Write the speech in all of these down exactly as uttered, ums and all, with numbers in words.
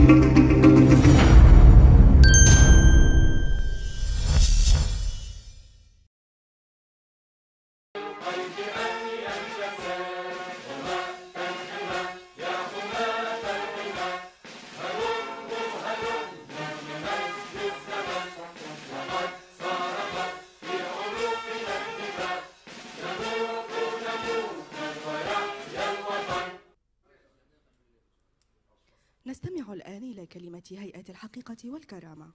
نستمع الآن إلى كلمة هيئة الحقيقة والكرامة.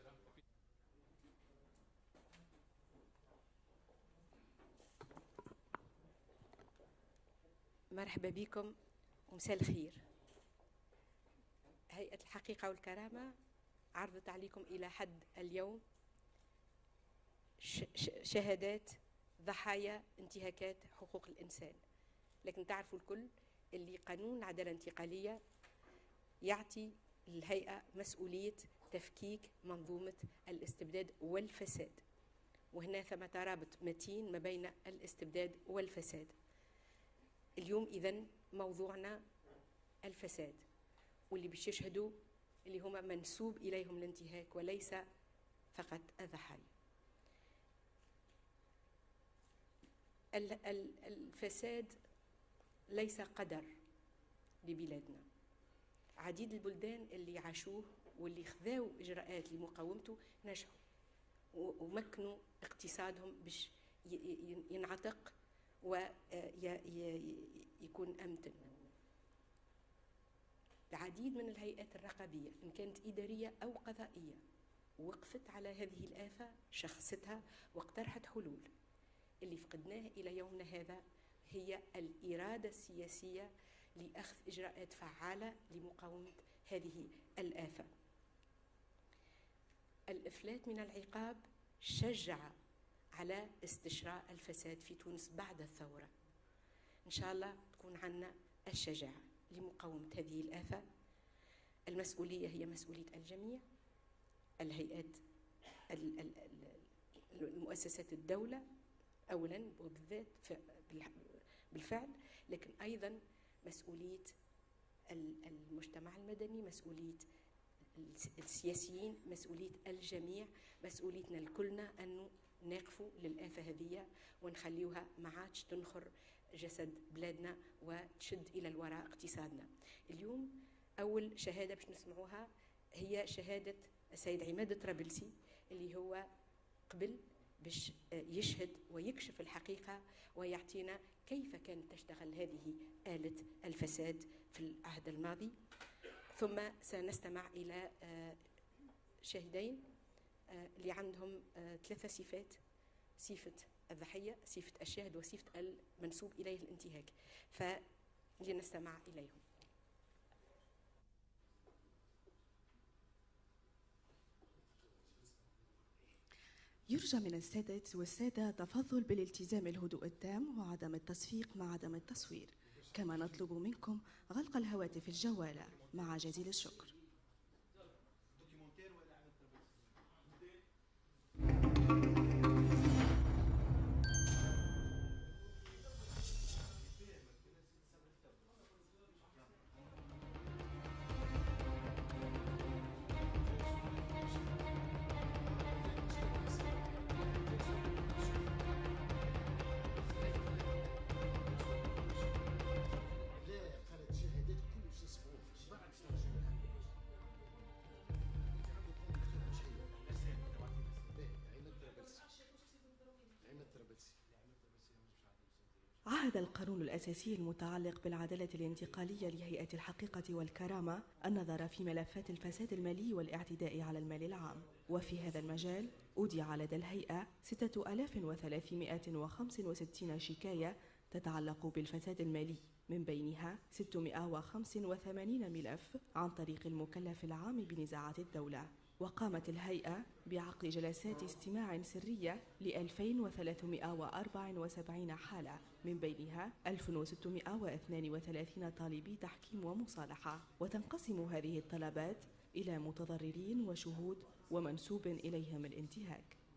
مرحبا بكم ومساء الخير. هيئة الحقيقة والكرامة عرضت عليكم إلى حد اليوم شهادات ضحايا انتهاكات حقوق الإنسان، لكن تعرفوا الكل اللي قانون العدالة الانتقالية يعطي للهيئة مسؤولية تفكيك منظومة الاستبداد والفساد، وهنا ثم ترابط متين ما بين الاستبداد والفساد. اليوم إذن موضوعنا الفساد، واللي باش يشهدوا اللي هما منسوب إليهم الانتهاك وليس فقط الضحايا. الفساد ليس قدر لبلادنا. عديد البلدان اللي عاشوه واللي خذاو إجراءات لمقاومته نجحوا ومكنوا اقتصادهم باش ينعتق ويكون أمتن. العديد من الهيئات الرقابية إن كانت إدارية أو قضائية وقفت على هذه الآفة، شخصتها واقترحت حلول. اللي فقدناه إلى يومنا هذا هي الإرادة السياسية لأخذ إجراءات فعالة لمقاومة هذه الآفة. الإفلات من العقاب شجع على استشراء الفساد في تونس بعد الثورة. إن شاء الله تكون عنا الشجاعة لمقاومة هذه الآفة. المسؤولية هي مسؤولية الجميع، الهيئات، المؤسسات الدولة أولا وبالذات بالفعل، لكن أيضا مسؤولية المجتمع المدني، مسؤولية السياسيين، مسؤولية الجميع، مسؤوليتنا الكلنا أنه نقفوا للآفة هذه ونخليوها ما عادش تنخر جسد بلادنا وتشد إلى الوراء اقتصادنا. اليوم أول شهادة باش نسمعوها هي شهادة السيد عماد الطرابلسي، اللي هو قبل باش يشهد ويكشف الحقيقة ويعطينا كيف كانت تشتغل هذه آلة الفساد في العهد الماضي. ثم سنستمع إلى شاهدين اللي عندهم ثلاثة صفات: صفة الضحية، صفة الشاهد، وصفة المنسوب إليه الانتهاك، فلنستمع إليهم. يرجى من السادة والسادة تفضل بالالتزام الهدوء التام وعدم التصفيق مع عدم التصوير، كما نطلب منكم غلق الهواتف الجوالة مع جزيل الشكر. عهد القانون الأساسي المتعلق بالعدالة الانتقالية لهيئة الحقيقة والكرامة النظر في ملفات الفساد المالي والاعتداء على المال العام، وفي هذا المجال أودع لدى الهيئة ستة آلاف وثلاثمائة وخمسة وستين شكاية تتعلق بالفساد المالي، من بينها ستمائة وخمسة وثمانين ملف عن طريق المكلف العام بنزاعات الدولة. وقامت الهيئة بعقد جلسات استماع سرية ل ألفين وثلاثمائة وأربعة وسبعين حالة، من بينها ألف وستمائة واثنين وثلاثين طالبي تحكيم ومصالحة. وتنقسم هذه الطلبات إلى متضررين وشهود ومنسوب إليهم الانتهاك.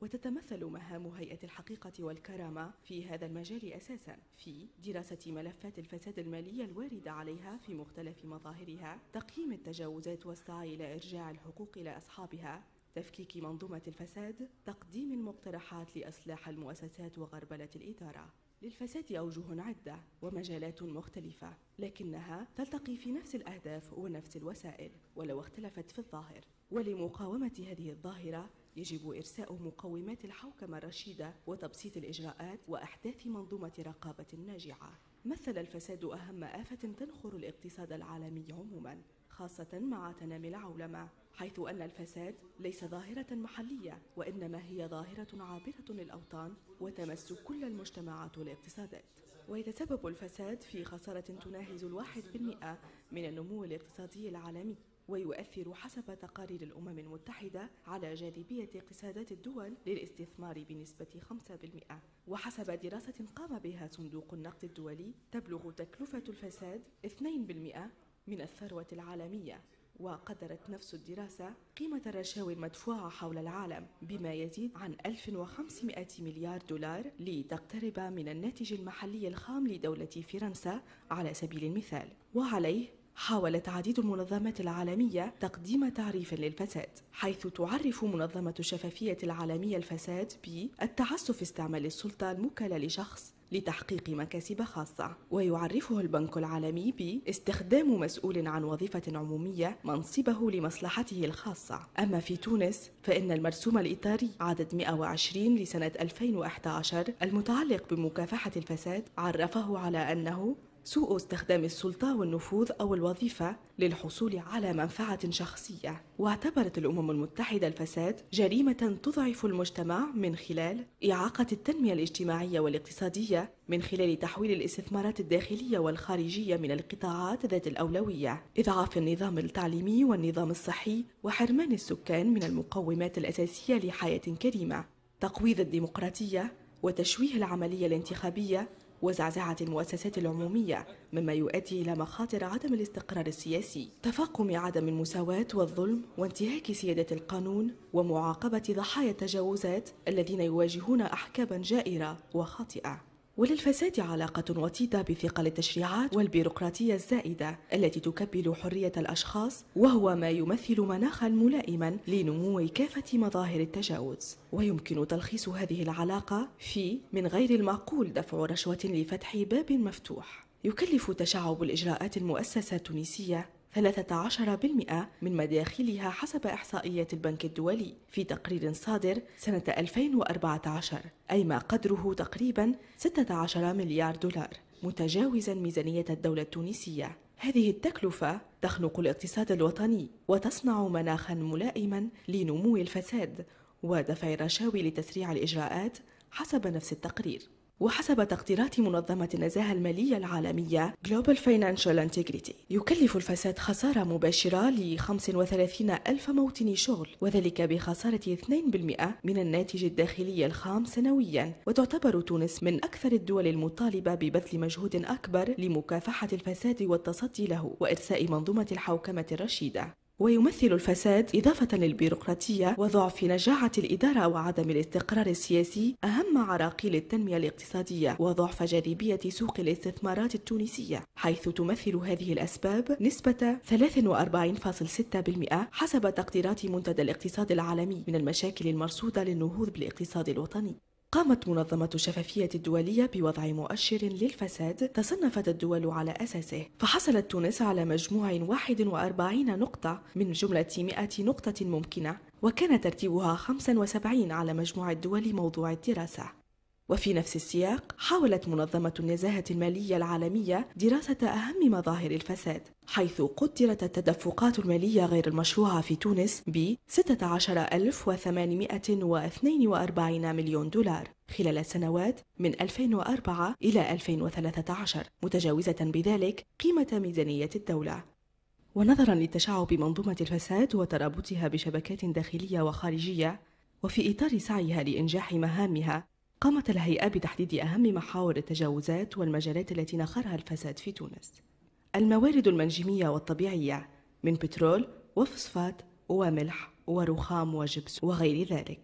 وتتمثل مهام هيئة الحقيقة والكرامة في هذا المجال أساساً في دراسة ملفات الفساد المالي الواردة عليها في مختلف مظاهرها، تقييم التجاوزات والسعي إلى إرجاع الحقوق إلى أصحابها، تفكيك منظومة الفساد، تقديم المقترحات لإصلاح المؤسسات وغربلة الإدارة. للفساد أوجه عدة ومجالات مختلفة، لكنها تلتقي في نفس الأهداف ونفس الوسائل ولو اختلفت في الظاهر. ولمقاومة هذه الظاهرة يجب إرساء مقومات الحوكمة الرشيدة وتبسيط الإجراءات وإحداث منظومة رقابة ناجعة. مثل الفساد أهم آفة تنخر الاقتصاد العالمي عموماً، خاصة مع تنامي العولمة، حيث أن الفساد ليس ظاهرة محلية وإنما هي ظاهرة عابرة للأوطان وتمس كل المجتمعات والاقتصادات. ويتسبب الفساد في خسارة تناهز الواحد بالمئة من النمو الاقتصادي العالمي، ويؤثر حسب تقارير الأمم المتحدة على جاذبية اقتصادات الدول للاستثمار بنسبة خمسة بالمئة. وحسب دراسة قام بها صندوق النقد الدولي تبلغ تكلفة الفساد اثنين بالمئة من الثروة العالمية. وقدرت نفس الدراسة قيمة الرشاوي المدفوعة حول العالم بما يزيد عن ألف وخمسمائة مليار دولار لتقترب من الناتج المحلي الخام لدولة فرنسا على سبيل المثال. وعليه حاولت عديد المنظمات العالمية تقديم تعريف للفساد، حيث تعرف منظمة الشفافية العالمية الفساد بالتعسف استعمال السلطة الموكلة لشخص لتحقيق مكاسب خاصة، ويعرفه البنك العالمي باستخدام مسؤول عن وظيفة عمومية منصبه لمصلحته الخاصة. أما في تونس فإن المرسوم الإطاري عدد مئة وعشرين لسنة ألفين وإحدى عشر المتعلق بمكافحة الفساد عرفه على أنه سوء استخدام السلطة والنفوذ أو الوظيفة للحصول على منفعة شخصية. واعتبرت الأمم المتحدة الفساد جريمة تضعف المجتمع من خلال إعاقة التنمية الاجتماعية والاقتصادية من خلال تحويل الاستثمارات الداخلية والخارجية من القطاعات ذات الأولوية، إضعاف النظام التعليمي والنظام الصحي، وحرمان السكان من المقومات الأساسية لحياة كريمة، تقويض الديمقراطية وتشويه العملية الانتخابية وزعزعة المؤسسات العمومية، مما يؤدي إلى مخاطر عدم الاستقرار السياسي، تفاقم عدم المساواة والظلم وانتهاك سيادة القانون، ومعاقبة ضحايا التجاوزات الذين يواجهون أحكاما جائرة وخاطئة. وللفساد علاقة وطيدة بثقل التشريعات والبيروقراطية الزائدة التي تكبل حرية الأشخاص، وهو ما يمثل مناخا ملائما لنمو كافة مظاهر التجاوز. ويمكن تلخيص هذه العلاقة في من غير المعقول دفع رشوة لفتح باب مفتوح. يكلف تشعب الإجراءات المؤسسة التونسية ثلاثة عشر بالمئة من مداخلها حسب إحصائيات البنك الدولي في تقرير صادر سنة ألفين وأربعة عشر، أي ما قدره تقريباً ستة عشر مليار دولار، متجاوزاً ميزانية الدولة التونسية. هذه التكلفة تخنق الاقتصاد الوطني وتصنع مناخاً ملائماً لنمو الفساد ودفع الرشاوي لتسريع الإجراءات حسب نفس التقرير. وحسب تقديرات منظمة النزاهة المالية العالمية Global Financial Integrity يكلف الفساد خسارة مباشرة ل خمسة وثلاثين ألف موطن شغل، وذلك بخسارة اثنين بالمئة من الناتج الداخلي الخام سنويا. وتعتبر تونس من أكثر الدول المطالبة ببذل مجهود أكبر لمكافحة الفساد والتصدي له وإرساء منظومة الحوكمة الرشيدة. ويمثل الفساد إضافة للبيروقراطية وضعف نجاعة الإدارة وعدم الاستقرار السياسي أهم عراقيل التنمية الاقتصادية وضعف جاذبية سوق الاستثمارات التونسية، حيث تمثل هذه الأسباب نسبة ثلاثة وأربعين فاصلة ستة بالمئة حسب تقديرات منتدى الاقتصاد العالمي من المشاكل المرصودة للنهوض بالاقتصاد الوطني. قامت منظمة الشفافية الدولية بوضع مؤشر للفساد تصنفت الدول على أساسه، فحصلت تونس على مجموع واحد وأربعين نقطة من جملة مئة نقطة ممكنة، وكان ترتيبها خمسة وسبعين على مجموع الدول موضوع الدراسة. وفي نفس السياق حاولت منظمة النزاهة المالية العالمية دراسة أهم مظاهر الفساد، حيث قدرت التدفقات المالية غير المشروعة في تونس ب ستة عشر ألف وثمانمئة واثنين وأربعين مليون دولار خلال السنوات من ألفين وأربعة إلى ألفين وثلاثة عشر، متجاوزة بذلك قيمة ميزانية الدولة. ونظرا لتشعب منظومة الفساد وترابطها بشبكات داخلية وخارجية، وفي إطار سعيها لإنجاح مهامها، قامت الهيئة بتحديد أهم محاور التجاوزات والمجالات التي نخرها الفساد في تونس. الموارد المنجمية والطبيعية من بترول وفوسفات وملح ورخام وجبس وغير ذلك.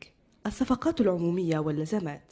الصفقات العمومية واللزمات،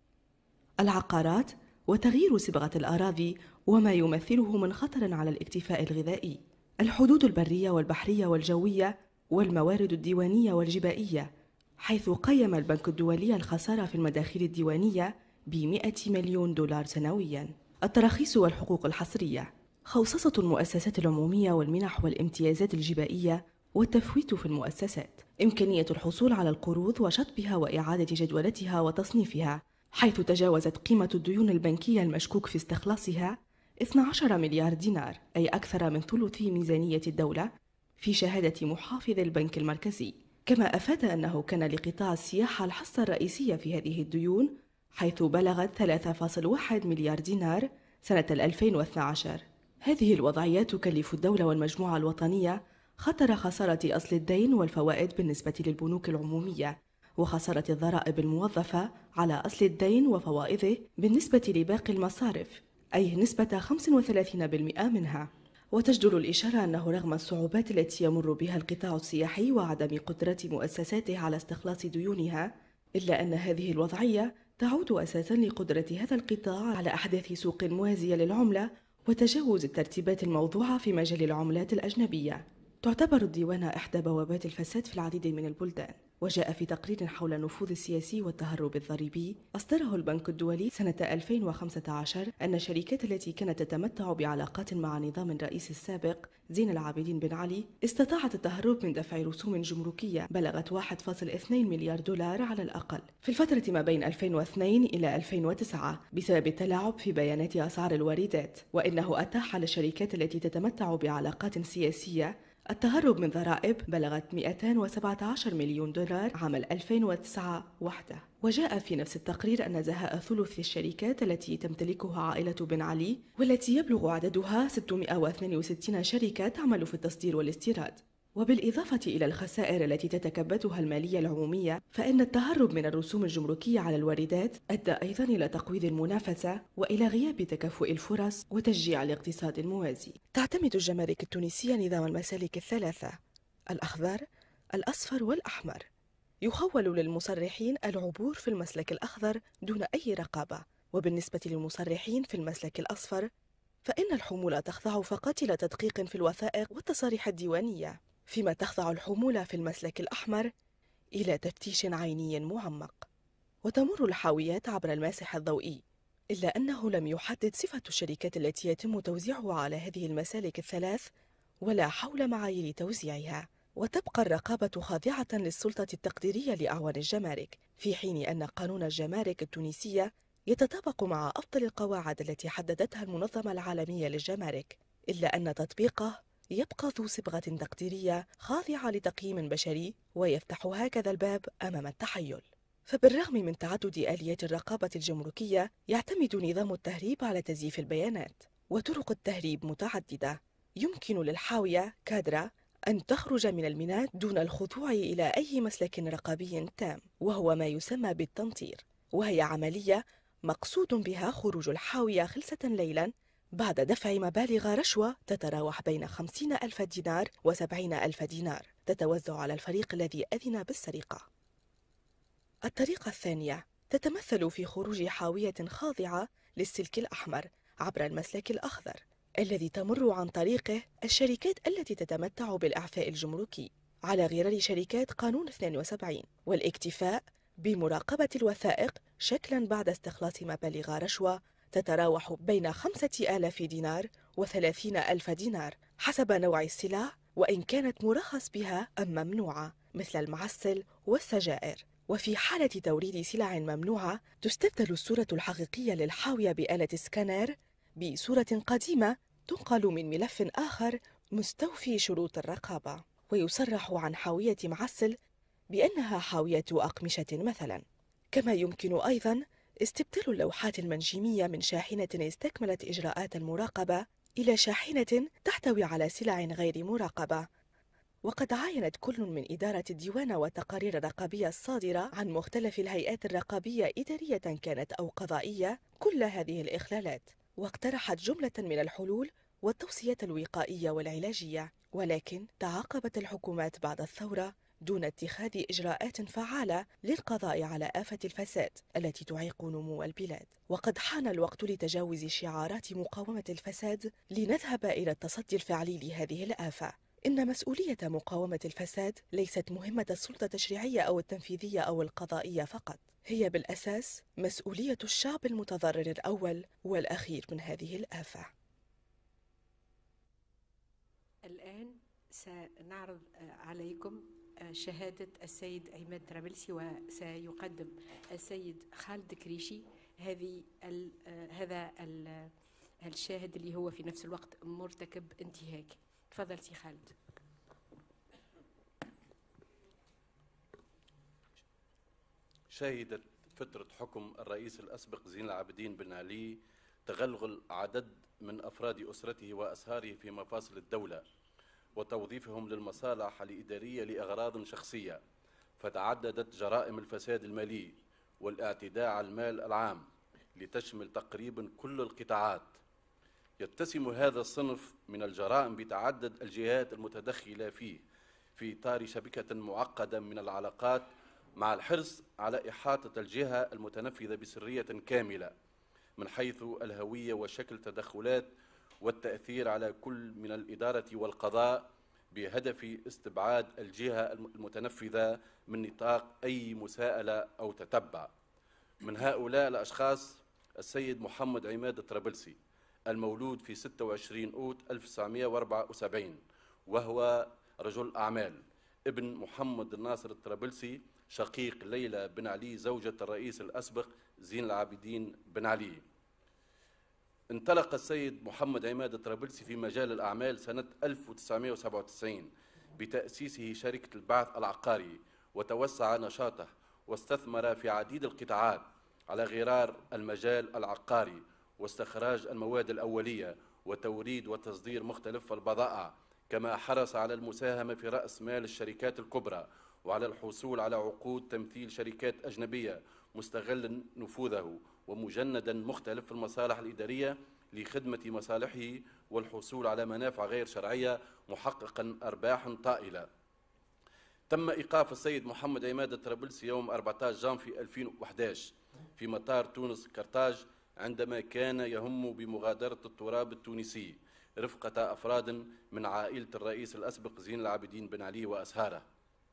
العقارات وتغيير صبغة الأراضي وما يمثله من خطر على الاكتفاء الغذائي، الحدود البرية والبحرية والجوية والموارد الديوانية والجبائية، حيث قيم البنك الدولي الخسارة في المداخيل الديوانية بمئة مليون دولار سنوياً، التراخيص والحقوق الحصرية، خوصصة المؤسسات العمومية والمنح والامتيازات الجبائية والتفويت في المؤسسات، إمكانية الحصول على القروض وشطبها وإعادة جدولتها وتصنيفها، حيث تجاوزت قيمة الديون البنكية المشكوك في استخلاصها اثني عشر مليار دينار، أي أكثر من ثلث ميزانية الدولة في شهادة محافظ البنك المركزي. كما أفاد أنه كان لقطاع السياحة الحصة الرئيسية في هذه الديون، حيث بلغت ثلاثة فاصلة واحد مليار دينار سنة ألفين واثني عشر. هذه الوضعيات تكلف الدولة والمجموعة الوطنية خطر خسارة أصل الدين والفوائد بالنسبة للبنوك العمومية، وخسارة الضرائب الموظفة على أصل الدين وفوائده بالنسبة لباقي المصارف، أي نسبة خمسة وثلاثين بالمئة منها. وتجدر الإشارة أنه رغم الصعوبات التي يمر بها القطاع السياحي وعدم قدرة مؤسساته على استخلاص ديونها، إلا أن هذه الوضعية تعود أساساً لقدرة هذا القطاع على أحداث سوق موازية للعملة وتجاوز الترتيبات الموضوعة في مجال العملات الأجنبية. تعتبر الديوانة إحدى بوابات الفساد في العديد من البلدان. وجاء في تقرير حول النفوذ السياسي والتهرب الضريبي أصدره البنك الدولي سنة ألفين وخمسة عشر أن الشركات التي كانت تتمتع بعلاقات مع نظام الرئيس السابق زين العابدين بن علي استطاعت التهرب من دفع رسوم جمركية بلغت واحد فاصلة اثنين مليار دولار على الأقل في الفترة ما بين ألفين واثنين إلى ألفين وتسعة بسبب التلاعب في بيانات أسعار الواردات، وإنه أتاح للشركات التي تتمتع بعلاقات سياسية التهرب من ضرائب بلغت مئتين وسبعة عشر مليون دولار عام ألفين وتسعة وحده. وجاء في نفس التقرير أن زهاء ثلث الشركات التي تمتلكها عائلة بن علي والتي يبلغ عددها ستمئة واثنين وستين شركة تعمل في التصدير والاستيراد. وبالإضافة إلى الخسائر التي تتكبدها المالية العمومية، فإن التهرب من الرسوم الجمركية على الواردات أدى أيضاً إلى تقويض المنافسة وإلى غياب تكافؤ الفرص وتشجيع الاقتصاد الموازي. تعتمد الجمارك التونسية نظام المسالك الثلاثة: الأخضر، الأصفر والأحمر. يخول للمصرحين العبور في المسلك الأخضر دون أي رقابة، وبالنسبة للمصرحين في المسلك الأصفر فإن الحمولة تخضع فقط إلى تدقيق في الوثائق والتصاريح الديوانية، فيما تخضع الحمولة في المسلك الأحمر إلى تفتيش عيني معمق. وتمر الحاويات عبر الماسح الضوئي، إلا أنه لم يحدد صفة الشركات التي يتم توزيعها على هذه المسالك الثلاث ولا حول معايير توزيعها. وتبقى الرقابة خاضعة للسلطة التقديرية لأعوان الجمارك، في حين أن قانون الجمارك التونسية يتطابق مع أفضل القواعد التي حددتها المنظمة العالمية للجمارك، إلا أن تطبيقه يبقى ذو صبغة تقديرية خاضعة لتقييم بشري، ويفتح هكذا الباب أمام التحيل. فبالرغم من تعدد آليات الرقابة الجمركية، يعتمد نظام التهريب على تزييف البيانات، وطرق التهريب متعددة. يمكن للحاوية كادرة أن تخرج من الميناء دون الخضوع إلى أي مسلك رقابي تام، وهو ما يسمى بالتنطير، وهي عملية مقصود بها خروج الحاوية خلسة ليلا بعد دفع مبالغ رشوة تتراوح بين خمسين ألف دينار وسبعين ألف دينار، تتوزع على الفريق الذي أذن بالسرقة. الطريقة الثانية تتمثل في خروج حاوية خاضعة للسلك الأحمر عبر المسلك الأخضر، الذي تمر عن طريقه الشركات التي تتمتع بالإعفاء الجمركي على غرار شركات قانون اثنين وسبعين، والاكتفاء بمراقبة الوثائق شكلاً بعد استخلاص مبالغ رشوة تتراوح بين خمسة آلاف دينار وثلاثين ألف دينار حسب نوع السلع، وإن كانت مرخص بها أم ممنوعة، مثل المعسل والسجائر. وفي حالة توريد سلع ممنوعة تستبدل الصورة الحقيقية للحاوية بآلة سكانر بصورة قديمة تنقل من ملف آخر مستوفي شروط الرقابة، ويصرح عن حاوية معسل بأنها حاوية أقمشة مثلا. كما يمكن أيضا استبدال اللوحات المنجمية من شاحنة استكملت إجراءات المراقبة إلى شاحنة تحتوي على سلع غير مراقبة. وقد عاينت كل من إدارة الديوان والتقارير الرقابية الصادرة عن مختلف الهيئات الرقابية إدارية كانت أو قضائية كل هذه الإخلالات، واقترحت جملة من الحلول والتوصيات الوقائية والعلاجية. ولكن تعاقبت الحكومات بعد الثورة دون اتخاذ إجراءات فعالة للقضاء على آفة الفساد التي تعيق نمو البلاد. وقد حان الوقت لتجاوز شعارات مقاومة الفساد لنذهب إلى التصدي الفعلي لهذه الآفة. إن مسؤولية مقاومة الفساد ليست مهمة السلطة التشريعية أو التنفيذية أو القضائية فقط، هي بالأساس مسؤولية الشعب المتضرر الأول والأخير من هذه الآفة. الآن سنعرض عليكم شهادة السيد عماد طرابلسي، وسيقدم السيد خالد كريشي هذه ال هذا ال الشاهد اللي هو في نفس الوقت مرتكب انتهاك. تفضل سي خالد. شهدت فترة حكم الرئيس الأسبق زين العابدين بن علي تغلغل عدد من أفراد أسرته وأسهاره في مفاصل الدولة وتوظيفهم للمصالح الإدارية لأغراض شخصية، فتعددت جرائم الفساد المالي والاعتداء على المال العام لتشمل تقريبا كل القطاعات. يتسم هذا الصنف من الجرائم بتعدد الجهات المتدخلة فيه في إطار شبكة معقدة من العلاقات، مع الحرص على إحاطة الجهة المتنفذة بسرية كاملة من حيث الهوية وشكل التدخلات والتأثير على كل من الإدارة والقضاء، بهدف استبعاد الجهة المتنفذة من نطاق أي مساءلة أو تتبع. من هؤلاء الأشخاص السيد محمد عماد طرابلسي، المولود في ستة وعشرين أوت ألف وتسعمائة وأربعة وسبعين، وهو رجل أعمال، ابن محمد الناصر الطرابلسي شقيق ليلى بن علي زوجة الرئيس الأسبق زين العابدين بن علي. انطلق السيد محمد عماد طرابلسي في مجال الأعمال سنة ألف وتسعمائة وسبعة وتسعين بتأسيسه شركة البعث العقاري، وتوسع نشاطه واستثمر في عديد القطاعات على غرار المجال العقاري واستخراج المواد الأولية وتوريد وتصدير مختلف البضائع، كما حرص على المساهمة في رأس مال الشركات الكبرى وعلى الحصول على عقود تمثيل شركات أجنبية، مستغلا نفوذه ومجندا مختلف المصالح الإدارية لخدمة مصالحه والحصول على منافع غير شرعية، محققا أرباحا طائلة. تم إيقاف السيد محمد عماد طرابلسي يوم أربعة عشر جانفي ألفين وأحد عشر في مطار تونس قرطاج عندما كان يهم بمغادرة التراب التونسي رفقة أفراد من عائلة الرئيس الأسبق زين العابدين بن علي وأسهاره.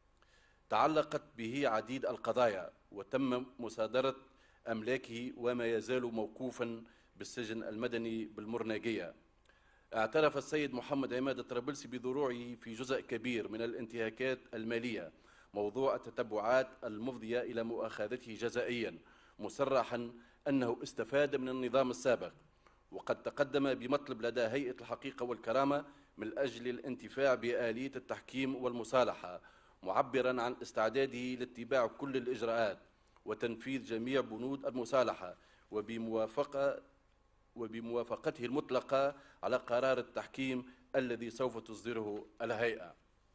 تعلقت به عديد القضايا وتم مصادرة أملاكه وما يزال موقوفا بالسجن المدني بالمرناقية. اعترف السيد محمد عماد طرابلسي بذروعه في جزء كبير من الانتهاكات المالية موضوع التتبعات المفضية إلى مؤاخذته جزائيا، مصرحا أنه استفاد من النظام السابق، وقد تقدم بمطلب لدى هيئة الحقيقة والكرامة من أجل الانتفاع بآلية التحكيم والمصالحة، معبرا عن استعداده لاتباع كل الإجراءات وتنفيذ جميع بنود المصالحة وبموافقة وبموافقته المطلقة على قرار التحكيم الذي سوف تصدره الهيئة.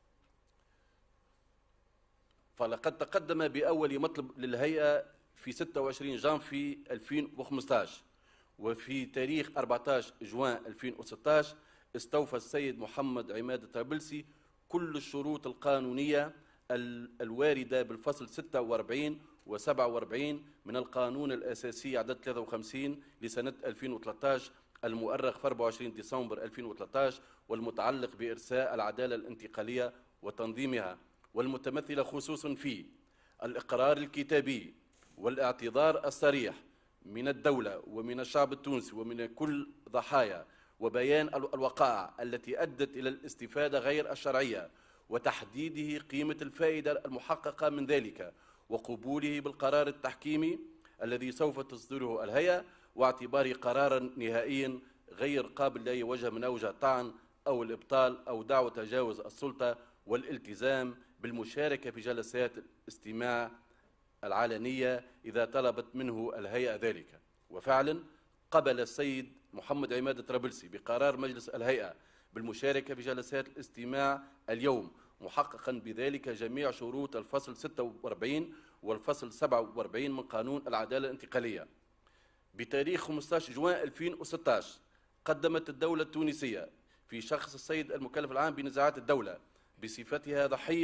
فلقد تقدم بأول مطلب للهيئة في ستة وعشرين جانفي ألفين وخمسة عشر، وفي تاريخ أربعة عشر جوان ألفين وستة عشر استوفى السيد محمد عماد طرابلسي كل الشروط القانونية الواردة بالفصل ستة وأربعين و سبعة وأربعين من القانون الأساسي عدد ثلاثة وخمسين لسنة ألفين وثلاثة عشر المؤرخ في أربعة وعشرين ديسمبر ألفين وثلاثة عشر، والمتعلق بإرساء العدالة الانتقالية وتنظيمها، والمتمثلة خصوصا في الإقرار الكتابي والاعتذار الصريح من الدولة ومن الشعب التونسي ومن كل ضحايا، وبيان الوقائع التي أدت إلى الاستفادة غير الشرعية وتحديده قيمة الفائدة المحققة من ذلك، وقبوله بالقرار التحكيمي الذي سوف تصدره الهيئة واعتباره قرارا نهائيا غير قابل لأي وجه من أوجه الطعن أو الإبطال أو دعوة تجاوز السلطة، والالتزام بالمشاركة في جلسات الاستماع العلنية إذا طلبت منه الهيئة ذلك. وفعلا قبل السيد محمد عماد طرابلسي بقرار مجلس الهيئة بالمشاركة في جلسات الاستماع اليوم، محققا بذلك جميع شروط الفصل ستة وأربعين والفصل سبعة وأربعين من قانون العدالة الانتقالية. بتاريخ خمسة عشر جوان ألفين وستة عشر قدمت الدولة التونسية في شخص السيد المكلف العام بنزاعات الدولة بصفتها ضحية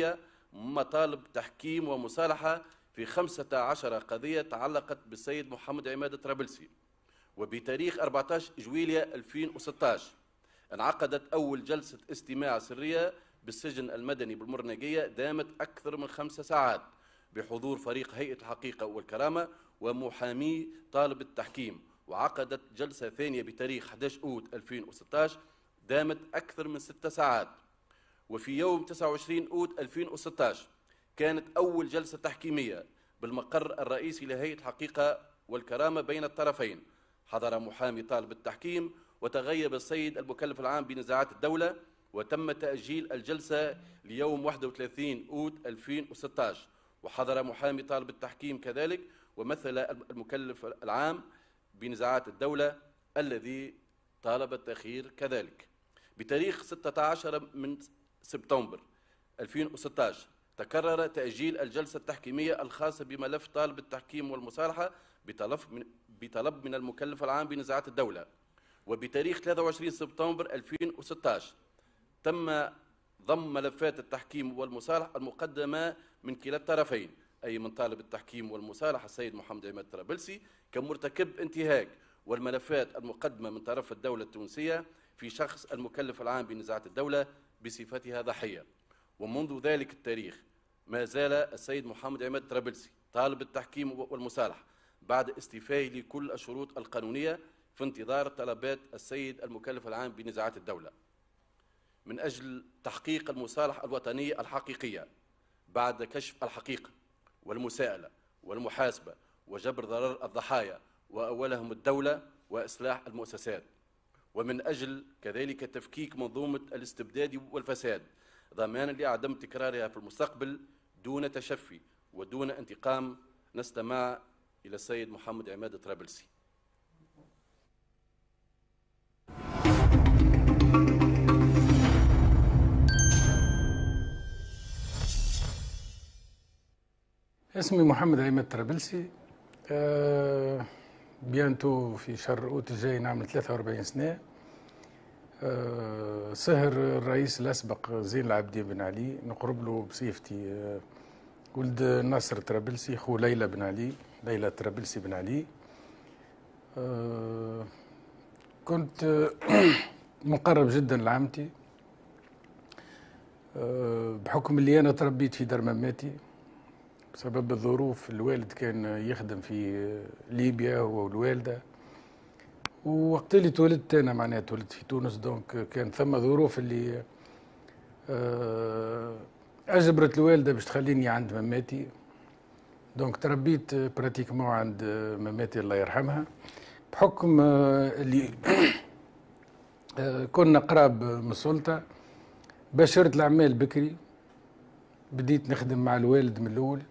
مطالب تحكيم ومصالحة في خمسة عشر قضية تعلقت بالسيد محمد عماد الطرابلسي. وبتاريخ أربعة عشر جويلية ألفين وستة عشر انعقدت أول جلسة استماع سرية بالسجن المدني بالمرنقية دامت أكثر من خمس ساعات بحضور فريق هيئة الحقيقة والكرامة ومحامي طالب التحكيم. وعقدت جلسة ثانية بتاريخ أحد عشر أوت ألفين وستة عشر دامت أكثر من ست ساعات. وفي يوم تسعة وعشرين أوت ألفين وستة عشر كانت أول جلسة تحكيمية بالمقر الرئيسي لهيئة الحقيقة والكرامة بين الطرفين. حضر محامي طالب التحكيم وتغيب السيد المكلف العام بنزاعات الدولة، وتم تأجيل الجلسة ليوم واحد وثلاثين أوت ألفين وستة عشر. وحضر محامي طالب التحكيم كذلك ومثل المكلف العام بنزاعات الدولة الذي طالب التأخير كذلك. بتاريخ ستة عشر من سبتمبر ألفين وستة عشر تكرر تأجيل الجلسة التحكيمية الخاصة بملف طالب التحكيم والمصالحة بطلب من, بطلب من المكلف العام بنزاعات الدولة. وبتاريخ ثلاثة وعشرين سبتمبر ألفين وستة عشر تم ضم ملفات التحكيم والمصالحة المقدمة من كلا الطرفين، أي من طالب التحكيم والمصالحة السيد محمد عماد الطرابلسي كمرتكب انتهاك، والملفات المقدمة من طرف الدولة التونسية في شخص المكلف العام بنزاعات الدولة بصفتها ضحية. ومنذ ذلك التاريخ ما زال السيد محمد عماد الطرابلسي طالب التحكيم والمصالحة بعد استيفائه لكل الشروط القانونية في انتظار طلبات السيد المكلف العام بنزاعات الدولة من أجل تحقيق المصالحة الوطنية الحقيقية بعد كشف الحقيقة والمساءلة والمحاسبة وجبر ضرر الضحايا وأولهم الدولة وإصلاح المؤسسات، ومن أجل كذلك تفكيك منظومة الاستبداد والفساد ضمانا لعدم تكرارها في المستقبل دون تشفي ودون انتقام. نستمع إلى السيد محمد عماد الطرابلسي. اسمي محمد عماد الطرابلسي. أه بيانتو في شهر أوت الجاي نعمل ثلاثة وأربعين سنة. أه سهر الرئيس الأسبق زين العابدين بن علي نقرب له بصيفتي. أه ولد ناصر الطرابلسي خو ليلى بن علي ليلى الطرابلسي بن علي. أه كنت مقرب جدا لعمتي أه بحكم اللي أنا تربيت في دار مماتي بسبب الظروف. الوالد كان يخدم في ليبيا هو والوالدة، ووقت اللي تولدت أنا معناها تولدت في تونس، دونك كان ثم ظروف اللي أجبرت الوالدة باش تخليني عند مماتي. دونك تربيت براتيكمون عند مماتي الله يرحمها، بحكم اللي كنا قراب من السلطة. باشرت الأعمال بكري، بديت نخدم مع الوالد من الأول،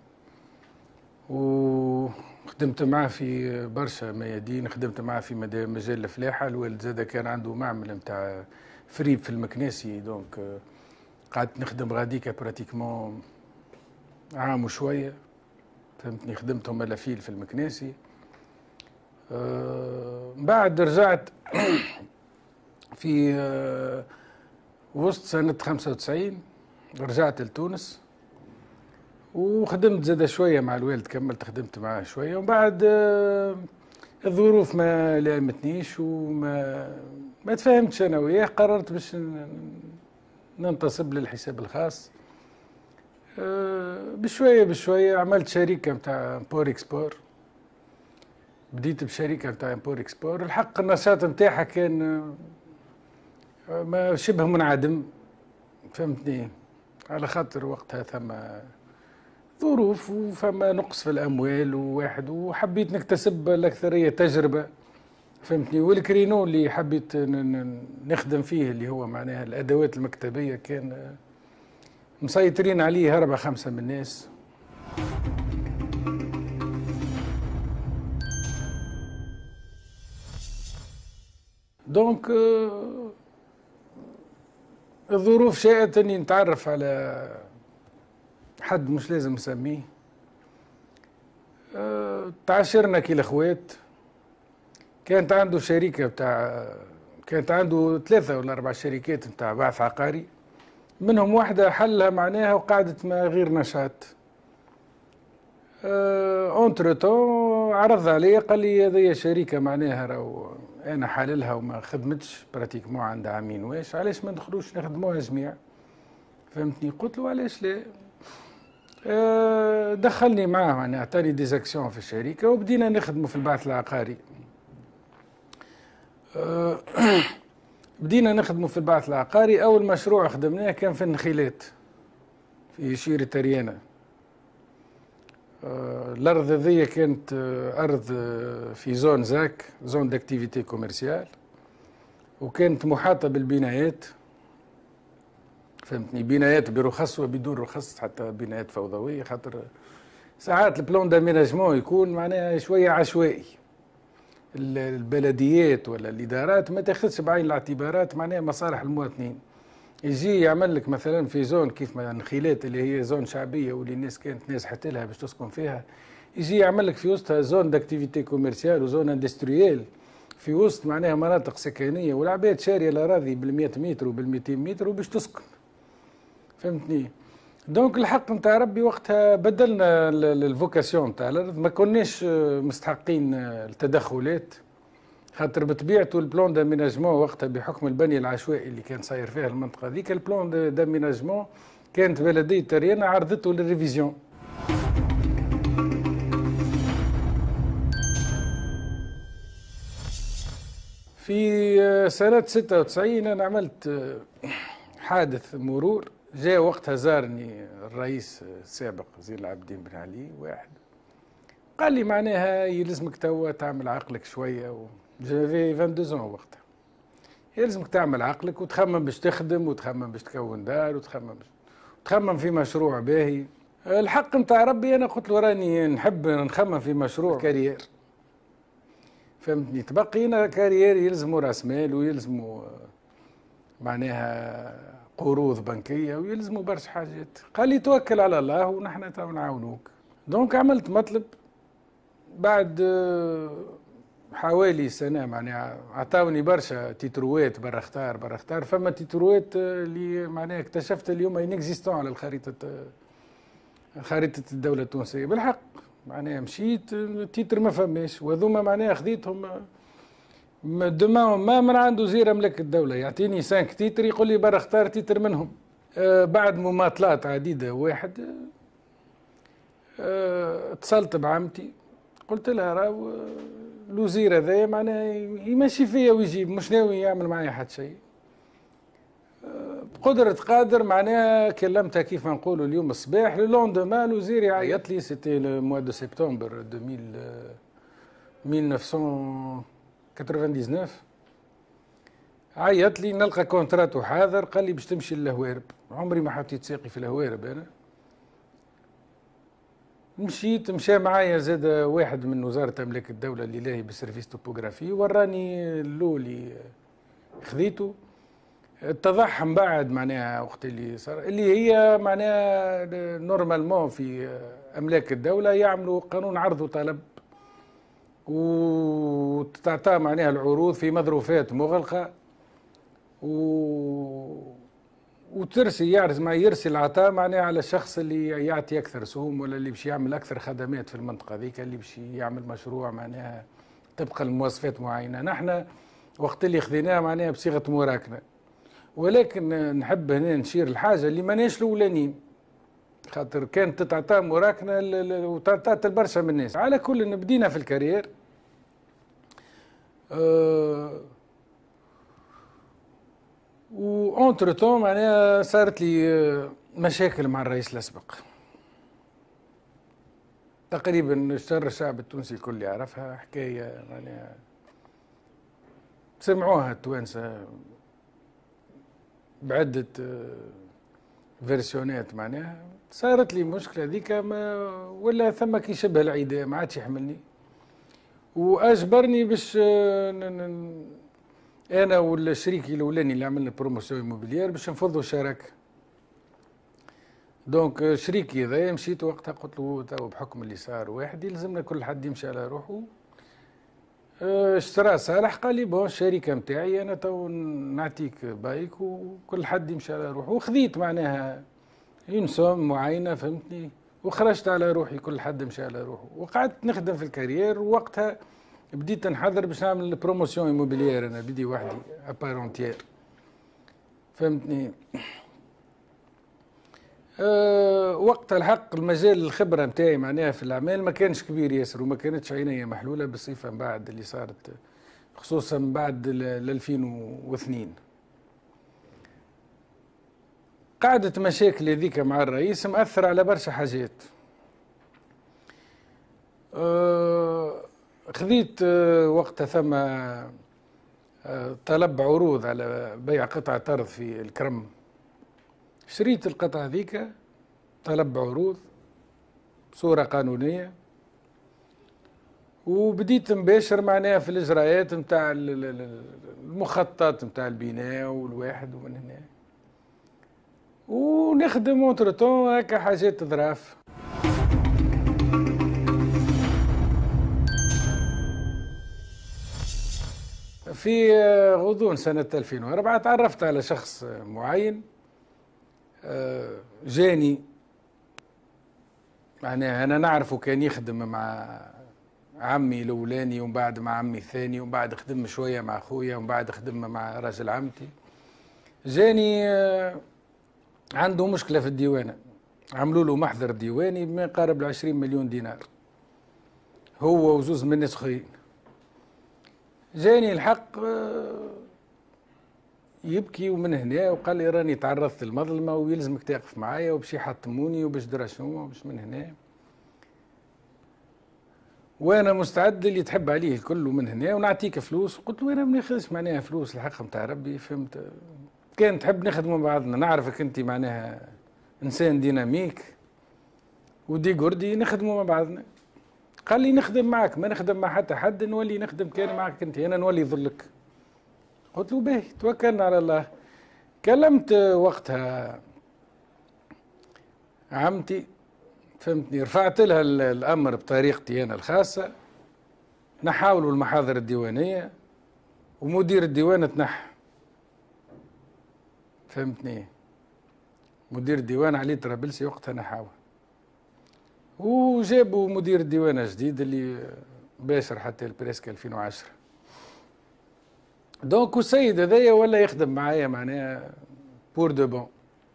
وخدمت معاه في برشا ميادين. خدمت معاه في مجال الفلاحة. الوالد زاده كان عنده معمل نتاع فريب في المكناسي، دونك قعدت نخدم غاديكا براتيكمون عام وشوية، فهمتني. خدمتهم ملافيل في المكناسي. أه بعد رجعت في أه وسط سنة خمسة وتسعين رجعت لتونس، وخدمت زاد شوية مع الوالد، كملت خدمت معاه شوية، ومن بعد الظروف ما لامتنيش وما ما تفاهمتش أنا وياه. قررت باش ننتصب للحساب الخاص. بشوية بشوية عملت شركة متاع امبور اكسبور. بديت بشركة متاع امبور اكسبور. الحق النشاط متاعها كان ما شبه منعدم، فهمتني، على خاطر وقتها ثم ظروف وفما نقص في الأموال وواحد، وحبيت نكتسب الأكثرية تجربة، فهمتني. والكرينو اللي حبيت نخدم فيه اللي هو معناها الأدوات المكتبية كان مسيطرين عليه أربعة خمسة من الناس. دونك الظروف شاءت أني نتعرف على حد مش لازم نسميه. أه تعاشرنا كي الاخوات. كانت عنده شركه بتاع كانت عنده ثلاثه ولا اربع شركات بتاع بعث عقاري. منهم واحدة حلها معناها وقعدت ما غير نشاط. اونتر تون عرض علي قال لي هذه شركة معناها راهو انا حللها وما خدمتش براتيكمون عندها عامين واش، علاش ما ندخلوش نخدموها جميع؟ فهمتني؟ قلت له علاش لا؟ أه دخلني معاه معناها عطاني ديزاكسيون في الشركة وبدينا نخدموا في البعث العقاري. أه بدينا نخدموا في البعث العقاري. أول مشروع خدمناه كان في النخيلات في شيرة تريانة. أه الأرض هذيا كانت أرض في زون زاك، زون داكتيفيتي كوميرسيال، وكانت محاطة بالبنايات. فهمتني؟ بنايات برخص وبدون رخص، حتى بنايات فوضويه، خاطر ساعات البلان داميناجمون يكون معناها شويه عشوائي. البلديات ولا الادارات ما تاخذش بعين الاعتبارات معناها مصالح المواطنين. يجي يعمل لك مثلا في زون كيف ما النخيلات اللي هي زون شعبيه واللي الناس كانت نازحت لها باش تسكن فيها، يجي يعمل لك في وسطها زون داكتيفيتي كوميرسيال وزون اندستريال في وسط معناها مناطق سكنيه، والعباد شاريه الاراضي بالمئة متر وبالمئتين متر وباش تسكن. فهمتني؟ دونك الحق نتاع ربي وقتها بدلنا الفوكاسيون نتاع الارض، ما كناش مستحقين التدخلات، خاطر بطبيعته البلان داميناجمون وقتها بحكم البني العشوائي اللي كان صاير فيها المنطقه هذيك، البلان داميناجمون كانت بلديه تريانة عرضته للريفيزيون. في سنه ستة وتسعين انا عملت حادث مرور. جاء وقتها زارني الرئيس السابق زين العابدين بن علي واحد، قال لي معناها يلزمك توا تعمل عقلك شويه، و جافي اثنين وعشرين وقتها، يلزمك تعمل عقلك وتخمم باش تخدم وتخمم باش تكون دار وتخمم باش تخمم في مشروع باهي. الحق نتاع ربي انا قلت له راني نحب نخمم في مشروع كارير. فهمتني؟ تبقي هنا كارير يلزموا راس مال ويلزموا معناها قروض بنكيه ويلزموا برشا حاجات. قال لي توكل على الله ونحن تو نعاونوك. دونك عملت مطلب بعد حوالي سنه معناها عطاوني برشا تيتروات برا اختار برا اختار. فما تيتروات اللي معناها اكتشفت اليوم انكزيستون على الخريطه خريطه الدوله التونسيه. بالحق معناها مشيت تيتر ما فماش، وهذوما معناها خذيتهم دما ما من عنده زيره ملك الدوله يعطيني خمسة تيتر يقول لي برا اختار تيتر منهم. أه بعد مماطلات عديده واحد أه اتصلت بعمتي قلت لها راهو الوزير هذايا معناها يمشي فيا ويجيب، مش ناوي يعمل معايا حتى شيء. أه بقدرة قادر معناها كلمتها كيف نقولوا اليوم الصباح. لو لوندومان الوزير يعيط لي، سيتي لو موا دو سبتمبر ألف وتسعمائة وتسعة وتسعين، عيط لي نلقى كونتراتو حاضر. قال لي باش تمشي للهوارب. عمري ما حطيت ساقي في الهوارب انا. مشيت، مشى معايا زاد واحد من وزاره املاك الدوله اللي لاهي بالسيرفيس توبوغرافي، وراني اللولي خذيته. اتضح من بعد معناها وقت اللي صار اللي هي معناها نورمالمون في املاك الدوله يعملوا قانون عرض وطلب، وتعطى معناها العروض في مظروفات مغلقه، و وترسي يعرض ما يرسل العطاء معناها على الشخص اللي يعطي اكثر سهم ولا اللي باش يعمل اكثر خدمات في المنطقه ذيك، اللي باش يعمل مشروع معناها طبقا لمواصفات معينه. نحن وقت اللي خذيناه معناها بصيغه مراكنه، ولكن نحب هنا نشير الحاجه اللي ماناش الاولانيين، خاطر كانت تتعطى مراكنه وتعطات البرشا من الناس. على كل بدينا في الكارير. أه وانتر تون معناها صارت لي مشاكل مع الرئيس الاسبق. تقريبا شر الشعب التونسي الكل يعرفها، حكايه معناها سمعوها التوانسه بعده فيرسيونات. معناها صارت لي مشكله ذيك ولا ثم كي شبه العداء ما عادش يحملني، واجبرني باش انا والشريك الاولاني اللي عملنا بروموسيون ايموبيليير باش نفضوا الشراكه. دونك شريكي هذايا مشيت وقتها قلت له تو بحكم اللي صار واحد يلزمنا كل حد يمشي على روحه. اشترى صالح قال لي بون الشركه نتاعي انا تو نعطيك بايك وكل حد يمشي على روحه، وخذيت معناها ينسوم معينه فهمتني، وخرجت على روحي كل حد مشى على روحه، وقعدت نخدم في الكارير. ووقتها بديت نحضر باش نعمل بروموسيون ايموبيليير، انا بدي وحدي ابارونتيير فهمتني. أه وقتها الحق المجال الخبره نتاعي معناها في الاعمال ما كانش كبير ياسر، وما كانتش عينيا محلوله بالصفه من بعد اللي صارت خصوصا من بعد ألفين واثنين. قعدت مشاكل هذيك مع الرئيس مأثر على برشا حاجات. أه خذيت أه وقتها ثم أه طلب عروض على بيع قطعة أرض في الكرم، شريت القطعة ذيك، طلب عروض بصورة قانونية، وبديت مباشر معناها في الإجراءات نتاع المخطط نتاع البناء والواحد ومن هنا، ونخدم اونتر هكا حاجات ظراف. في غضون سنة ألفين وأربعة تعرفت على شخص معين جاني، معناها أنا نعرفه كان يخدم مع عمي الأولاني ومن بعد مع عمي الثاني ومن بعد خدم شوية مع خويا ومن بعد خدم مع راجل عمتي. جاني عنده مشكلة في الديوانة، عملوا له محضر ديواني بما يقارب العشرين مليون دينار هو وزوز من الناس اخرين. جاني الحق يبكي ومن هنا وقال لي راني تعرضت للمظلمة ويلزمك تقف معايا وباش يحطموني وباش درا شنو وباش من هنا، وانا مستعد اللي تحب عليه الكل ومن هنا ونعطيك فلوس. قلت له انا ما ناخذش معناها فلوس، الحق نتاع ربي فهمت، كان تحب نخدموا مع بعضنا، نعرفك انت معناها انسان ديناميك ودي قردي نخدموا مع بعضنا. قال لي نخدم معك، ما نخدم مع حتى حد، نولي نخدم كان معك انت، انا نولي ظلك. قلت له باهي توكلنا على الله. كلمت وقتها عمتي فهمتني، رفعت لها الامر بطريقتي انا الخاصه، نحاولوا المحاضر الديوانيه ومدير الديوان تنحى فهمتني، مدير الديوان علي طرابلسي وقتها نحاول، وجابوا مدير الديوان جديد اللي باشر حتى البريسك ألفين وعشرة. دونك والسيد هذايا ولا يخدم معايا معناها بور دو بون.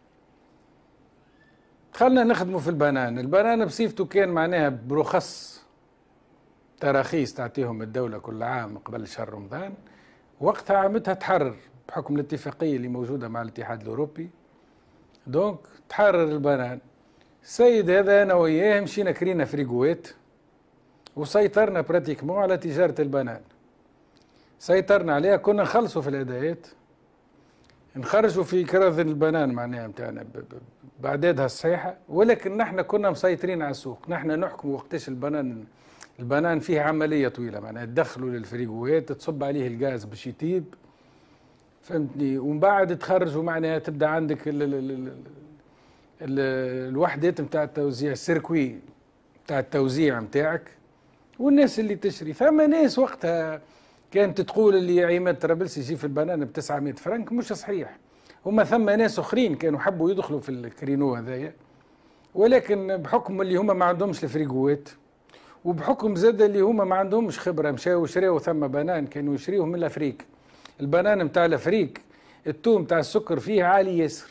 دخلنا نخدموا في البنان، البنان بصيفته كان معناها برخص تراخيص تعطيهم الدولة كل عام قبل شهر رمضان، وقتها عمتها تحرر بحكم الاتفاقية اللي موجودة مع الاتحاد الأوروبي. دونك تحرر البنان، السيد هذا أنا وياه مشينا كرينا فريقوات وسيطرنا براتيكمون على تجارة البنان، سيطرنا عليها، كنا نخلصوا في الأداءات نخرجوا في كراذن البنان معناها نتاعنا بعدادها الصحيحة، ولكن نحن كنا مسيطرين على السوق، نحن نحكم وقتاش البنان البنان فيه عملية طويلة معناها تدخلوا للفريقوات تصب عليه الغاز باش يطيب فهمتني، ومن بعد تخرجوا معناها تبدا عندك ال ال ال ال الوحدات نتاع التوزيع، السيركوي نتاع التوزيع نتاعك والناس اللي تشري. ثم ناس وقتها كانت تقول اللي عماد طرابلسي يجي في البنان ب تسعمائة فرنك، مش صحيح، هما ثم ناس اخرين كانوا حبوا يدخلوا في الكرينو هذايا، ولكن بحكم اللي هما ما عندهمش الفريقوات وبحكم زاد اللي هما ما عندهمش خبره مشاو شراو ثم بنان كانوا يشريوهم من الافريق. البنان نتاع الافريق التوم نتاع السكر فيه عالي ياسر،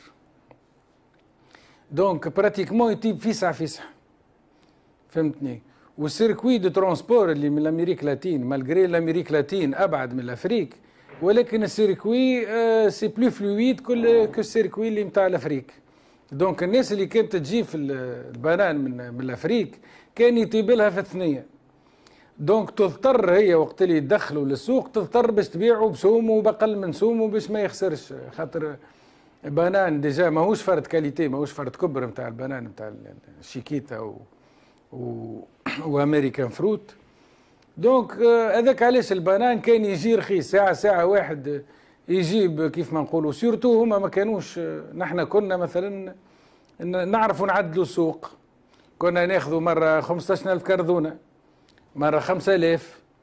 دونك براتيكمون يطيب فيسع فيسع فهمتني. والسيركوي دو ترونسبور اللي من الامريك لاتين مالغري الامريك لاتين ابعد من الافريق، ولكن السيركوي آه سي بلو فلويد كل كو السيركوي اللي نتاع الافريق. دونك الناس اللي كانت تجي في البنان من من الافريق كان يطيب لها في الثنيه، دونك تضطر هي وقت اللي يدخلوا للسوق تضطر باش تبيعوا بسوم وبقل من سوم باش ما يخسرش، خاطر بنان ديجا ماهوش فرد كاليتي، ماهوش فرد كبر نتاع البنان نتاع الشيكيتا و و وامريكان فروت. دونك هذاك علاش البنان كان يجي رخيص، ساعه ساعه واحد يجيب كيف ما نقولوا، سيرتو هما ما كانوش، نحن كنا مثلا نعرفوا نعدلوا السوق، كنا ناخذوا مره خمسطاش ألف كرذونه، مره خمسة آلاف،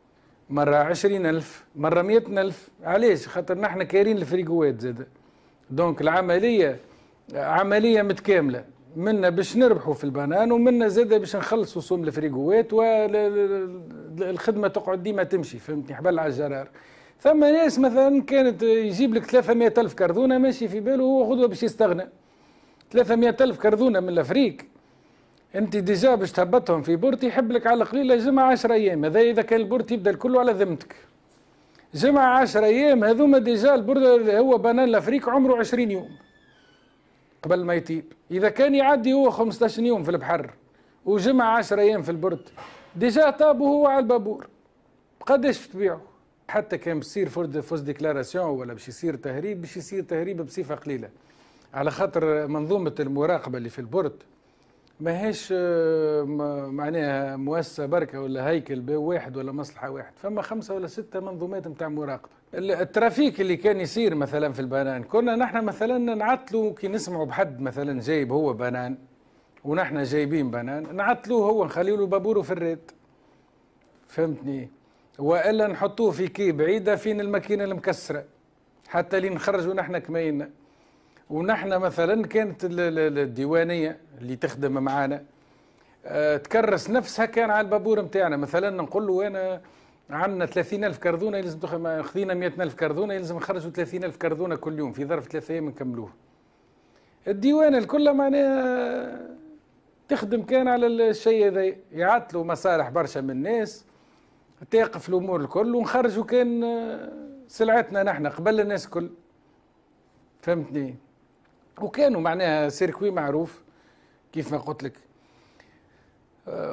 مرة عشرين ألف، مرة مئة ألف. علاش؟ خاطر نحن كايرين الفريقوات زاد. دونك العملية عملية متكاملة، منا باش نربحوا في البنان ومنا زاد باش نخلصوا سوم الفريقوات والخدمة تقعد ديما تمشي، فهمتني، حبل على الجرار. ثم ناس مثلا كانت يجيب لك ثلاثمائة ألف كرذونة ماشي في باله هو غدوة باش يستغنى. ثلاثمائة ألف كرذونة من الأفريق انت ديجا باش تهبطهم في بورتي يحب لك على القليله جمعه عشرة ايام، هذا اذا كان البورتي يبدا الكل على ذمتك. جمعه عشرة ايام هذوما ديجا البورد هو بنان الافريق عمره عشرين يوم قبل ما يطيب، اذا كان يعدي هو خمسطاش يوم في البحر وجمعه عشرة ايام في البرد ديجا طاب وهو على البابور. قداش تبيعه؟ حتى كان بيصير فوز ديكلاراسيون ولا باش يصير تهريب، باش يصير تهريب بصفه قليله، على خاطر منظومه المراقبه اللي في البورد ماهيش معناها مؤسسه بركه ولا هيكل واحد ولا مصلحه واحد، فما خمسه ولا سته منظومات نتاع مراقبه. الترافيك اللي كان يصير مثلا في البنان كنا نحن مثلا نعطلوا كي نسمعوا بحد مثلا جايب هو بنان ونحن جايبين بنان نعطلوه هو نخليوا له بابوره في الريد، فهمتني، والا نحطوه في كي بعيده فين الماكينه المكسره حتى اللي نخرجوا نحن كمينا. ونحن مثلا كانت الديوانيه اللي تخدم معانا أه تكرس نفسها كان على البابور نتاعنا، مثلا نقول له انا عندنا ثلاثين ألف كرذونه يلزم خذينا مئة ألف كرذونه يلزم نخرجوا ثلاثين ألف كرذونه كل يوم في ظرف ثلاثة ايام نكملوه. الديوانه الكل معناها تخدم كان على الشيء هذا، يعطلوا مصالح برشا من الناس تقف الامور الكل ونخرجوا كان سلعتنا نحن قبل الناس الكل، فهمتني. وكانوا معناها سيركوي معروف كيف ما قلت لك. أه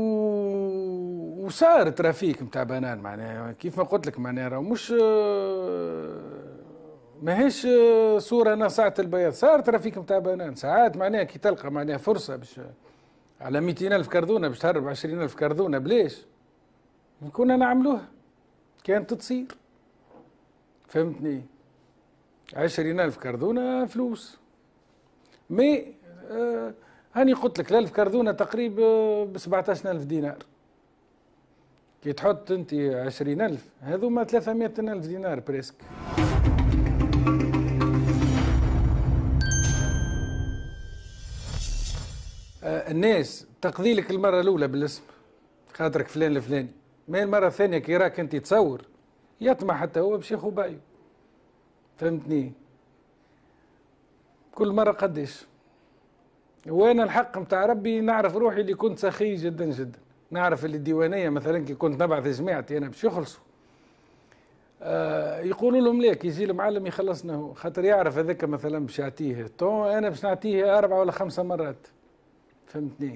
وصار ترافيك نتاع بنان معناها كيف ما قلت لك معناها راهو مش أه ماهيش صوره انا ساعه البياض، صار ترافيك نتاع بنان ساعات معناها كي تلقى معناها فرصه باش على مئتين ألف كرذونه باش تهرب عشرين ألف كرذونه بلاش كنا نعملوها، كانت تصير، فهمتني. عشرين ألف كرذونه فلوس مي آه هاني قلت لك الألف كرذونه تقريبا ب سبعطاش ألف دينار، كي تحط انت عشرين ألف هذوما ثلاثمائة ألف دينار بريسك. آه الناس تقضي لك المره الاولى بالاسم خاطرك فلان الفلاني، ما المره الثانيه كي راك انت تصور يطمع حتى هو باش ياخذ بايو، فهمتني. كل مرة قديش وانا الحق متاع ربي نعرف روحي اللي كنت سخي جدا جدا، نعرف اللي الديوانية مثلا كي كنت نبعث جماعتي انا باش يخلصوا آه يقولوا لهم ليك يجي المعلم يخلصنا هو، خاطر يعرف هذاك مثلا باش يعطيه طون انا باش نعطيه اربعة ولا خمسة مرات، فهمتني.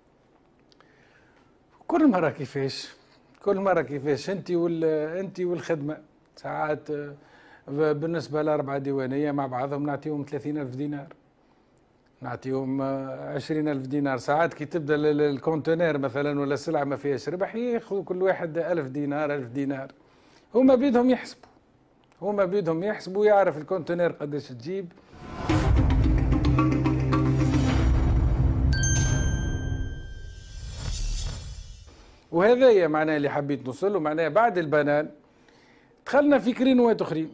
كل مرة كيفاش كل مرة كيفاش انت وال انت والخدمة ساعات آه بالنسبة لأربعة ديوانية مع بعضهم نعطيهم ثلاثين ألف دينار، نعطيهم عشرين ألف دينار. ساعات كي تبدأ الكونتينير مثلا ولا سلعة ما فيهاش ربح ياخذوا كل واحد ألف دينار ألف دينار. هما بيدهم يحسبوا هما بيدهم يحسبوا يعرف الكونتينير قداش تجيب. وهذا معناه اللي حبيت نوصله، معناه بعد البنان دخلنا في كرينوات أخرين،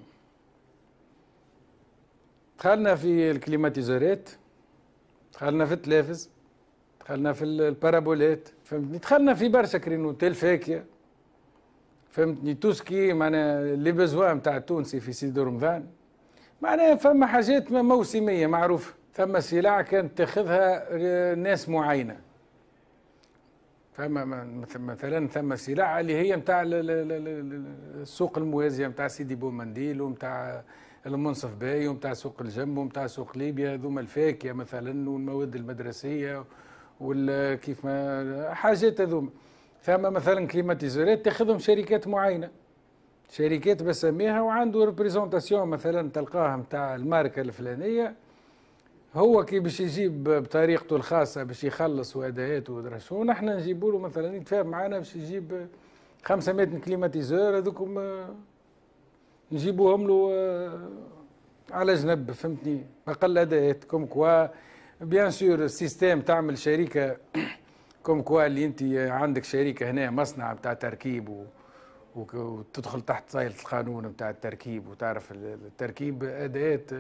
دخلنا في الكليماتيزورات، دخلنا في التلافز، دخلنا في البارابولات، فهمتني، دخلنا في برشا كرينوات الفاكهة، فهمتني، توسكي معناها لي بزوا نتاع التونسي في سيد رمضان، معناها فما حاجات موسمية معروفة، ثم سلع كانت تاخذها ناس معينة، فما مثلا ثم سلع اللي هي نتاع السوق الموازية نتاع سيدي بومنديل ونتاع المنصف باي ونتاع سوق الجنب ونتاع سوق ليبيا، هذوما الفاكهه مثلا والمواد المدرسيه والكيف ما حاجات هذوما. ثم مثلا كليماتيزورات تاخذهم شركات معينه، شركات بسميها وعنده ريبريزونتاسيون مثلا تلقاها نتاع الماركه الفلانيه، هو كي باش يجيب بطريقته الخاصه باش يخلص واداته ودرا شو، نحن نجيبوا له مثلا يتفاهم معنا باش يجيب خمسمائة كليماتيزور هذوكم نجيبوهم له على جنب، فهمتني، اقل اداءات كوم كوا بيان سور السيستيم تعمل شركه كوم كوا اللي انت عندك شركه هنا مصنع بتاع تركيب وتدخل تحت طايله القانون نتاع التركيب، وتعرف التركيب اداه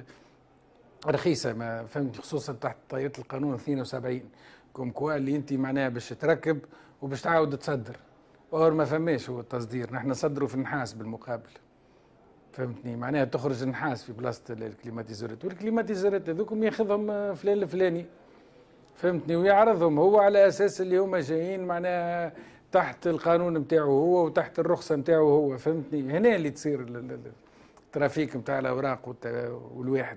رخيصه ما فهمت، خصوصا تحت طايله القانون اثنين وسبعين كوم كوا اللي انت معناها باش تركب وباش تعاود تصدر، اور ما فماش هو التصدير، نحن نصدروا في النحاس بالمقابل فهمتني، معناها تخرج النحاس في بلاصه الكليماتيزورات، والكليماتيزورات هذوكم ياخذهم فلان الفلاني فهمتني، ويعرضهم هو على اساس اللي هما جايين معناها تحت القانون نتاعو هو وتحت الرخصه نتاعو هو فهمتني. هنا اللي تصير الترافيك نتاع الاوراق والواحد.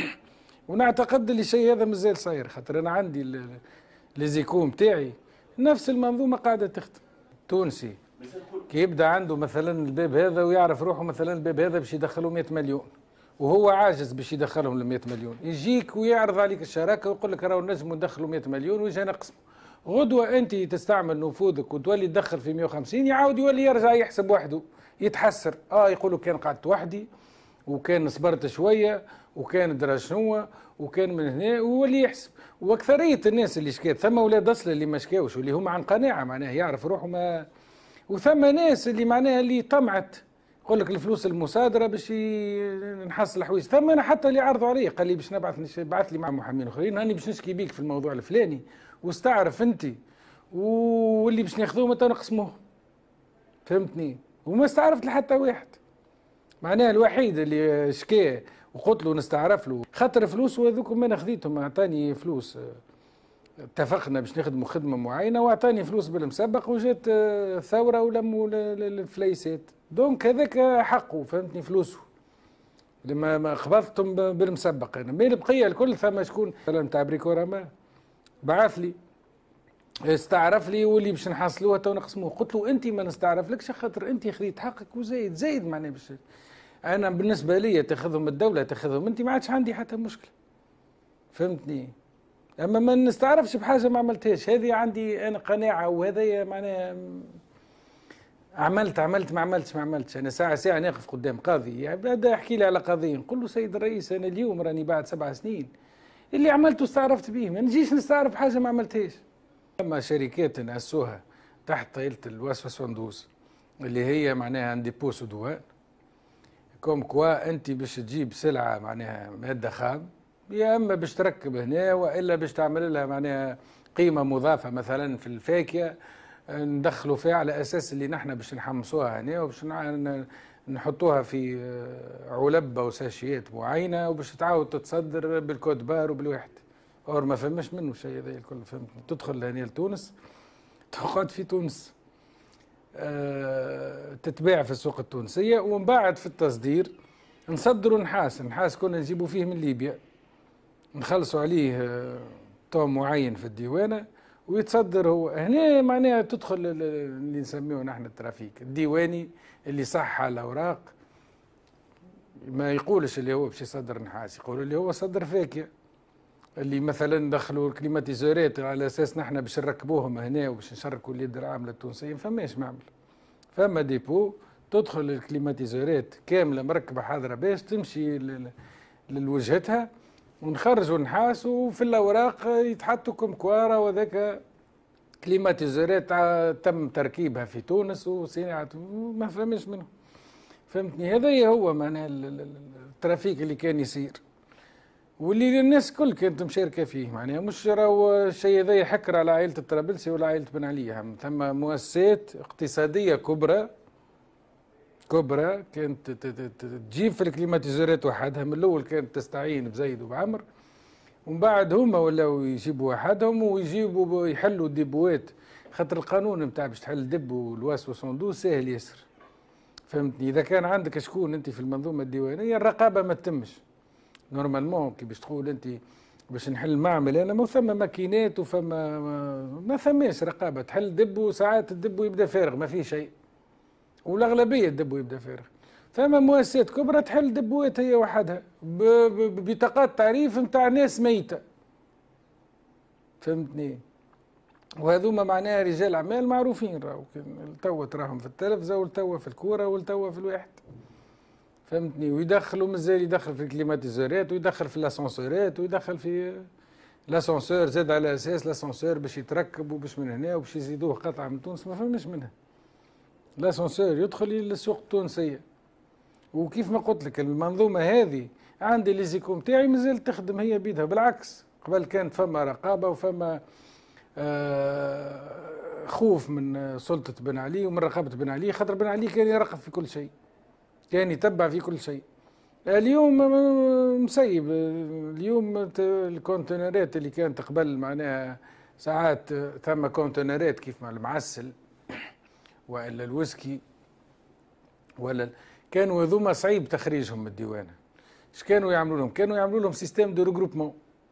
ونعتقد اللي الشيء هذا مازال صاير، خاطر انا عندي ليزيكو نتاعي نفس المنظومه قاعده تخدم. تونسي كي يبدا عنده مثلا الباب هذا ويعرف روحه مثلا الباب هذا باش يدخله مئة مليون وهو عاجز باش يدخلهم ل مئة مليون، يجيك ويعرض عليك الشراكه ويقول لك راهو نجموا ندخلوا مئة مليون ويجي نقسمه. غدوه انت تستعمل نفوذك وتولي تدخل في مئة وخمسين، يعاود يولي يرجع يحسب وحده يتحسر، اه يقولوا كان قعدت وحدي وكان صبرت شويه وكان درا شنو وكان من هنا، ويولي يحسب. واكثريه الناس اللي شكات، ثم اولاد اصل اللي ما شكاوش واللي هم عن قناعه معناها يعرف روحه ما، وثم ناس اللي معناها اللي طمعت يقول لك الفلوس المصادره باش نحصل حوايج. ثم انا حتى اللي عرضوا علي قال لي باش نبعث بعث لي مع محامين اخرين هاني باش نشكي بيك في الموضوع الفلاني واستعرف انت، واللي باش ناخذوهم تو نقسموهم فهمتني، وما استعرفت لحتى واحد معناها. الوحيد اللي شكاه وقلت له نستعرف له خاطر فلوس وهذوكم انا خذيتهم، اعطاني فلوس اتفقنا باش نخدموا خدمه معينه واعطاني فلوس بالمسبق وجات ثوره ولموا الفليسات، دونك هذاك حقه فهمتني فلوسه لما ما قبضتهم بالمسبق. انا مي البقيه الكل ثم شكون مثلا تاع بريكوراما بعث لي استعرف لي واللي باش نحصلوها تو نقسموه. قلت له انت ما نستعرفلكش خاطر انت خذيت حقك وزايد زايد معناها باش انا بالنسبه لي تاخذهم الدوله تاخذهم انت ما عادش عندي حتى مشكله فهمتني. اما ما نستعرفش بحاجه ما عملتهاش، هذه عندي انا قناعه، وهذا معناها عملت عملت ما عملتش ما عملتش. انا ساعه ساعه نقف قدام قاضي يعني بدا يحكي لي على قضيه نقول له سيد الرئيس انا اليوم راني بعد سبع سنين اللي عملته استعرفت به، ما نجيش نستعرف حاجه ما عملتهاش. اما شركات ناسوها تحت طايله الوصفه صندوس اللي هي معناها عندي بوس ودوان كوم كوا انت باش تجيب سلعه معناها ماده خام، يا اما باش تركب هنا والا باش تعمل لها معناها قيمه مضافه مثلا في الفاكهه ندخلوا فيها على اساس اللي نحن باش نحمصوها هنا وباش نحطوها في علب او ساشيات معينه وباش تعاود تتصدر بالكود بار وبالواحد. اور ما فهمش منه شيء هذا الكل فهمت. تدخل هنا لتونس تقعد في تونس أه تتباع في السوق التونسيه، ومن بعد في التصدير نصدروا نحاس، النحاس كنا نجيبوا فيه من ليبيا نخلصوا عليه طعم معين في الديوانه ويتصدر هو هنا معناها. تدخل اللي نسميه نحن الترافيك الديواني اللي صح على الاوراق، ما يقولش اللي هو باش يصدر نحاس، يقول اللي هو صدر فاكهه، اللي مثلا دخلوا الكليماتيزورات على اساس نحن باش نركبوهم هنا وباش نشاركوا اليد العامله التونسيه، فماش معمل. فما ديبو تدخل الكليماتيزورات كامله مركبه حاضره باش تمشي لوجهتها ونخرجوا النحاس، وفي الاوراق يتحطوا كم كوارا وذاك كليماتيزورات تم تركيبها في تونس وصناعه ما فهمش منه فهمتني. هذا هو معناها الترافيك اللي كان يصير واللي الناس كل كانت مشاركه فيه معناها. مش راهو الشيء هذا يحكر على عائله الطرابلسي ولا عائله بن علي، ثم مؤسسات اقتصاديه كبرى كبرى كانت تجيب في الكليماتيزورات وحدها. من الاول كانت تستعين بزيد وبعمر، ومن بعد هما ولاو يجيبوا وحدهم ويجيبوا يحلوا الديبوات، خاطر القانون نتاع باش تحل دب والواس وصندوق ساهل ياسر فهمتني. اذا كان عندك شكون انت في المنظومه الديوانيه الرقابه ما تتمش نورمالمون. كي باش تقول انت باش نحل معمل انا ما ثم ماكينات وفما ما ثماش رقابه، تحل دب وساعات الدب يبدا فارغ ما فيه شيء، والاغلبيه الدب يبدا فارغ. ثم مؤسسات كبرى تحل دبوات هي وحدها ببطاقات تعريف نتاع ناس ميته فهمتني. وهذوما معناها رجال اعمال معروفين، راهو توا تراهم في التلفزه والتوا في الكوره والتوا في الواحد فهمتني. ويدخلوا مازال يدخل في الكليماتيزورات ويدخل في الاسانسورات ويدخل في الاسانسور زاد على اساس الاسانسور باش يتركب وباش من هنا وباش يزيدوه قطعه من تونس ما فهمش منها. لاسونسور يدخل للسوق التونسيه. وكيف ما قلت لك المنظومه هذه عندي ليزيكو نتاعي مازالت تخدم هي بيدها، بالعكس قبل كانت فما رقابه وفما آه خوف من سلطه بن علي ومن رقابه بن علي، خاطر بن علي كان يراقب في كل شيء، كان يتبع في كل شيء. اليوم مسيب، اليوم الكونتينرات اللي كانت قبل معناها ساعات ثم كونتينرات كيف مع المعسل والا الويسكي ولا كانوا هذوما صعيب تخريجهم من الديوانه. ايش كانوا يعملوا لهم؟ كانوا يعملوا لهم سيستيم دو ريغروبمون،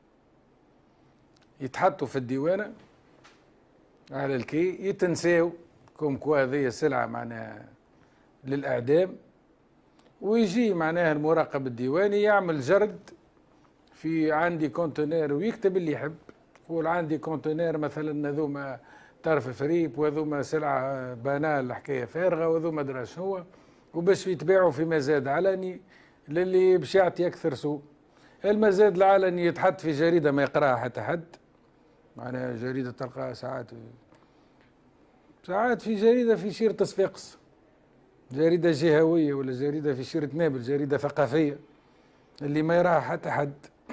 يتحطوا في الديوانه على الكي، يتنساو كوم كوا هذه سلعه معناها للاعدام، ويجي معناها المراقب الديواني يعمل جرد في عندي كونتينير ويكتب اللي يحب، يقول عندي كونتينير مثلا هذوما طرف فريب وهذوما سلعه بانال حكايه فارغه وهذوما درا شنو، وباش يتباعوا في مزاد علني للي باش يعطي اكثر سوق. المزاد العلني يتحط في جريده ما يقراها حتى حد، معناها جريده تلقاها ساعات ساعات في جريده في شير تصفيقس، جريده جهويه ولا جريده في شيرة نابل، جريده ثقافيه اللي ما يراها حتى حد.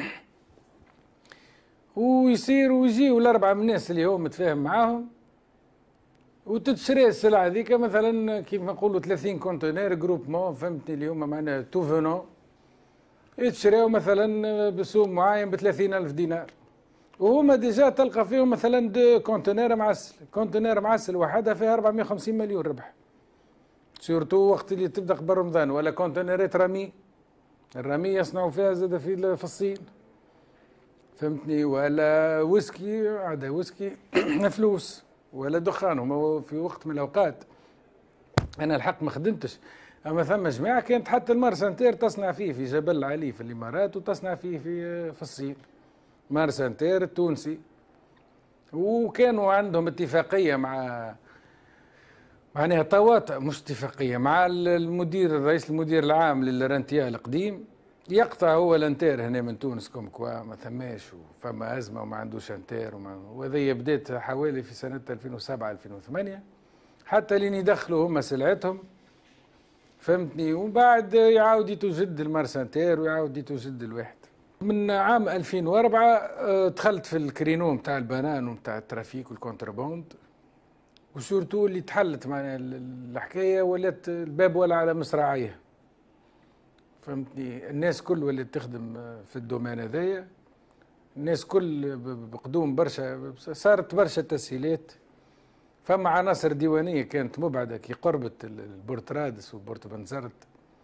ويصير ويجيو الاربعه من الناس اللي هو متفاهم معاهم وتتشري السلعه هذيك مثلا كيف ما نقولوا ثلاثين كونتينير جروبمون، فهمتني، اللي هما معناها تو فونون يتشريو مثلا بسوم معين ب ثلاثين ألف دينار، وهما ديجا تلقى فيهم مثلا دو كونتينير معسل، كونتينير معسل وحدها فيها أربعمائة وخمسين مليون ربح، سورتو وقت اللي تبدا قبل رمضان. ولا كونتينرات رمي، الرمي يصنعوا فيها زاد في في الصين، فهمتني، ولا ويسكي عاد ويسكي فلوس، ولا دخان. هما في وقت من الاوقات انا الحق ما خدمتش، اما ثم جماعه كانت حتى المارسنتير تصنع فيه في جبل علي في الامارات وتصنع فيه في في الصين، مارسنتير التونسي، وكانوا عندهم اتفاقيه مع معناها طواطئ، مش اتفاقيه، مع المدير الرئيس المدير العام للرنتيا القديم، يقطع هو الانتير هنا من تونس كوم كوا ما ثماش وفما ازمه وما عندوش انتير، وهذه بدات حوالي في سنه ألفين وسبعة ألفين وثمانية حتى لين يدخلوا هما سلعتهم، فهمتني، وبعد يعاود يتوجد المارسنتير ويعاود يتوجد الواحد. من عام ألفين وأربعة دخلت في الكرينو نتاع البنان ونتاع الترافيك والكونتربوند، وسورتو اللي تحلت معنا الحكايه ولات الباب ولا على مصراعيه، فهمتني، الناس كل ولات تخدم في الدومين هذايا، الناس كل بقدوم برشا، صارت برشا تسهيلات، فما عناصر ديوانيه كانت مبعده كي قربت البورترادس وبورت بنزرت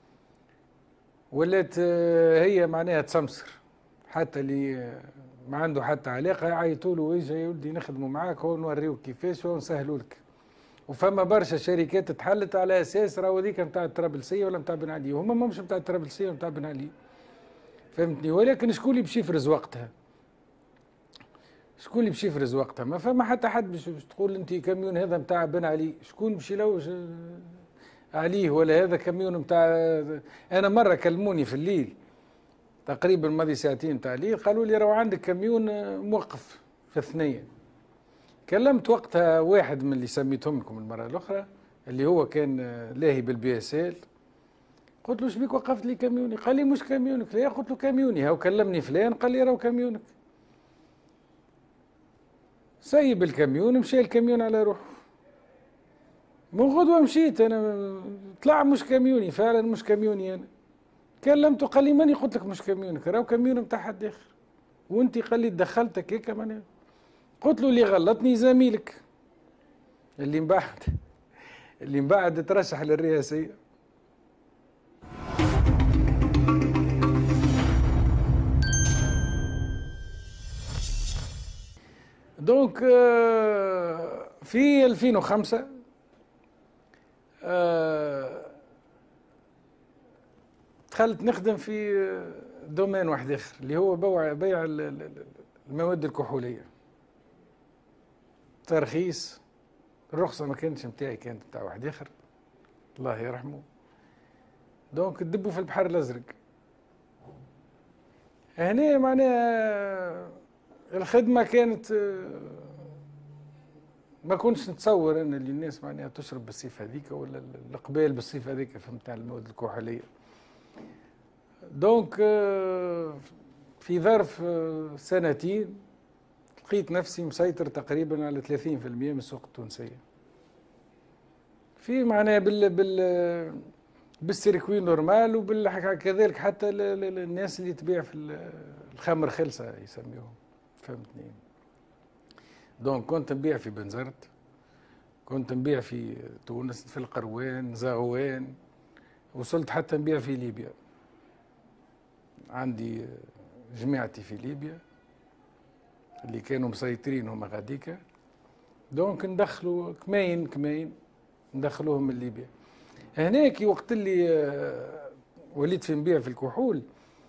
ولات هي معناها تسمسر، حتى اللي ما عنده حتى علاقه يعيطوا له ويجي يا ولدي نخدموا معاك ونوريوك كيفاش ونسهلوا لك. وفما برشا شركات تحلت على اساس راهو هذيك نتاع الطرابلسيه ولا نتاع بن علي، وهما ماهمش نتاع الطرابلسيه ونتاع بن علي، فهمتني، ولكن شكون اللي باش يفرز وقتها؟ شكون اللي باش يفرز وقتها؟ ما فما حتى حد باش تقول انت كاميون هذا نتاع بن علي، شكون باش يلوج عليه؟ ولا هذا كاميون نتاع، انا مره كلموني في الليل تقريبا ماضي ساعتين تاع الليل قالوا لي راهو عندك كاميون موقف في الثنيه. كلمت وقتها واحد من اللي سميتهم لكم المره الاخرى اللي هو كان لاهي بالبي اس ال، قلت له شبيك وقفت لي كاميوني؟ قال لي مش كاميونك. لا، قلت له كاميوني، هاو كلمني فلان قال لي راهو كاميونك. سيب الكاميون، مشى الكاميون على روحه. من غدوه مشيت انا، طلع مش كاميوني، فعلا مش كاميوني. انا كلمته قال لي ماني قلت لك مش كاميونك، راهو كاميون نتاع حد اخر، وانت قال لي دخلتك هيك. ماني قلت له اللي غلطني زميلك اللي من بعد اللي من بعد ترشح للرئاسيه. دونك في ألفين وخمسة دخلت نخدم في دومين واحد اخر اللي هو بيع المواد الكحوليه، ترخيص. الرخصه ما كانتش نتاعي، كانت نتاع واحد اخر الله يرحمه. دونك تدبوا في البحر الازرق. هنا معناها الخدمه كانت ما كنتش نتصور ان اللي الناس معناها تشرب بالصيف هذيك ولا القبال بالصيف هذيك فهمت على المواد الكحوليه. دونك في ظرف سنتين لقيت نفسي مسيطر تقريبا على ثلاثين بالمئة من السوق التونسيه. في معناها بال بال بالسيركوي نورمال وكذلك حتى الناس اللي تبيع في الخمر خلصه يسميوهم فهمتني. دونك كنت نبيع في بنزرت، كنت نبيع في تونس، في القروان، زغوان، وصلت حتى نبيع في ليبيا. عندي جماعتي في ليبيا اللي كانوا مسيطرين هما غاديكا. دونك ندخلوا كماين كماين ندخلوهم من ليبيا. هناك وقت اللي وليت في نبيع في الكحول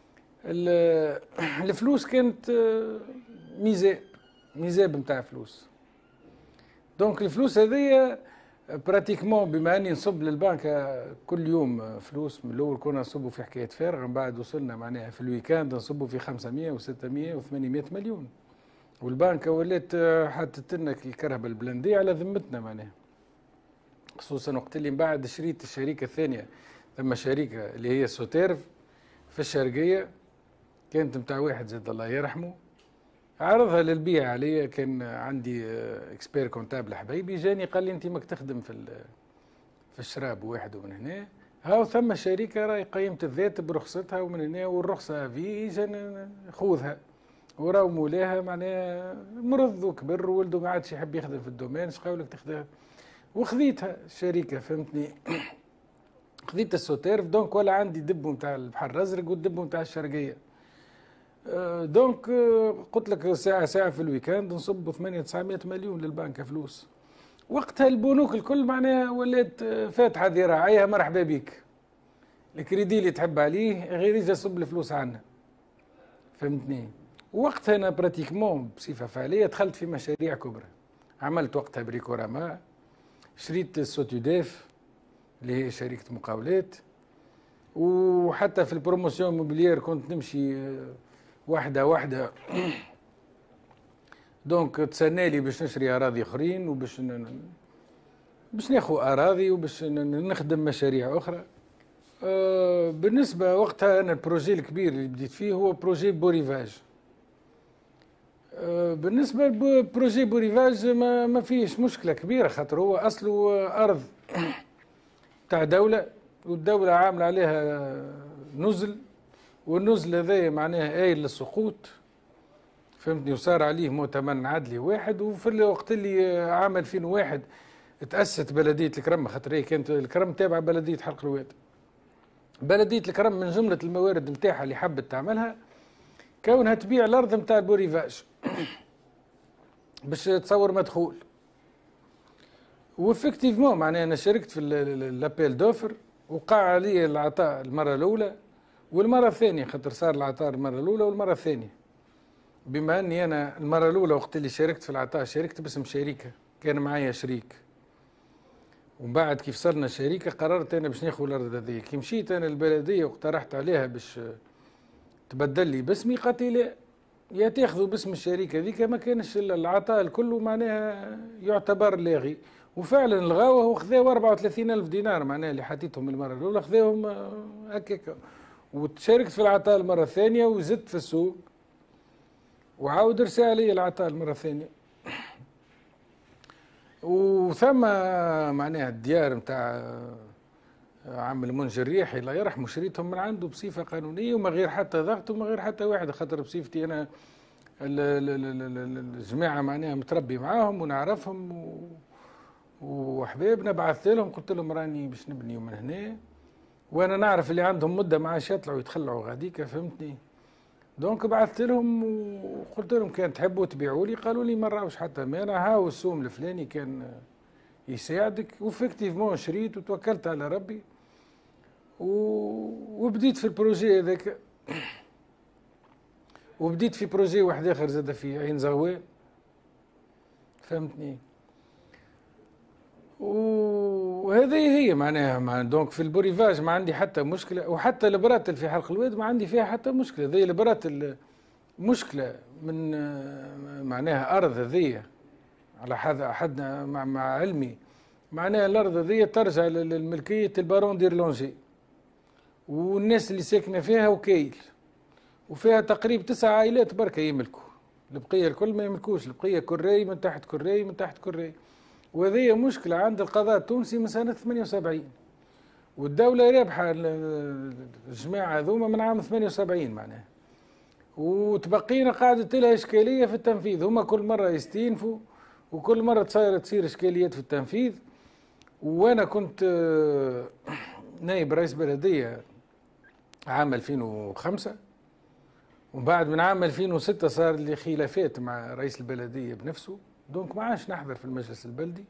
الفلوس كانت ميزاب ميزاب نتاع فلوس. دونك الفلوس هذيا براتيكمون بما اني نصب للبنك كل يوم فلوس. من الاول كنا نصبوا في حكايه فارغ، من بعد وصلنا معناها في الويكاند نصبوا في خمسمئة وستمئة وثمانمئة مليون، والبنك ولات حطت لنا الكرهبه البلنديه على ذمتنا معناها. خصوصا وقت اللي من بعد شريت الشركه الثانيه، ثم شركه اللي هي سوتيرف في الشرقيه كانت نتاع واحد زاد الله يرحمه، عرضها للبيع عليا. كان عندي اكسبير كونتابل حبيبي، جاني قال لي انت ماك تخدم في في الشراب وحده من هنا، هاو ثم شركه راهي قيمه الذات برخصتها ومن هنا والرخصه في اجا خذها، وراو مولاها معناها مرض وكبر وولده ما عادش يحب يخدم في الدومين، اش قولك تخدم، وخذيتها الشركه فهمتني. خذيت السوتيرف. دونك ولا عندي دبو نتاع البحر الازرق والدبو نتاع الشرقيه. دونك قلت لك ساعه ساعه في الويكاند نصب ثمانمئة تسعمئة مليون للبنك فلوس. وقتها البنوك الكل معناها ولات فاتحه ذراعيها مرحبا بك، الكريدي اللي تحب عليه غير يجي يصب الفلوس عنا فهمتني. وقتها انا براتيكمون بصفه فعليه دخلت في مشاريع كبرى. عملت وقتها بريكوراما، شريت سوتوديف اللي هي شركه مقاولات، وحتى في البروموسيون موبيليير كنت نمشي واحده واحده. دونك تسنالي باش نشري اراضي اخرين وباش ن... باش ناخذ اراضي وباش نخدم مشاريع اخرى. أه بالنسبه وقتها انا البروجي الكبير اللي بديت فيه هو بروجي بوريفاج. أه بالنسبه لبروجي بوريفاج ما, ما فيش مشكله كبيره، خاطر هو اصله ارض تاع دوله، والدوله عامله عليها نزل، والنزل هذايا معناها آيل للسقوط فهمتني، وصار عليه مؤتمن عدلي واحد. وفي الوقت اللي عام ألفين وواحد تأسست بلدية الكرم، خاطر هي كانت الكرم تابعة بلدية حلق الواد. بلدية الكرم من جملة الموارد نتاعها اللي حبت تعملها كونها تبيع الأرض نتاع البوريفاج باش تصور مدخول. وافكتيفمون معناها أنا شاركت في الابيل دوفر، وقع علي العطاء المرة الأولى والمرة الثانية، خاطر صار العطاء المرة الأولى والمرة الثانية. بما أني أنا المرة الأولى وقت اللي شاركت في العطاء شاركت باسم شركة كان معايا شريك، ومن بعد كيف صرنا شركة قررت أنا باش ناخذ الأرض هذيا. كي مشيت أنا البلدية واقترحت عليها باش تبدل لي باسمي، قالت لي لا، يا تاخذوا باسم الشركة ذيك، ما كانش العطاء الكل معناها يعتبر لاغي. وفعلا لغاوه وخذاو أربعة وثلاثين ألف دينار معناها اللي حطيتهم المرة الأولى خذاهم هكاك. وتشاركت في العطاء المرة الثانية وزدت في السوق وعاود رسى علي العطاء المرة الثانية. وثم معناها الديار نتاع عم المنجي الريحي الله يرحمه شريتهم من عنده بصفة قانونية وما غير حتى ضغط وما غير حتى واحد، خاطر بصفتي أنا الجماعة معناها متربي معاهم ونعرفهم وحبابنا. بعثت لهم قلت لهم راني باش نبني من هنا، وانا نعرف اللي عندهم مده ما عادش يطلعوا يتخلعوا غاديكا فهمتني. دونك بعثت لهم وقلت لهم كان تحبوا تبيعوا لي، قالوا لي ما نراوش حتى ما انا هاو السوم الفلاني كان يساعدك. وفكتيفمون شريت وتوكلت على ربي وبديت في البروجي هذاك. وبديت في بروجي واحد اخر زاد في عين زغوان فهمتني. وهذه هي معناها مع دونك في البوريفاج ما عندي حتى مشكله، وحتى البراتل في حلق الواد ما عندي فيها حتى مشكله. ذي البراتل مشكله من معناها ارض هذيا على حد حدنا مع, مع علمي معناها الارض هذه ترجع للملكيه البارون ديرلونجي، والناس اللي ساكنه فيها وكايل، وفيها تقريبا تسع عائلات بركه يملكوا، البقيه الكل ما يملكوش، البقيه كري من تحت كري من تحت كري. وهذه مشكله عند القضاء التونسي من سنه ثمانية وسبعين، والدوله رابحه الجماعه هذوما من عام ثمانية وسبعين معناها، وتبقينا قاعدة لها إشكالية في التنفيذ. هما كل مرة يستينفوا وكل مرة تصير تصير إشكاليات في التنفيذ. وأنا كنت نائب رئيس بلدية عام ألفين وخمسة، وبعد من عام ألفين وستة صار لي خلافات مع رئيس البلدية بنفسه، دونك ما عادش نحضر في المجلس البلدي.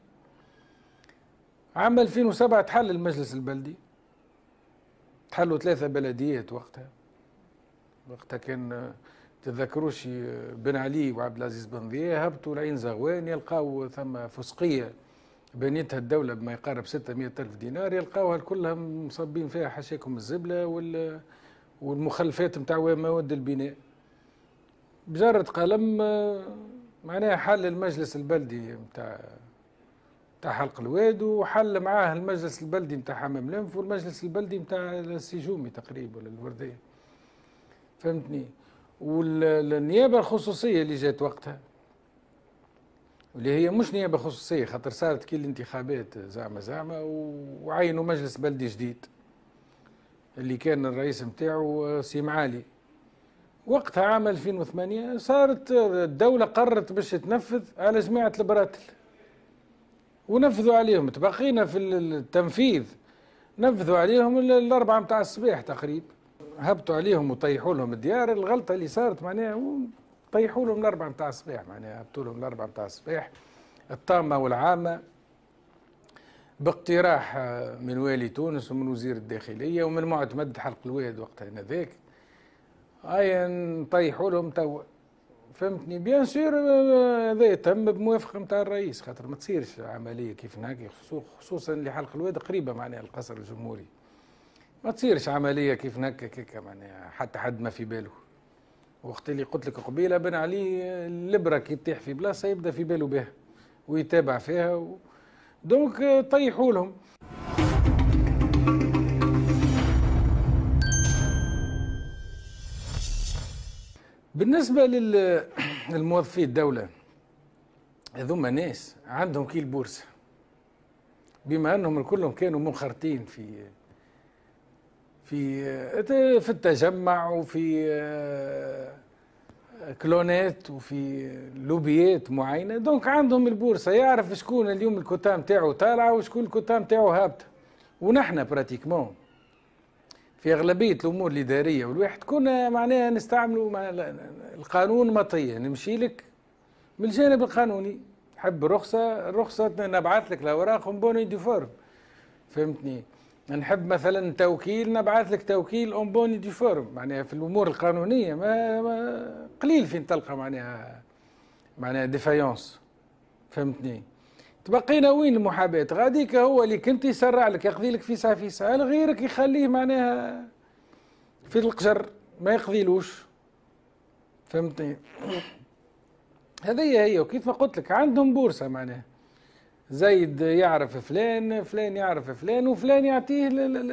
عام ألفين وسبعة تحل المجلس البلدي، تحلوا ثلاثة بلديات وقتها. وقتها كان تذكروش بن علي وعبد العزيز بن ضياء هبطوا لعين زغوان، يلقاو ثم فسقيه بنيتها الدوله بما يقارب ستمائة ألف دينار، يلقاوها كلها مصبين فيها حاشاكم الزبله والمخلفات نتاع مواد البناء. بجرة قلم معناها حل المجلس البلدي نتاع نتاع حلق الواد، وحل معاه المجلس البلدي نتاع حمام لنف، والمجلس البلدي نتاع السجومي تقريبا ولا الورديه، فهمتني. والنيابه الخصوصيه اللي جات وقتها، واللي هي مش نيابه خصوصيه خاطر صارت كي الانتخابات زعما زعما، وعينوا مجلس بلدي جديد اللي كان الرئيس نتاعو سي معالي. وقتها عام ألفين وثمانية صارت الدوله قررت باش تنفذ على جماعه البراتل، ونفذوا عليهم. تبقينا في التنفيذ نفذوا عليهم الاربعه نتاع الصباح تقريبا، هبطوا عليهم وطيحوا لهم الديار. الغلطه اللي صارت معناها طيحوا لهم الاربعه نتاع الصباح، معناها هبطوا لهم الاربعه نتاع الصباح الطامه والعامه، باقتراح من والي تونس ومن وزير الداخليه ومن معتمد حلق الواد وقتها هذاك، اي نطيحوا لهم توا، فهمتني. بيان سور هذا تم بموافقه نتاع الرئيس، خاطر ما تصيرش عمليه كيف هكا، خصوصا اللي حلق الواد قريبه معناها القصر الجمهوري، ما تصيرش عمليه كيف هكا كيكا معناها حتى حد ما في باله. وقت اللي قلت لك قبيله بن علي الابره كي تطيح في بلاصه يبدا في باله بها ويتابع فيها و... دونك طيحوا لهم. بالنسبه للموظفي الدوله هذوما ناس عندهم كي البورصه، بما انهم كلهم كانوا منخرطين في في في التجمع وفي كلونات وفي لوبيات معينه، دونك عندهم البورصه، يعرف شكون اليوم الكوتا نتاعو طالعه وشكون الكوتا نتاعو هابطه. ونحن براتيكمون في اغلبيه الامور الاداريه والواحد كنا معناها نستعملوا مع القانون مطيه، نمشي لك من الجانب القانوني، حب رخصه الرخصه نبعث لك الاوراق بوني دي فورم، فهمتني. نحب مثلا توكيل نبعث لك توكيل اون بوني دي فورم، معناها في الامور القانونيه ما, ما قليل فين تلقى معناها معناها ديفايونس، فهمتني. تبقينا وين المحاباه؟ غاديك هو اللي كنت يسرع لك يقضي لك فيسا فيسا، غيرك يخليه معناها في القجر ما يقضيلوش، فهمتني. هذه هي. وكيف ما قلت لك عندهم بورصه معناها، زيد يعرف فلان، فلان يعرف فلان، وفلان يعطيه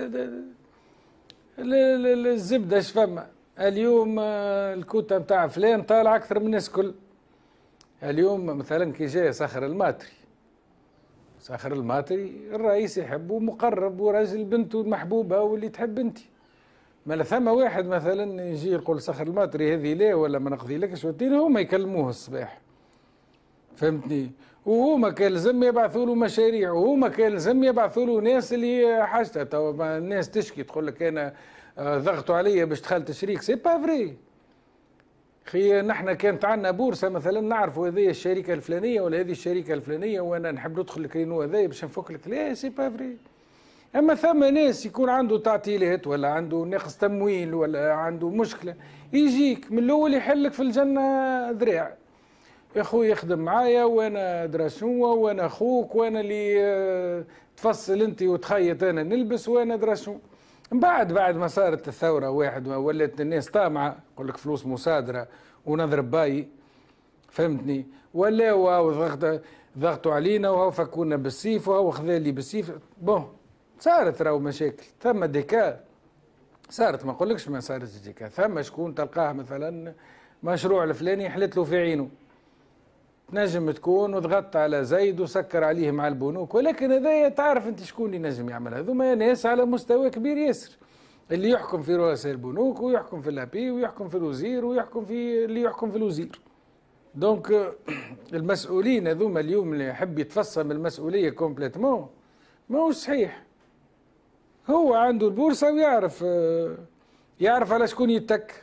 الزبده اش فما. اليوم الكوتا نتاع فلان طالع اكثر من الناس الكل. اليوم مثلا كي جاء صخر الماطري، صخر الماطري الرئيس يحبه مقرب وراجل بنته المحبوبه واللي تحب انتي. ما ثم واحد مثلا يجي يقول صخر الماطري هذه لا ولا ما نقضي لكش، هما يكلموه الصباح، فهمتني. وهما كان لازم يبعثوا له مشاريع، وهما كان لازم يبعثوا له ناس اللي حاجتها. توا الناس تشكي تقول لك انا ضغطوا عليا باش دخلت شريك، سي با فري. خي نحن كانت عندنا بورصه مثلا نعرفوا هذه الشركه الفلانيه ولا هذه الشركه الفلانيه، وانا نحب ندخل الكرينو هذايا باش نفك لك، لا سي با فري. اما ثم ناس يكون عنده تعطيلات ولا عنده نقص تمويل ولا عنده مشكله، يجيك من الاول يحلك في الجنه ذراع. يا خويا يخدم معايا وانا درا شنو، وانا اخوك، وانا اللي تفصل انت وتخيط انا نلبس، وانا درا شنو. من بعد بعد ما صارت الثوره واحد ولات الناس طامعه، يقول لك فلوس مصادره ونضرب باي، فهمتني. ولا وهو ضغط ضغطوا علينا وهو فكونا بالسيف وهو خذا لي بالسيف. بون صارت راهو مشاكل، ثم ديكا صارت، ما نقولكش ما صارتش ديكا، ثم شكون تلقاه مثلا مشروع الفلاني حلت له في عينه، تنجم تكون وضغطت على زيد وسكر عليه مع البنوك، ولكن هذايا تعرف انت شكون اللي نجم يعمل؟ هذوما ناس على مستوى كبير ياسر، اللي يحكم في رؤساء البنوك ويحكم في الابي ويحكم في الوزير ويحكم في اللي يحكم في الوزير. دونك المسؤولين هذوما اليوم اللي يحب يتفصل من المسؤوليه كومبليتمون ماهوش صحيح. هو عنده البورصه ويعرف يعرف على شكون يتك.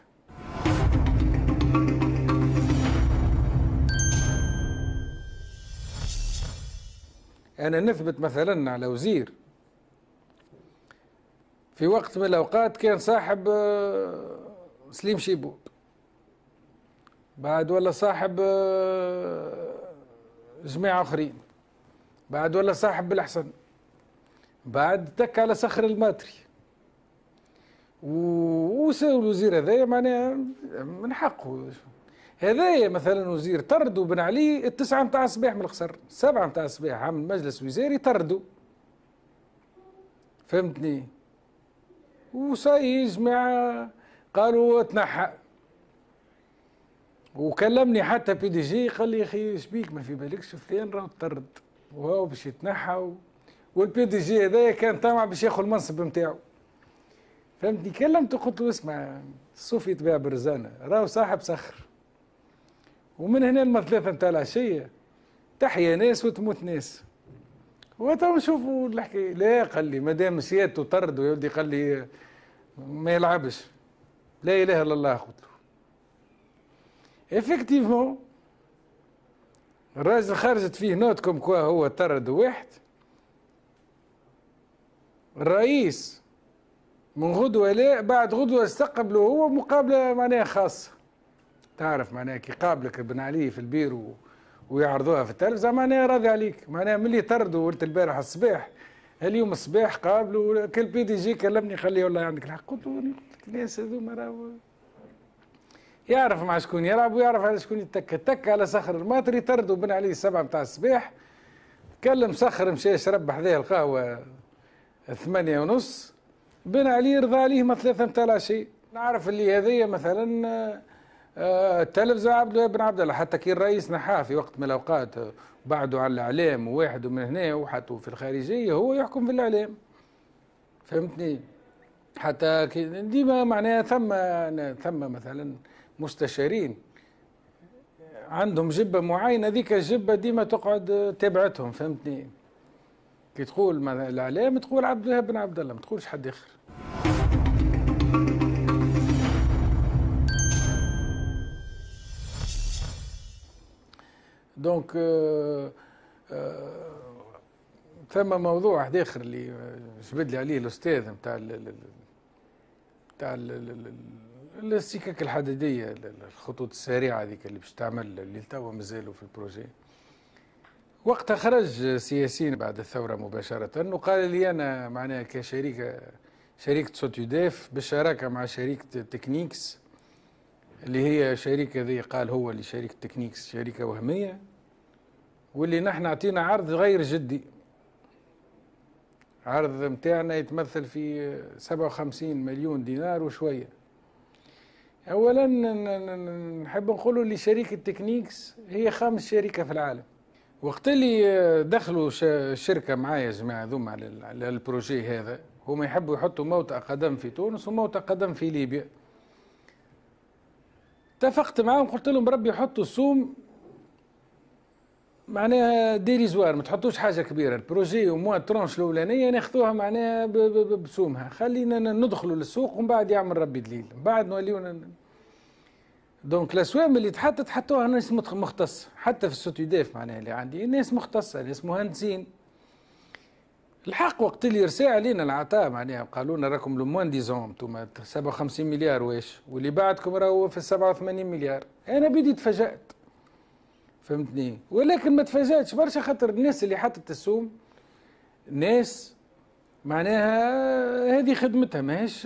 أنا نثبت مثلا على وزير في وقت من الأوقات كان صاحب سليم شيبوب، بعد ولا صاحب جماعة آخرين، بعد ولا صاحب بالأحسن، بعد تك على صخر الماتري، وساوي الوزير هذايا معناها من حقه. هذايا مثلا وزير طردوا بن علي التسعة متاع الصباح من القصر، السبعة متاع الصباح عمل مجلس وزاري طردوا، فهمتني؟ وصاي جماعة قالوا تنحى، وكلمني حتى بي دي جي قال لي يا اخي شبيك ما في بالكش فلان راهو طرد وهو باش يتنحى و... والبي دي جي هذايا كان طامع باش ياخذ المنصب نتاعو، فهمتني؟ كلمته قلت له اسمع الصوفي يتباع برزانه راهو صاحب صخر، ومن هنا المثلاثة نتاع العشية تحيا ناس وتموت ناس، وتو نشوفوا الحكاية. لا قال لي مادام سيادته طرد يا ولدي قال لي ما يلعبش، لا إله إلا الله. قلت له افكتيفمون الراجل خرجت فيه نوت كوم كوا هو طرد واحد، الرئيس من غدوة لا بعد غدوة استقبله هو مقابلة معناها خاصة. تعرف معناها كي قابلك بن علي في البيرو ويعرضوها في التلفزة معناها راضي عليك، معناها ملي طردوا ولت البارح الصباح اليوم الصباح قابلوا كل بي دي جي كلمني قال لي والله عندك الحق. قلت له الناس هذوما راهو يعرف مع شكون يلعب ويعرف على شكون يتك، تك على صخر الماطري طردوا بن علي السبعة متاع الصباح، كلم صخر مشى شرب حذاه القهوة ثمانية ونص، بن علي رضى عليه ما ثلاثة متاع العشية. نعرف اللي هذيا مثلا التلفزة عبد الوهاب بن عبد الله، حتى كي الرئيس نحاه في وقت من الاوقات بعده على الاعلام وواحد من هنا وحتى في الخارجيه هو يحكم في الاعلام، فهمتني؟ حتى ديما معناها ثم ثم مثلا مستشارين عندهم جبه معينه، ذيك الجبه ديما تقعد تبعتهم، فهمتني؟ كي تقول الاعلام تقول عبد الوهاب بن عبد الله، ما تقولش حد اخر. دونك آه آه ثم موضوع واحد اخر اللي جبد لي عليه الاستاذ نتاع نتاع السكك الحديديه، الخطوط السريعه هذيك اللي باش تعمل اللي توا مازالوا في البروجي. وقتها خرج سياسيين بعد الثوره مباشره وقال لي انا معناها كشريكه شركه سوتيداف بالشراكه مع شركه تكنيكس اللي هي شركه ذي، قال هو اللي شركه تكنيكس شركه وهميه، واللي نحن اعطينا عرض غير جدي، عرض متاعنا يتمثل في سبعة وخمسين مليون دينار وشويه. اولا نحب نقولوا اللي شركه تكنيكس هي خامس شركه في العالم. وقت اللي دخلوا الشركه معايا جماعه ذوما على البروجي هذا، هما يحبوا يحطوا موطئ قدم في تونس وموطئ قدم في ليبيا. اتفقت معاهم قلت لهم بربي يحطوا السوم معناها ديريزوار، ما تحطوش حاجه كبيره، البروجي وموا الترونش الاولانيه ناخذوها معناها بسومها، خلينا ندخلوا للسوق ومن بعد يعمل ربي دليل، من بعد نوليو. دونك الاسوام اللي تحطت حطوها ناس مختصه، حتى في السوتيداف معناها اللي عندي ناس مختصه، ناس مهندسين. الحق وقت اللي رسى علينا العطاء معناها قالوا لنا راكم لو موان ديزون انتم سبعة وخمسين مليار واش، واللي بعدكم راهو في سبعة وثمانين مليار. انا بدي تفاجأت، فهمتني؟ ولكن ما تفاجأتش برشا خاطر الناس اللي حطت السوم ناس معناها هذه خدمتها، ماهيش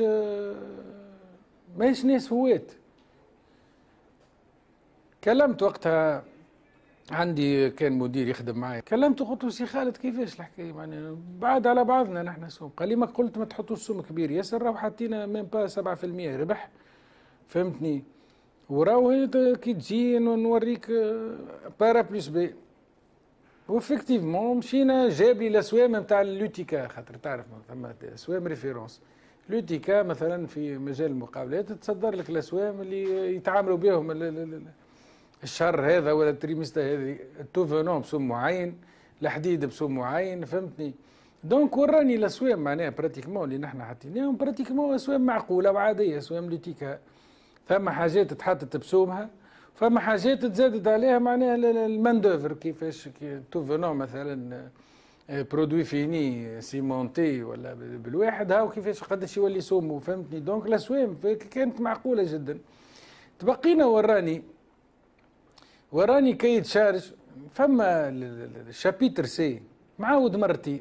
ماهيش ناس هوات. كلمت وقتها عندي كان مدير يخدم معي، كلمته قلت له سي خالد كيفاش الحكايه معناها بعد على بعضنا نحن سوم، قال لي ما قلت ما تحطوش سوم كبير ياسر راهو حاطين ميم با سبعة بالمئة ربح، فهمتني؟ وراهو كي تجي نوريك بارا بلوس بي. وافكتيفمون مشينا جاب لي الاسوام نتاع اللوتيكا، خاطر تعرف ثم اسوام ريفيرونس. لوتيكا مثلا في مجال المقاولات تصدر لك الاسوام اللي يتعاملوا بهم الشهر هذا ولا التريمستر هذه، التوفونون بسوم معين، الحديد بسوم معين، فهمتني؟ دونك وراني الاسوام معناها براتيكمون اللي نحن حاطيناهم براتيكمون اسوام معقوله وعاديه، اسوام لوتيكا. ثم حاجات تحطت بسومها، فما حاجات تزادت عليها معناها الماندوفر، كيفاش كي توفونون مثلا برودوي فيني سيمونتي ولا بالواحد هاو كيفاش قداش يولي سومو، فهمتني؟ دونك الاسوام كانت معقوله جدا. تبقينا وراني وراني كيد شارج، فما الشابيتر سي معاود مرتين،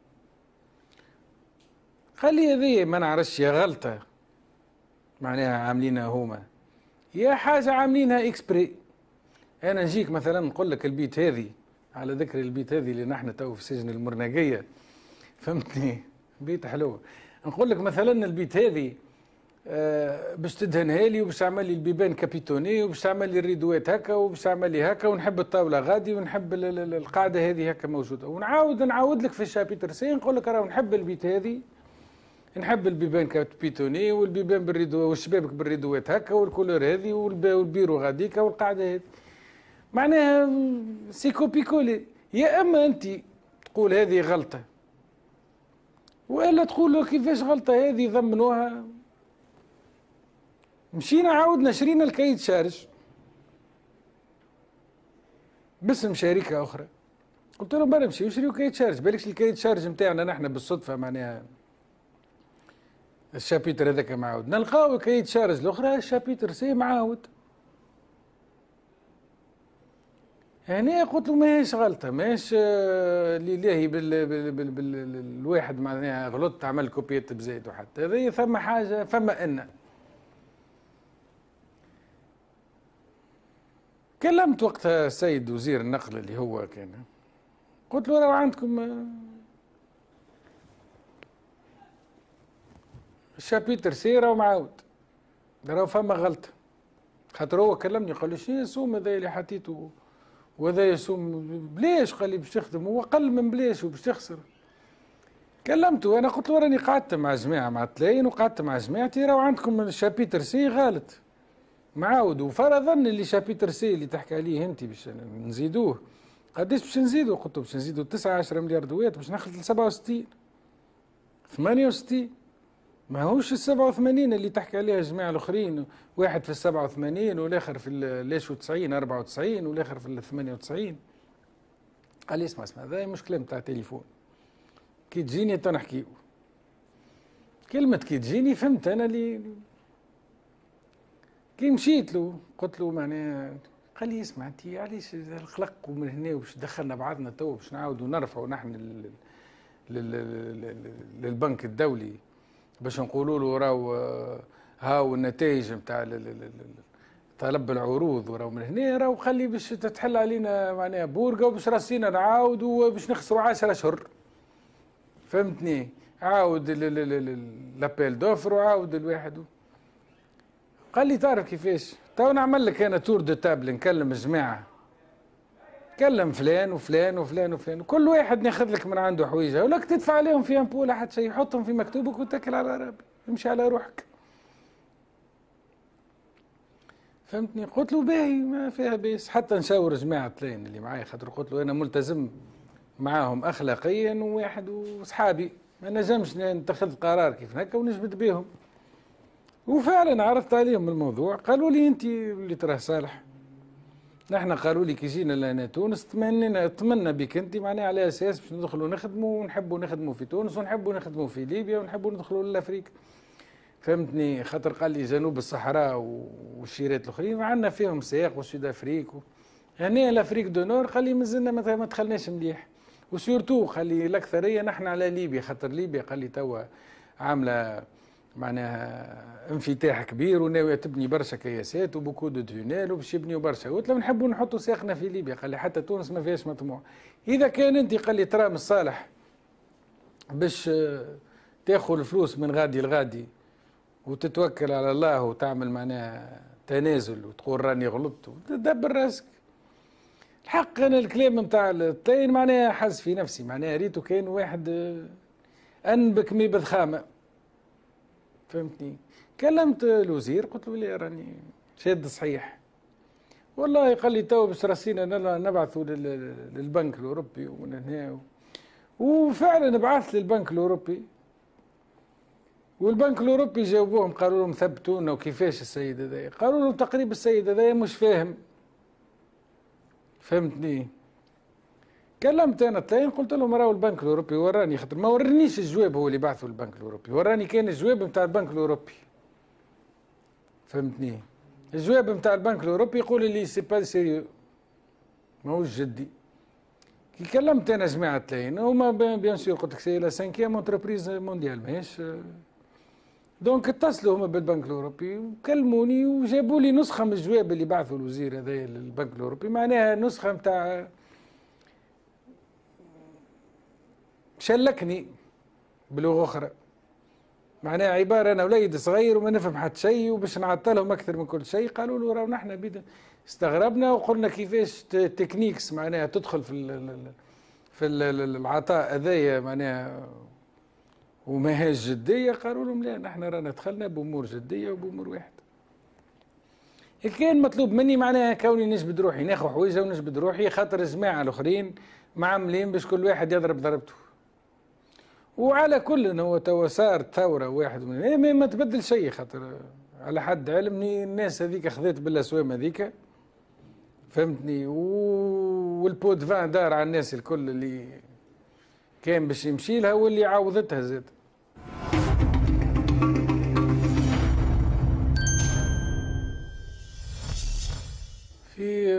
قال لي هذه ما نعرفش يا غلطه معناها عاملينها هما يا حاجه عاملينها اكسبري. انا نجيك مثلا نقول لك البيت هذه، على ذكر البيت هذه اللي نحن تو في سجن المرنقيه، فهمتني؟ بيت حلو. نقول لك مثلا البيت هذه آه باش تدهنها لي وباش تعمل لي البيبان كابيتوني وباش تعمل لي الريدوات هكا وباش تعمل لي هكا، ونحب الطاوله غادي ونحب القاعده هذه هكا موجوده، ونعاود نعاود لك في الشابيتر سي نقول لك راه نحب البيت هذه، نحب البيبان كابيتوني والبيبان بالريدو والشبابك بالريدوات هكا والكولور هذه والبيرو غاديكا والقاعده هذه. معناها سيكو بيكولي، يا اما انت تقول هذه غلطه والا تقول له كيفاش غلطه هذه ضمنوها. مشينا عاودنا شرينا الكايد شارج باسم شركه اخرى، قلت لهم برا نمشيو نشريو كايد شارج، بالكش الكايد شارج نتاعنا نحن بالصدفه معناها الشابيتر هذاك معاود نلقاو كايد شارج الاخرى الشابيتر سي معاود. هنا قلت له ماهيش غلطه، ماهيش اللي لاهي بال بال بال بال الواحد معناها غلطت عمل كوبيات بزايد وحتى هذه ثم حاجه فما ان كلمت وقتها السيد وزير النقل اللي هو كان، قلت له راه عندكم الشابيتر سي راهو معاود، راهو فما غلطه. خاطر هو كلمني قال لي شنو السوم هذا اللي حطيته وهذا يسوم بلاش، قال لي باش تخدم هو اقل من بلاش وباش تخسر. كلمته انا قلت له راني قعدت مع جماعه مع تلاين وقعدت مع جماعتي راهو عندكم الشابيتر سي غلط معاود، وفرضا اللي شابيتر سي اللي تحكي عليه انت باش نزيدوه قداش باش نزيدوه؟ قلت له باش نزيدوه تسعة عشرة مليار دوات باش نخلط ل سبعة وستين ثمانية وستين، ما هوش ال سبعة وثمانين اللي تحكي عليها الجماعه الاخرين، واحد في ال سبعة وثمانين والاخر في ليش وتسعين أربعة وتسعين والاخر في ال ثمانية وتسعين. قال لي اسمع اسمع هذا مشكله نتاع تليفون، كي تجيني انت نحكيو كلمه كي تجيني فهمت انا اللي كي مشيت له قلت له معناها، قال لي اسمع انت علاش القلق ومن هنا وباش دخلنا بعضنا تو باش نعاودوا نرفعوا نحن للبنك الدولي باش نقولوا له راهو هاو النتائج نتاع طلب العروض وراهو من هنا راهو خلي باش تتحل علينا معناها بورقه وباش راسينا نعاود وباش نخسروا عشرة اشهر، فهمتني؟ عاود لابيل دوفر وعاود الواحد. قال لي تعرف كيفاش تو نعمل لك انا تور دو تابل، نكلم الجماعه كلم فلان وفلان وفلان وفلان وكل واحد ناخذ لك من عنده حويجه ولك تدفع عليهم في امبول لا حتى شيء، حطهم في مكتوبك وتكل على ربي امشي على روحك، فهمتني؟ قلت له باهي ما فيها بيس، حتى نشاور جماعه لين اللي معايا خاطر قلت له انا ملتزم معاهم اخلاقيا وواحد وصحابي ما نجمش نتخذ قرار كيف هكا ونجبد بهم. وفعلا عرضت عليهم الموضوع، قالوا لي انت اللي تراه صالح، نحن قالوا لي كي جينا لهنا تونس تمنينا تمنى بك انت معناها على اساس باش ندخلوا نخدموا ونحبوا نخدموا في تونس ونحبوا نخدموا في ليبيا ونحبوا ندخلوا لافريقيا، فهمتني؟ خاطر قال لي جنوب الصحراء والشيرات الاخرين عندنا فيهم سياق وسود افريك هنا لافريك دو نور، قال لي مازلنا ما دخلناش مليح، وسورتو قال لي الاكثريه نحن على ليبيا، خاطر ليبيا قال لي توا عامله معناها انفتاح كبير وناويه تبني برشا كياسات وبوكو دو تونيل وباش يبنيوا برشا. قلت له نحبوا نحطوا ساقنا في ليبيا. قال لي حتى تونس ما فيهاش مطموح. اذا كان انت قال لي ترى من الصالح باش تاخذ الفلوس من غادي لغادي وتتوكل على الله وتعمل معناها تنازل وتقول راني غلطت وتدبر راسك. الحق انا الكلام نتاع الطين معناها حز في نفسي، معناها ريتو كان واحد انبك مي بضخامه، فهمتني. كلمت الوزير قلت له لا راني شاد صحيح والله. قال لي تو باش راسينا نبعثوا للبنك الاوروبي ومن هنا، وفعلا بعثت للبنك الاوروبي، والبنك الاوروبي جاوبوهم قالوا لهم ثبتونا وكيفاش السيد هذايا. قالوا لهم تقريبا السيد هذايا مش فاهم، فهمتني. كلمت انا الثاني قلت لهم راهو البنك الاوروبي وراني، خاطر ما ورانيش الجواب هو اللي بعثه البنك الاوروبي، وراني كان الجواب نتاع البنك الاوروبي، فهمتني. الجواب نتاع البنك الاوروبي يقول لي سي با سيريو، ماهوش جدي. كي كلمت انا جماعه تلاين هما بيان سور قلت لك سي لا سانكيام انتربريز مونديال ماهيش، دونك اتصلوا هما بالبنك الاوروبي وكلموني وجابوا لي نسخه من الجواب اللي بعثه الوزير هذايا للبنك الاوروبي، معناها نسخه نتاع شلكني بلغه اخرى، معناها عباره انا وليد صغير وما نفهم حتى شيء وباش نعطلهم اكثر من كل شيء. قالوا له راهو نحن بدا استغربنا وقلنا كيفاش تكنيكس معناها تدخل في ال في ال العطاء هذايا معناها وماهاش جديه. قالوا لهم لا نحن رانا دخلنا بامور جديه وبامور واحد. كان مطلوب مني معناها كوني نجبد روحي ناخذ حويجه ونجبد روحي، خاطر الجماعه الاخرين معملين باش كل واحد يضرب ضربته. وعلى كل هو توا صارت ثوره واحد من ما تبدل شيء، خاطر على حد علمني الناس هذيك خذيت بالاسوام هذيك، فهمتني. والبوت فان دار على الناس الكل اللي كان باش يمشي لها واللي عوضتها زاد. في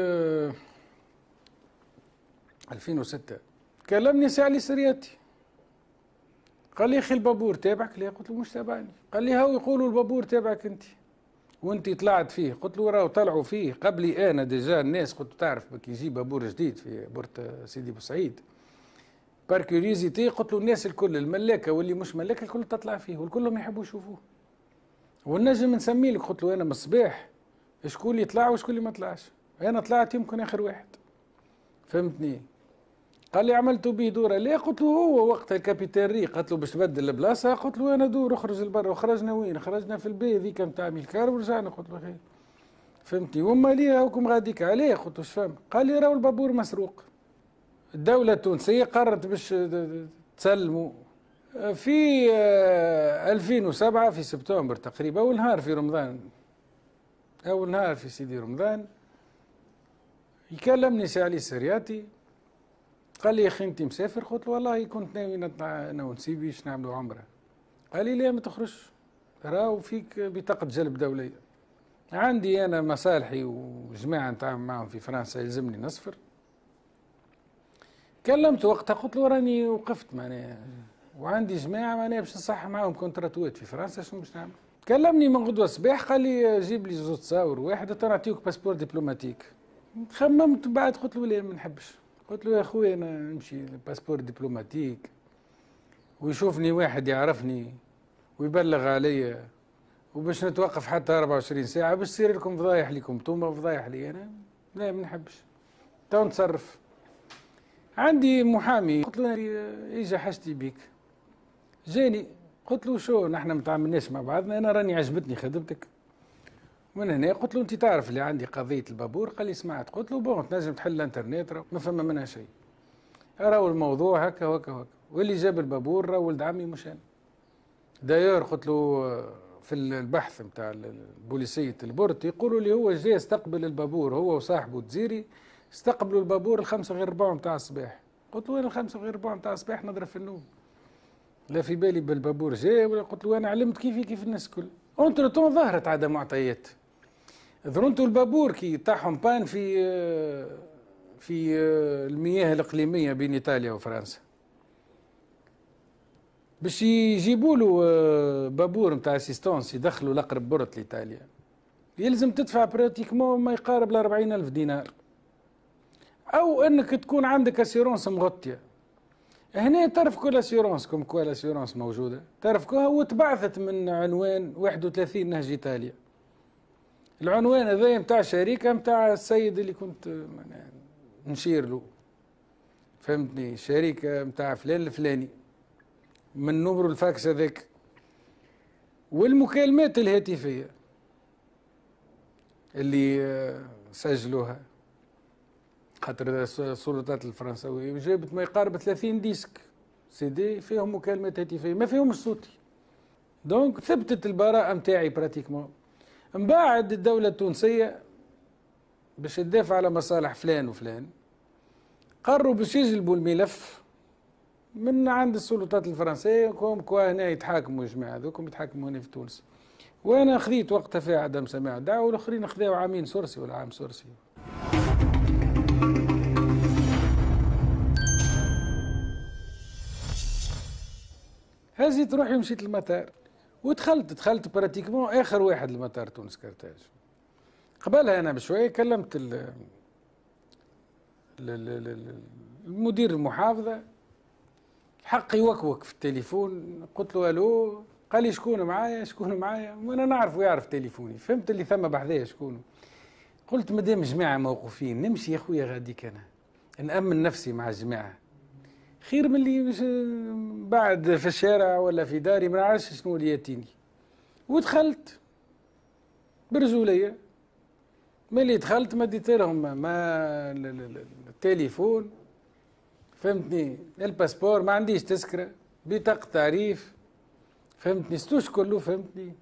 ألفين وستة كلمني سي علي سرياتي قال لي اخي البابور تابعك؟ ليه؟ قلت له مش تابعني. قال لي هاو يقولوا البابور تابعك انت وانت طلعت فيه. قلت له راهو طلعوا فيه قبلي انا ديجا الناس. قلت تعرف كي يجي بابور جديد في بورت سيدي بوسعيد باركوريزيتي، قلت له الناس الكل الملاكه واللي مش ملاكه الكل تطلع فيه والكلهم يحبوا يشوفوه. والنجم نسمي لك قلت له انا من الصباح شكون اللي طلع وشكون اللي ما طلعش، انا طلعت يمكن اخر واحد، فهمتني. قال لي عملتوا به دوره؟ ليه؟ قلت له هو وقت الكابيتان ري قالت له باش تبدل البلاصه، قلت له انا دور اخرج لبرا. وخرجنا وين؟ خرجنا في البي ذيك نتاع ميلكار ورجعنا. قلت له خير، فهمتني. وما لي هاكم غاديك عليه؟ قلت له اش فهم؟ قال لي راهو البابور مسروق. الدوله التونسيه قررت باش تسلموا في ألفين وسبعة في سبتمبر تقريبا، اول نهار في رمضان، اول نهار في سيدي رمضان، يكلمني سي علي السرياتي قال لي يا اخي انت مسافر؟ قلت له والله كنت ناوي نطلع انا ونسيبي باش نعملوا عمره. قال لي ليه ما تخرجش؟ راهو فيك بطاقه جلب دوليه. عندي انا مصالحي وجماعه نتعامل معهم في فرنسا يلزمني نسفر. كلمت وقتها قلت له راني وقفت معناها وعندي جماعه معناها باش نصحح معاهم كونتراتوات في فرنسا، شنو باش نعمل؟ كلمني من غدوه الصباح قال لي جيب لي زوج تصاور، واحد نعطيوك باسبور دبلوماتيك. خممت بعد قلت له لا ما نحبش. قلت له يا خويا انا نمشي باسبور دبلوماتيك ويشوفني واحد يعرفني ويبلغ عليا وباش نتوقف حتى أربعة وعشرين ساعه باش تصير لكم فضايح لكم انتوما وفضايح لي انا. لا ما نحبش، تو نتصرف. عندي محامي قلت له اجا حاجتي بيك، جاني قلت له شو نحن ما تعاملناش مع بعضنا، انا راني عجبتني خدمتك. من هنا قلت له انت تعرف اللي عندي قضيه البابور؟ قال لي سمعت. قلت له بون تنجم تحل الانترنت ما فما منها شيء، راهو الموضوع هكا وهكا وهكا، واللي جاب البابور راهو ولد عمي مش انا. دايور قلت له في البحث نتاع البوليسيه البورت يقولوا لي هو جاي استقبل البابور هو وصاحبه تزيري، استقبلوا البابور الخمسه غير ربع نتاع الصباح. قلت له انا الخمسه غير ربع نتاع الصباح نضرب في النوم، لا في بالي بالبابور جاي ولا. قلت له انا علمت كيفي كيف الناس الكل. انت ظهرت عدم معطيات. ظننتوا البابور كي طاحهم بان في في المياه الاقليميه بين ايطاليا وفرنسا، باش يجيبوا له بابور نتاع اسيستونس يدخلوا لاقرب بورت لايطاليا، يلزم تدفع براتيكمون ما يقارب ل أربعين ألف دينار، او انك تكون عندك اسيرونس مغطيه. هنا ترفكوا الاسيرونس كوم كوا الاسيرونس موجوده، ترفكوها وتبعثت من عنوان واحد وثلاثين نهج ايطاليا. العنوان هذا نتاع شركه نتاع السيد اللي كنت نشير له، فهمتني، شركه نتاع فلان الفلاني، من نمر الفاكس هذاك. والمكالمات الهاتفيه اللي سجلوها، خاطر السلطات الفرنسويه جابت ما يقارب ثلاثين ديسك سي دي فيهم مكالمات هاتفيه ما فيهمش صوتي. دونك ثبتت البراءه نتاعي براتيكمون. من بعد الدوله التونسيه باش تدافع على مصالح فلان وفلان قرروا باش يجلبوا الملف من عند السلطات الفرنسيه كوم كوا هنا يتحاكموا الجماعه هذوكم يتحاكموا هنا في تونس. وانا خذيت وقتها فيها عدم سماع الدعوه، والاخرين خذاو عامين سورسي ولا عام سورسي. هزيت روحي ومشيت للمطار ودخلت دخلت براتيكمون اخر واحد لمطار تونس كرتاج. قبلها انا بشويه كلمت ال المدير المحافظه، حقي وكوك في التليفون، قلت له الو، قال لي شكون معايا شكون معايا، وانا نعرف ويعرف تليفوني، فهمت اللي ثم بحذايا شكون. قلت مادام جماعه موقوفين نمشي يا خويا غاديك انا نأمن نفسي مع الجماعه خير من اللي بعد في الشارع ولا في داري ما نعرفش شنو اللي ياتيني. ودخلت برجوليه، ملي دخلت مديت لهم ما التليفون، فهمتني، الباسبور، ما عنديش تذكره، بطاقه تعريف، فهمتني، ستوش كله، فهمتني.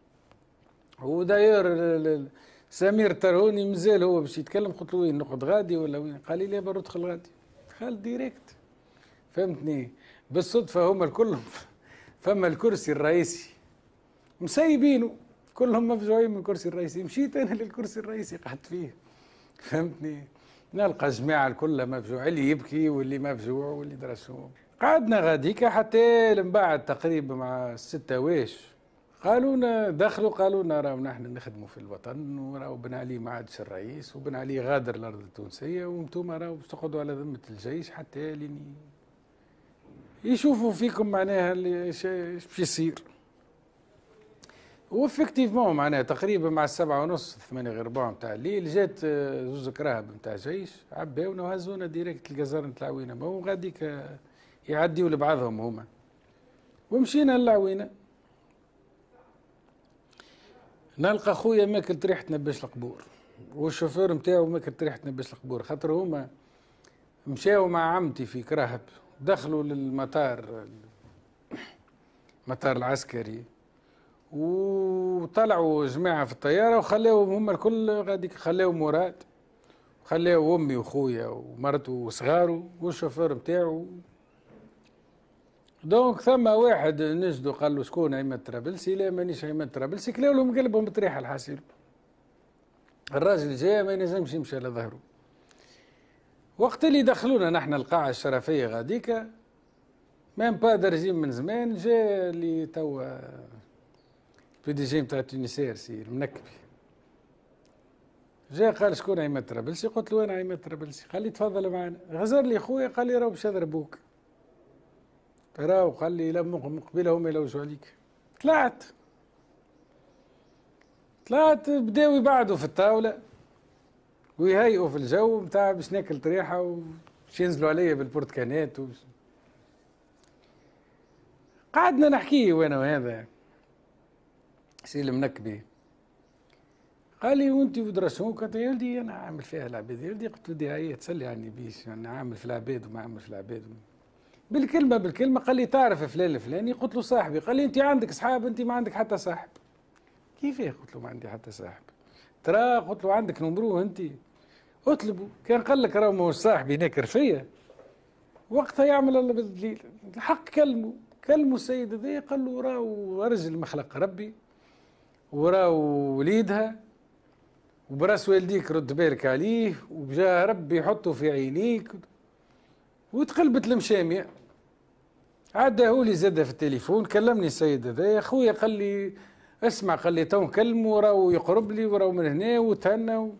وداير سمير ترهوني مازال هو باش يتكلم، قلت له وين نقعد غادي ولا وين؟ قال لي لا برا ادخل غادي. دخلت ديريكت، فهمتني. بالصدفه هما الكلهم فما الكرسي الرئيسي مسيبينه، كلهم مفجوعين من الكرسي الرئيسي. مشيت انا للكرسي الرئيسي قعدت فيه، فهمتني. نلقى جماعه الكل مفجوع، اللي يبكي واللي مفجوع واللي درا شنو. قعدنا غاديك حتى من بعد تقريبا مع ستة واش قالوا لنا دخلوا، قالوا لنا راهو نحن نخدموا في الوطن، وراهو بن علي ما عادش الرئيس، وبن علي غادر الارض التونسيه، وانتم راهو باش تقعدوا على ذمه الجيش حتى لين يشوفوا فيكم معناها اللي ايش باش يصير. وافكتيفمون معناها تقريبا مع السبعة ونص ثمانية غير ربع نتاع الليل جات زوز كراهب نتاع جيش عباونا وهزونا ديريكت الجزائر نتاع العوينه، وغاديك يعديوا لبعضهم هما. ومشينا للعوينه نلقى خويا ماكل ريحه نباش القبور، والشوفير نتاعو ماكل ريحه نباش القبور، خاطر هما مشاو مع عمتي في كراهب، دخلوا للمطار المطار العسكري، وطلعوا جماعه في الطياره وخلاوهم هما الكل غاديك، خلاو مراد، خلاو امي وخويا ومرته وصغارو والشوفير نتاعو. دونك ثم واحد نجدو قال له شكون عماد طرابلسي؟ لا مانيش عماد طرابلسي. كلاو لهم قلبهم بطريحه الحاسيل. الراجل جاء ما ينجمش يمشي على ظهره. وقت اللي دخلونا نحن القاعه الشرفيه غاديكا مام با درجين من زمان، جاء اللي توا بي دي جي نتاع تونسير سي المنكبي، جاء قال شكون عماد طرابلسي؟ قلت له انا عماد طرابلسي. قال لي تفضل معنا. غزر لي خويا قال لي راهو باش يضربوك، راهو قال لي لا مقبله هما يلوجوا عليك. طلعت طلعت بداو يبعدوا في الطاوله ويهيئوا في الجو نتاع باش ناكل طريحه وباش ينزلوا عليا بالبرتكانات و... قعدنا نحكي وانا وهذا سي المنكبي. قال لي وانت ودرسون؟ قلت له يا ولدي انا عامل فيها العباد. يا ولدي قلت له دي هي تسلي عني بيش، انا عامل في العباد وما عامل في العباد بالكلمه بالكلمه. قال لي تعرف فلان الفلاني؟ قلت له صاحبي. قال لي انت عندك اصحاب؟ انت ما عندك حتى صاحب. كيفاه؟ قلت له ما عندي حتى صاحب. ترى قلت له عندك نمروه انت؟ اطلبوا، كان قال لك راهو ماهوش صاحبي ناكر فيا وقتها يعمل الله بالدليل. الحق كلمه كلموا السيد هذا، قال له راهو رجل مخلق ربي وراهو وليدها وبراس والديك رد بالك عليه وبجاه ربي يحطه في عينيك. وتقلبت المشامية عداهولي زاد في التليفون، كلمني السيد هذا يا خويا، قال لي اسمع، قال لي تو نكلمه وراهو يقرب لي وراهو من هنا وتهنى و...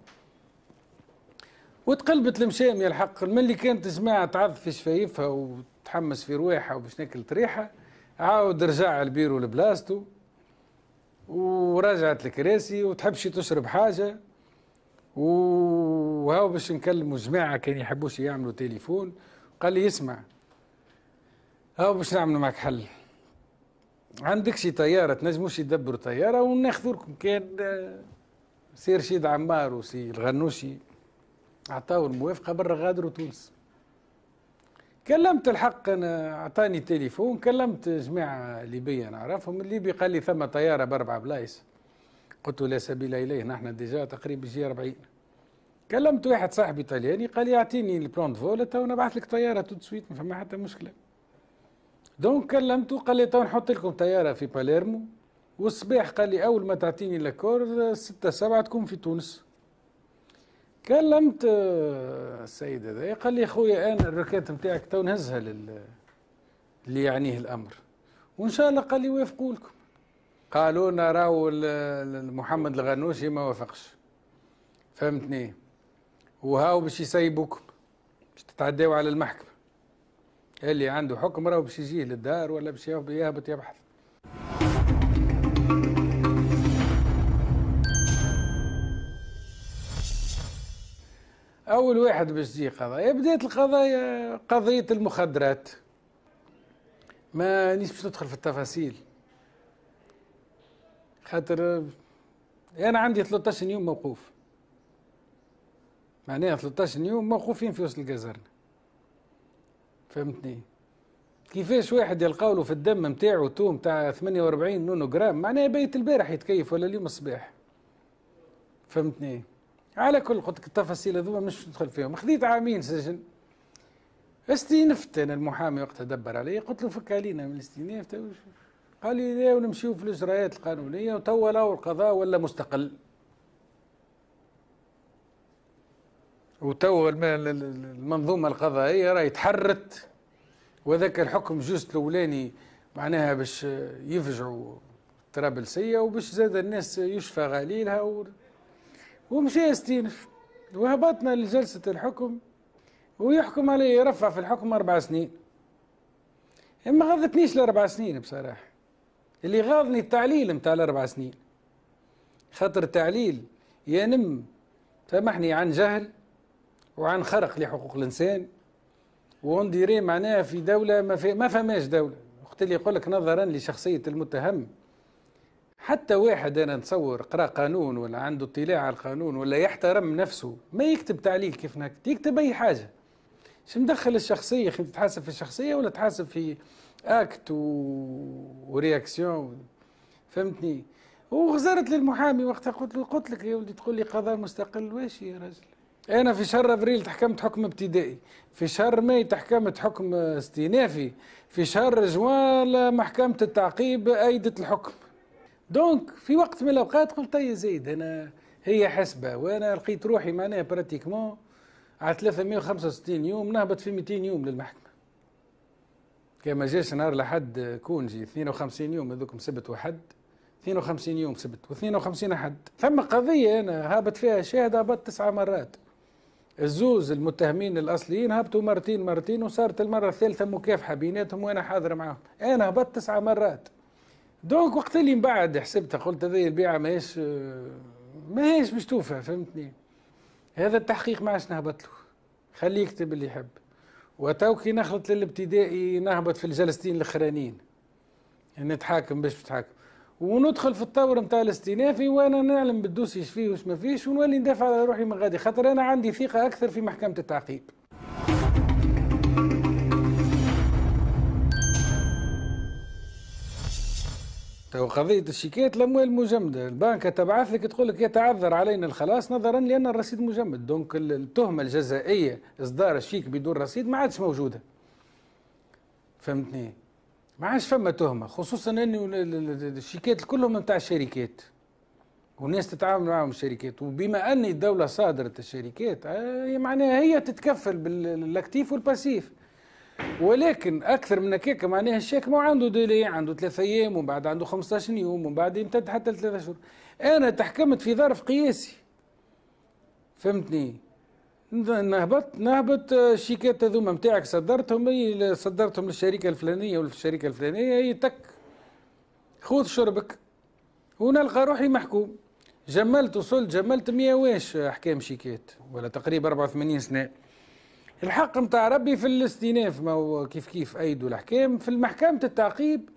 وتقلبت المشام يا الحق. ملي كانت جماعه تعض في شفايفها وتحمس في رواحها وباش ناكلت ريحه، عاود رجع البيرو لبلاصتو ورجعت الكراسي وتحبش تشرب حاجه، وهاو باش نكلموا جماعه كان يحبوش يعملوا تليفون. قال لي اسمع، هاو باش نعملوا معك حل، عندك شي طياره تنجموش يدبروا طياره وناخذوا لكم، كان سي رشيد عمار وسي الغنوشي عطاو الموافقه برا غادروا تونس. كلمت الحق انا، عطاني تليفون، كلمت جماعه ليبيه نعرفهم، الليبي قال لي ثم طياره باربع بلايص. قلت له لا سبيل اليه، نحن ديجا تقريبا يجي أربعين. كلمت واحد صاحبي طلياني قال لي اعطيني البلان فول تو نبعث لك طياره تو سويت، ما فما حتى مشكله. دونك كلمته قال لي تو نحط لكم طياره في باليرمو، والصباح قال لي اول ما تعطيني لاكور ستة سبعة تكون في تونس. كلمت السيد هذا قال لي خويا انا الركات نتاعك تو نهزها لل اللي يعنيه الامر، وان شاء الله قال لي يوافقوا لكم. قالوا لنا راهو محمد الغنوشي ما وافقش، فهمتني، وهاو باش يسيبوكم، باش تتعداو على المحكمه، اللي عنده حكم راهو باش يجيه للدار ولا باش يهبط يبحث. أول واحد باش تجي قضايا، بدات القضايا قضية المخدرات. ما نيش باش ندخل في التفاصيل، خاطر أنا عندي ثلاثة عشر يوم موقوف، معناها ثلاثة عشر يوم موقوفين في وسط الجزرنة، فهمتني؟ كيفاش واحد يلقاولو في الدم نتاعو توم تاع ثمانية وأربعين نونو جرام، معناها بيت البارح يتكيف ولا اليوم الصباح، فهمتني؟ على كل قلت لك التفاصيل هذوما مش ندخل فيهم. خذيت عامين سجن، استينفت انا المحامي وقتها دبر علي، قلت له فك علينا من الاستئناف. قال لي لا ونمشيو في الاجراءات القانونيه، وتوا راهو القضاء ولا مستقل، وتوا المنظومه القضائيه راهي تحرت، وذاك الحكم جوست الاولاني معناها باش يفجعوا الطرابلسيه وباش زاد الناس يشفى غليلها و... ومشى يستينف، وهبطنا لجلسة الحكم ويحكم علي يرفع في الحكم أربع سنين. ما غاضتنيش الأربع سنين بصراحة، اللي غاضني التعليل متاع الأربع سنين، خاطر التعليل ينم سامحني عن جهل وعن خرق لحقوق الإنسان، ونديري معناها في دولة ما, في ما فماش دولة. وقت اللي يقول لك نظرا لشخصية المتهم، حتى واحد انا نتصور قرا قانون ولا عنده اطلاع على القانون ولا يحترم نفسه ما يكتب تعليل كيف هكا، يكتب اي حاجه. شو مدخل الشخصيه؟ اخي تتحاسب في الشخصيه ولا تحاسب في اكت و... ورياكسيون، فهمتني؟ وغزرت للمحامي وقتها، قلت له قلت لك يا ولدي تقول لي قضاء مستقل، واش يا راجل؟ انا في شهر افريل تحكمت حكم ابتدائي، في شهر ماي تحكمت حكم استئنافي، في شهر جوان محكمه التعقيب ايدت الحكم. دونك في وقت من الاوقات قلت يا زيد انا هي حسبه، وانا لقيت روحي معناها براتيكمون على ثلاثمائة وخمسة وستين يوم نهبط في مئتين يوم للمحكمه. كما جاش نهار لحد كونجي اثنين وخمسين يوم هذوك سبت وحد، اثنين وخمسين يوم سبت واثنين وخمسين حد. ثم قضيه انا هابط فيها شاهد، هبط تسع مرات. الزوز المتهمين الاصليين هبطوا مرتين مرتين، وصارت المره الثالثه مكافحه بيناتهم وانا حاضر معاهم. انا هبطت تسع مرات. دونك وقت اللي من بعد حسبتها قلت هذه البيعه ماهيش ماهيش باش توفى، فهمتني؟ هذا التحقيق ما عادش نهبط له، خليه يكتب اللي يحب. وتو كي نخلط للابتدائي نهبط في الجلستين الاخرانيين نتحاكم باش نتحاكم، وندخل في الطور نتاع الاستئنافي وانا نعلم بالدوسي ايش فيه واش ما فيش، ونولي ندافع على روحي من غادي، خاطر انا عندي ثقه اكثر في محكمه التعقيب. تو قضية الشيكات الأموال المجمدة، البنكة تبعث لك تقول لك يتعذر علينا الخلاص نظرا لأن الرصيد مجمد، دونك التهمة الجزائية إصدار الشيك بدون رصيد ما عادش موجودة. فهمتني؟ ما عادش فما تهمة، خصوصا أن الشيكات كلهم نتاع الشركات والناس تتعامل معهم الشركات، وبما أن الدولة صادرة الشركات معناها هي تتكفل بالاكتيف والباسيف. ولكن اكثر من هكاك معناها الشيك ما عنده ديلي، عنده ثلاثة ايام ومن بعد عنده خمسطاش يوم ومن بعد يمتد حتى لثلاثة شهور. انا تحكمت في ظرف قياسي، فهمتني؟ نهبط نهبط الشيكات هذوما نتاعك صدرتهم، هي صدرتهم للشركه الفلانيه ولا في الشركه الفلانيه، هي تك خذ شربك، ونلقى روحي محكوم. جملت وصلت جملت مية واش احكام شيكات ولا تقريبا أربعة وثمانين سنه. الحق نتاع ربي في الاستئناف، ما هو كيف كيف ايدوا الاحكام في المحكمة التعقيب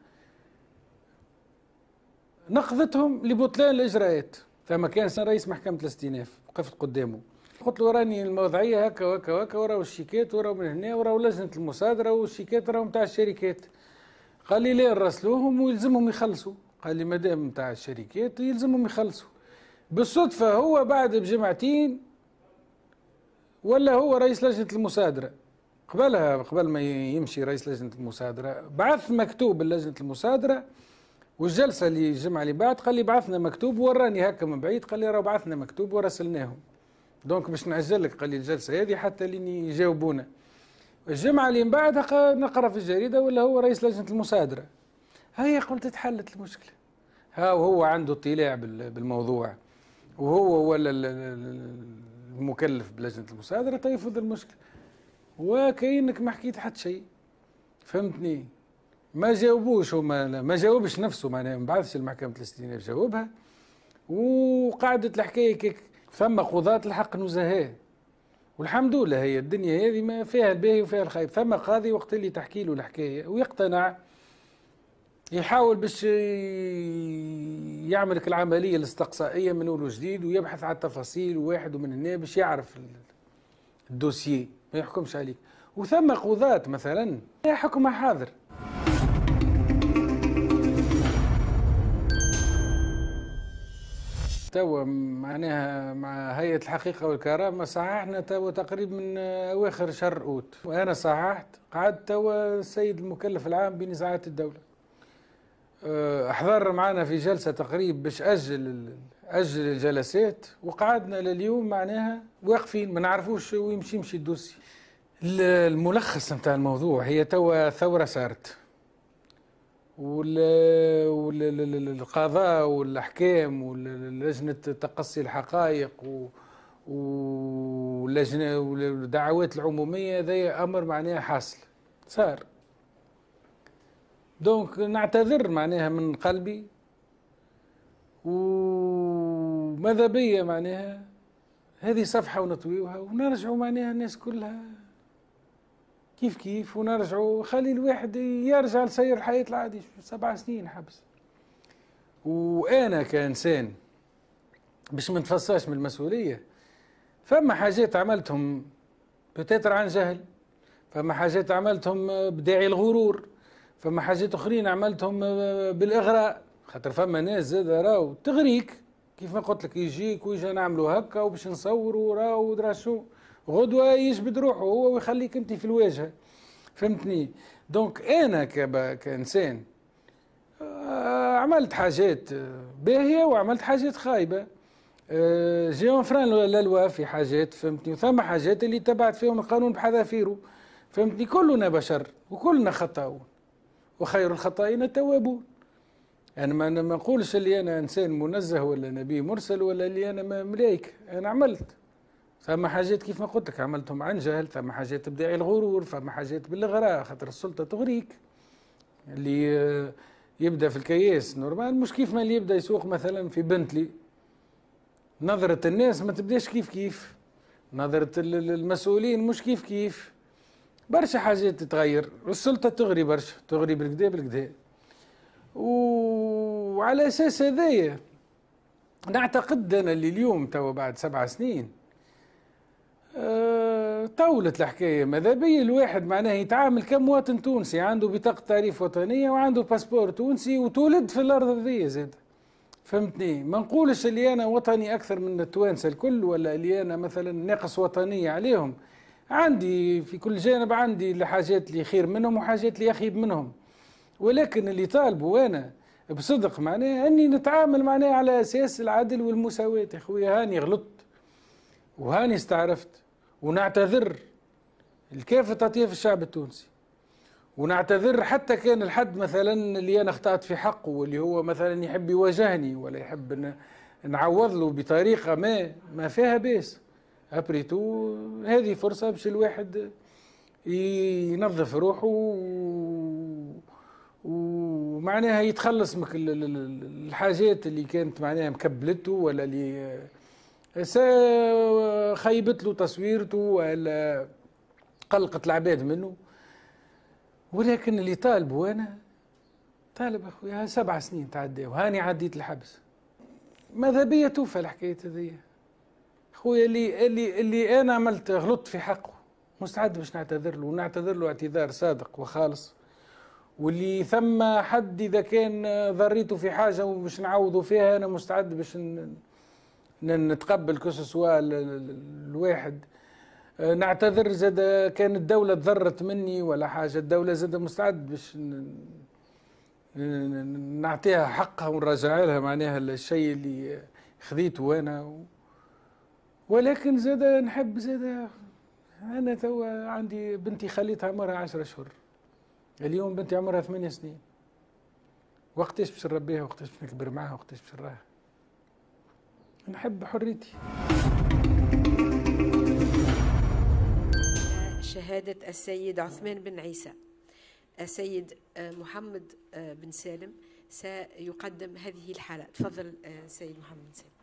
نقضتهم لبطلان الاجراءات. فما كان رئيس محكمة الاستئناف وقفت قدامه قلت له راني الموضعيه هكا وهكا وهكا، وراو الشيكات وراو من هنا وراو لجنه المصادره والشيكات راهو نتاع الشركات. قال لي لا نرسلوهم ويلزمهم يخلصوا. قال لي مادام نتاع الشركات يلزمهم يخلصوا. بالصدفه هو بعد بجمعتين ولا هو رئيس لجنه المصادره، قبلها قبل ما يمشي رئيس لجنه المصادره بعث مكتوب لجنه المصادره، والجلسه اللي الجمعه اللي بعد قال لي بعثنا مكتوب، وراني هكا من بعيد قال لي راه بعثنا مكتوب ورسلناهم. دونك باش نعجل لك قال لي الجلسه هذه حتى لين يجاوبونا. الجمعه اللي من بعدها نقرا في الجريده ولا هو رئيس لجنه المصادره. هيا قلت تحلت المشكله. ها وهو عنده اطلاع بالموضوع وهو ولا المكلف بلجنه المصادره تيفض المشكله. وكأنك ما حكيت حتى شيء. فهمتني؟ ما جاوبوش هما، ما جاوبش نفسه معناها ما بعثش لمحكمه الاستئناف جاوبها، وقعدت الحكايه كيك. ثم قضاة الحق نزهاء، والحمد لله هي الدنيا هذه ما فيها الباهي وفيها الخايب. ثم قاضي وقت اللي تحكي له الحكايه ويقتنع يحاول باش يعمل العمليه الاستقصائيه من اول وجديد ويبحث على التفاصيل واحد ومن هنا باش يعرف الدوسيي ما يحكمش عليك. وثم قضاة مثلا حكمها حاضر. توا معناها مع هيئة الحقيقة والكرامة صححنا توا تقريبا من أواخر شهر أوت، وأنا صححت قعدت توا السيد المكلف العام بنزاعات الدولة أحضر معنا في جلسة تقريب باش أجل أجل الجلسات، وقعدنا لليوم معناها واقفين ما نعرفوش ويمشي يمشي الدوسي. الملخص نتاع الموضوع هي توا ثورة صارت، والقضاء والاحكام ولجنه تقصي الحقائق واللجنه والدعوات العموميه، هذا امر معناها حاصل صار. دونك نعتذر معناها من قلبي، وماذا بيا معناها هذه صفحه ونطويوها ونرجعوا معناها الناس كلها كيف كيف، ونرجعوا خلي الواحد يرجع لسير الحياة العادي. سبع سنين حبس. وأنا كإنسان باش ما نتفصاش من المسؤولية، فما حاجات عملتهم بتاتر عن جهل، فما حاجات عملتهم بداعي الغرور، فما حاجات أخرين عملتهم بالإغراء، خاطر فما ناس زاد راهو تغريك كيف ما قلت لك، يجيك ويجي نعملوا هكا وباش نصوروا راهو ودرا شو، غدوة يجبد روحه هو ويخليك انت في الواجهة. فهمتني؟ دونك انا كانسان عملت حاجات باهية وعملت حاجات خايبة، جي انفران للوا في حاجات، فهمتني؟ وثم حاجات اللي تبعت فيهم القانون بحذافيره، فهمتني؟ كلنا بشر وكلنا خطاؤون وخير الخطائين التوابون. انا ما ما نقولش اللي انا انسان منزه ولا نبي مرسل ولا اللي انا ملائكة، انا عملت ثم حاجات كيف ما قلت لك عملتهم عن جهل، ثم حاجات بداعي الغرور، ثم حاجات بالغراء خاطر السلطه تغريك. اللي يبدا في الكياس نورمال مش كيف ما اللي يبدا يسوق مثلا في بنتلي. نظره الناس ما تبداش كيف كيف، نظره المسؤولين مش كيف كيف، برشا حاجات تتغير والسلطه تغري برشا، تغري بالكدا بالكدا. وعلى اساس هذايا نعتقد انا اللي اليوم توا بعد سبع سنين أه طولت الحكايه. ماذا بيا الواحد معناه يتعامل كمواطن تونسي عنده بطاقه تعريف وطنيه وعنده باسبور تونسي وتولد في الارض هذيا زاد. فهمتني؟ ما نقولش اللي انا وطني اكثر من التوانسه الكل، ولا اللي انا مثلا ناقص وطنيه عليهم. عندي في كل جانب عندي الحاجات اللي خير منهم وحاجات اللي اخيب منهم، ولكن اللي طالبه انا بصدق معناه اني نتعامل معناه على اساس العدل والمساواه. يا خويا هاني غلطت وهاني استعرفت ونعتذر لكافة أطياف الشعب التونسي، ونعتذر حتى كان الحد مثلا اللي انا اخطأت في حقه، واللي هو مثلا يحب يواجهني ولا يحب نعوض له بطريقه ما ما فيها باس. ابريتو هذه فرصه باش الواحد ينظف روحه ومعناها يتخلص من الحاجات اللي كانت معناها مكبلته ولا اللي خيبت له تصويرته ولا قلقت العباد منه. ولكن اللي طالب وانا طالب اخويا سبع سنين تعدى وهاني عديت الحبس. ماذا بيا توفى الحكايه هذيا خويا. اللي اللي اللي انا عملت غلطت في حقه مستعد باش نعتذر له ونعتذر له اعتذار صادق وخالص. واللي ثم حد اذا كان ضريته في حاجه ومش نعوضه فيها انا مستعد باش نتقبل كسوا الواحد. نعتذر زاد كان الدولة تضرت مني ولا حاجة، الدولة زاد مستعد باش نعطيها حقها ونرجع لها معناها الشيء اللي خذيته أنا. ولكن زاد نحب زاد أنا توا عندي بنتي خليتها عمرها عشرة أشهر، اليوم بنتي عمرها ثمانية سنين. وقتاش باش نربيها وقتاش باش نكبر معاها وقتاش باش نراها. نحب حريتي. شهادة السيد عثمان بن عيسى. السيد محمد بن سالم سيقدم هذه الحالة. تفضل سيد محمد بن سالم.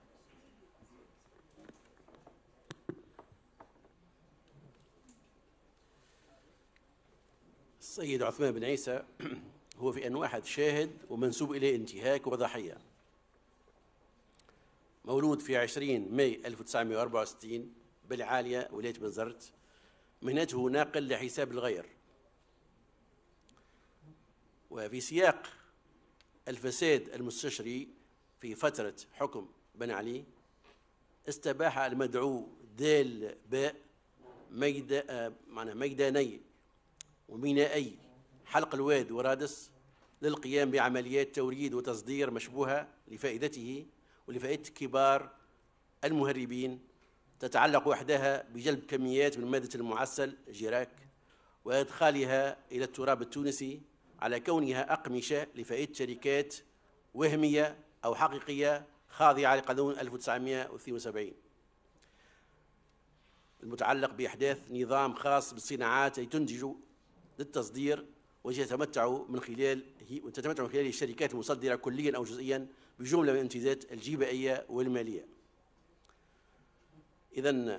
السيد عثمان بن عيسى هو في أن واحد شاهد ومنسوب إليه انتهاك وضحية. مولود في عشرين ماي ألف وتسعمائة وأربعة وستين بالعالية ولاية بنزرت. مهنته ناقل لحساب الغير. وفي سياق الفساد المستشري في فترة حكم بن علي استباح المدعو دال باء ميدا معنى ميداني ومينائي حلق الواد ورادس للقيام بعمليات توريد وتصدير مشبوهة لفائدته ولفائدة كبار المهربين، تتعلق وحدها بجلب كميات من مادة المعسل جيراك وإدخالها إلى التراب التونسي على كونها أقمشة لفائدة شركات وهمية أو حقيقية خاضعة لقانون ألف وتسعمائة واثنين وسبعين المتعلق بإحداث نظام خاص بالصناعات التي تنتج للتصدير وتتمتع من خلال وتتمتع من خلال الشركات المصدرة كليا أو جزئيا بجملة من الامتيازات الجبائية والمالية. إذن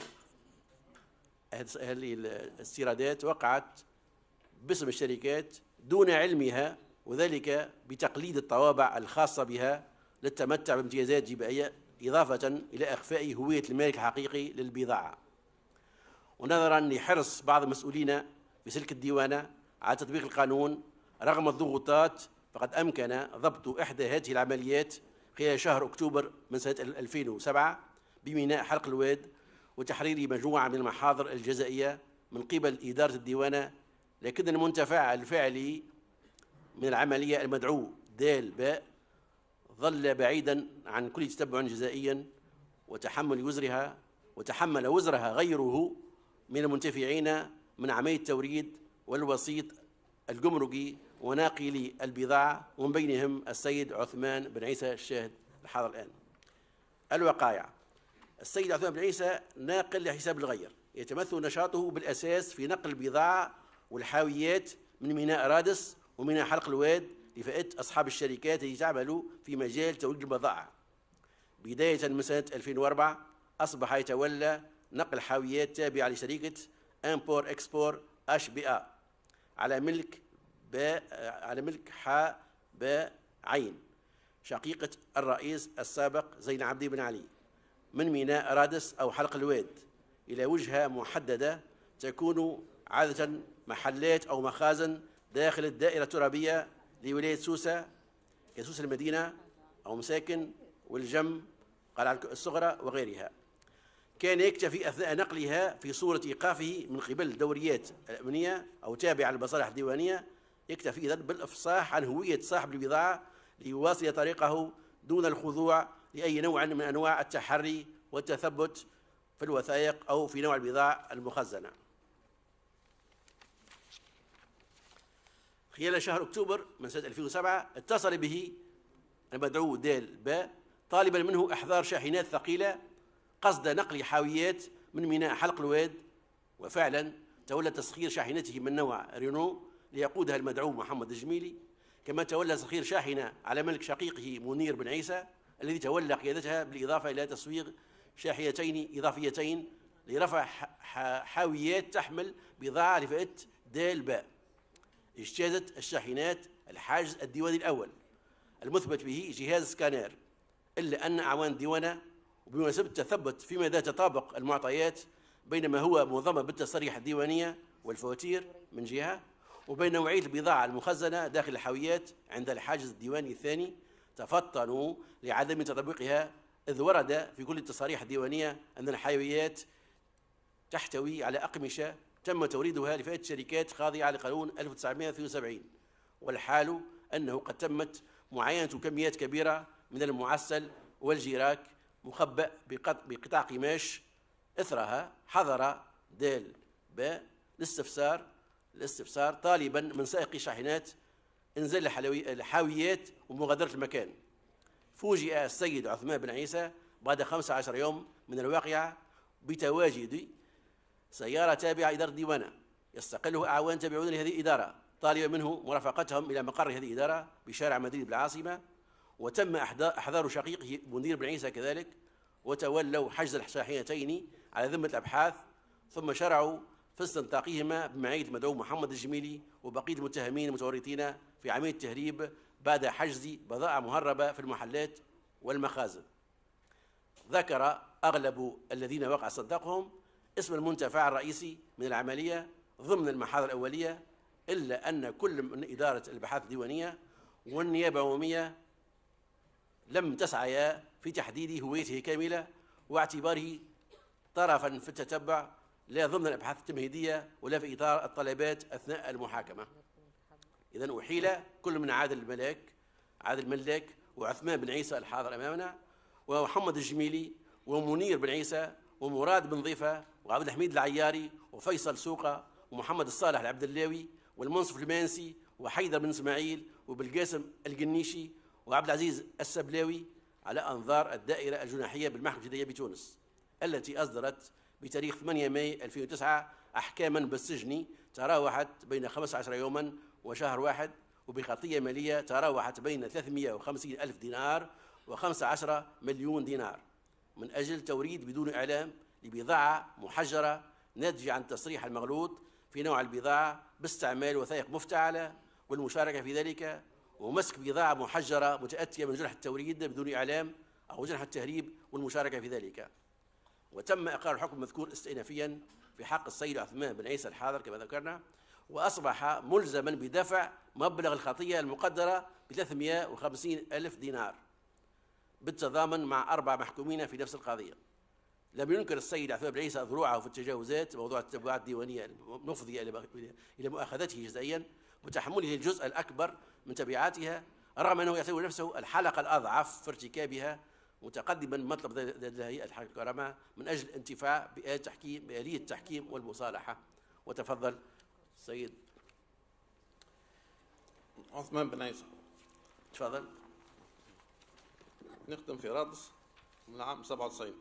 هذه الاستيرادات وقعت باسم الشركات دون علمها، وذلك بتقليد الطوابع الخاصة بها للتمتع بامتيازات جبائية إضافة إلى إخفاء هوية المالك الحقيقي للبضاعة. ونظرا لحرص بعض المسؤولين في سلك الديوانة على تطبيق القانون رغم الضغوطات، فقد أمكن ضبط إحدى هذه العمليات خلال شهر أكتوبر من سنة ألفين وسبعة بميناء حلق الواد وتحرير مجموعة من المحاضر الجزائية من قبل إدارة الديوانة. لكن المنتفع الفعلي من العملية المدعو دال باء ظل بعيدا عن كل تتبع جزائي وتحمل وزرها وتحمل وزرها غيره من المنتفعين من عملية التوريد والوسيط الجمركي وناقلي البضاعة، ومن بينهم السيد عثمان بن عيسى الشاهد الحاضر الآن. الوقائع: السيد عثمان بن عيسى ناقل لحساب الغير، يتمثل نشاطه بالأساس في نقل البضاعة والحاويات من ميناء رادس وميناء حلق الواد لفائدة أصحاب الشركات التي تعمل في مجال توريد البضائع. بداية من سنة ألفين وأربعة أصبح يتولى نقل حاويات تابعة لشركة امبور اكسبور اش بي ا على ملك باء على ملك حاء باء عين شقيقة الرئيس السابق زين العابدين بن علي من ميناء رادس أو حلق الواد إلى وجهة محددة تكون عادة محلات أو مخازن داخل الدائرة الترابية لولاية سوسة كسوسة المدينة أو مساكن والجم قلعة الصغرى وغيرها. كان يكتفي أثناء نقلها في صورة إيقافه من قبل الدوريات الأمنية أو تابعة للمصالح الديوانية، يكتفي إذن بالإفصاح عن هوية صاحب البضاعة ليواصل طريقه دون الخضوع لأي نوع من أنواع التحري والتثبت في الوثائق أو في نوع البضاعة المخزنة. خلال شهر أكتوبر من سنة ألفين وسبعة اتصل به المدعو دال باء طالبا منه إحضار شاحنات ثقيلة قصد نقل حاويات من ميناء حلق الواد، وفعلا تولى تسخير شاحنته من نوع رينو ليقودها المدعو محمد الجميلي، كما تولى تسخير شاحنة على ملك شقيقه منير بن عيسى الذي تولى قيادتها، بالإضافة إلى تسويغ شاحنتين إضافيتين لرفع حاويات تحمل بضاعة لفئة دال باء. اجتازت الشاحنات الحاجز الديواني الأول المثبت به جهاز سكانير، إلا أن أعوان الديوانة وبمناسبة تثبت في مدى تطابق المعطيات بين ما هو منظم بالتصاريح الديوانية والفواتير من جهة، وبين نوعية البضاعة المخزنة داخل الحاويات عند الحاجز الديواني الثاني، تفطنوا لعدم تطبيقها، إذ ورد في كل التصاريح الديوانية أن الحاويات تحتوي على أقمشة تم توريدها لفئة شركات خاضعة لقانون ألف وتسعمائة واثنين وسبعين، والحال أنه قد تمت معاينة كميات كبيرة من المعسل والجيراك مخبأ بقطع قماش. إثرها حضر دال باء الاستفسار الاستفسار طالبا من سائق شاحنات انزال الحاويات ومغادرة المكان. فوجئ السيد عثمان بن عيسى بعد خمسة عشر يوم من الواقعة بتواجد سيارة تابعة إدارة الديوانة يستقلها أعوان تابعون لهذه الإدارة، طالبا منه مرافقتهم إلى مقر هذه الإدارة بشارع مدينة بالعاصمة، وتم إحضار شقيقه منير بن عيسى كذلك، وتولوا حجز الشاحنتين على ذمة الأبحاث، ثم شرعوا في استنطاقهما بمعية المدعو محمد الجميلي وبقية المتهمين المتورطين في عملية التهريب بعد حجز بضائع مهربة في المحلات والمخازن. ذكر أغلب الذين وقع صدقهم اسم المنتفع الرئيسي من العملية ضمن المحاضر الأولية، إلا أن كل من إدارة البحث الديوانية والنيابة العمومية لم تسعيا في تحديد هويته كاملة واعتباره طرفا في التتبع لا ضمن الأبحاث التمهيدية ولا في إطار الطلبات أثناء المحاكمة. إذن أحيل كل من عادل الملاك عادل الملاك وعثمان بن عيسى الحاضر أمامنا، ومحمد الجميلي ومنير بن عيسى ومراد بن ضيفة وعبد الحميد العياري وفيصل سوقة ومحمد الصالح العبدلاوي والمنصف المانسي وحيدر بن اسماعيل وبالقاسم القنيشي وعبد العزيز السبلاوي على أنظار الدائرة الجناحية بالمحكمة الابتدائية بتونس، التي أصدرت بتاريخ ثمانية ماي ألفين وتسعة أحكاما بالسجن تراوحت بين خمسة عشر يوما وشهر واحد، وبخطية مالية تراوحت بين ثلاثمائة وخمسين ألف دينار وخمسة عشر مليون دينار من أجل توريد بدون إعلام لبضاعة محجرة ناتجة عن التصريح المغلوط في نوع البضاعة باستعمال وثائق مفتعلة والمشاركة في ذلك، ومسك بضاعة محجرة متأتية من جنح التوريد بدون إعلام أو جنح التهريب والمشاركة في ذلك. وتم إقرار الحكم المذكور استئنافيا في حق السيد عثمان بن عيسى الحاضر كما ذكرنا، وأصبح ملزما بدفع مبلغ الخطية المقدرة ب ثلاثمائة وخمسين ألف دينار بالتضامن مع أربع محكومين في نفس القضية. لم ينكر السيد عثمان بن عيسى ذروعه في التجاوزات موضوع التبعات الديوانية المفضية إلى مؤاخذته جزئيا وتحمله الجزء الأكبر من تبعاتها، رغم أنه يعتبر نفسه الحلقة الأضعف في ارتكابها، متقدما مطلب هيئة الحكم الكرامة من أجل الانتفاع بآلية التحكيم بآلية التحكيم والمصالحة. وتفضل السيد عثمان بن عيسى. تفضل. نخدم في رادس من العام سبعة وتسعين،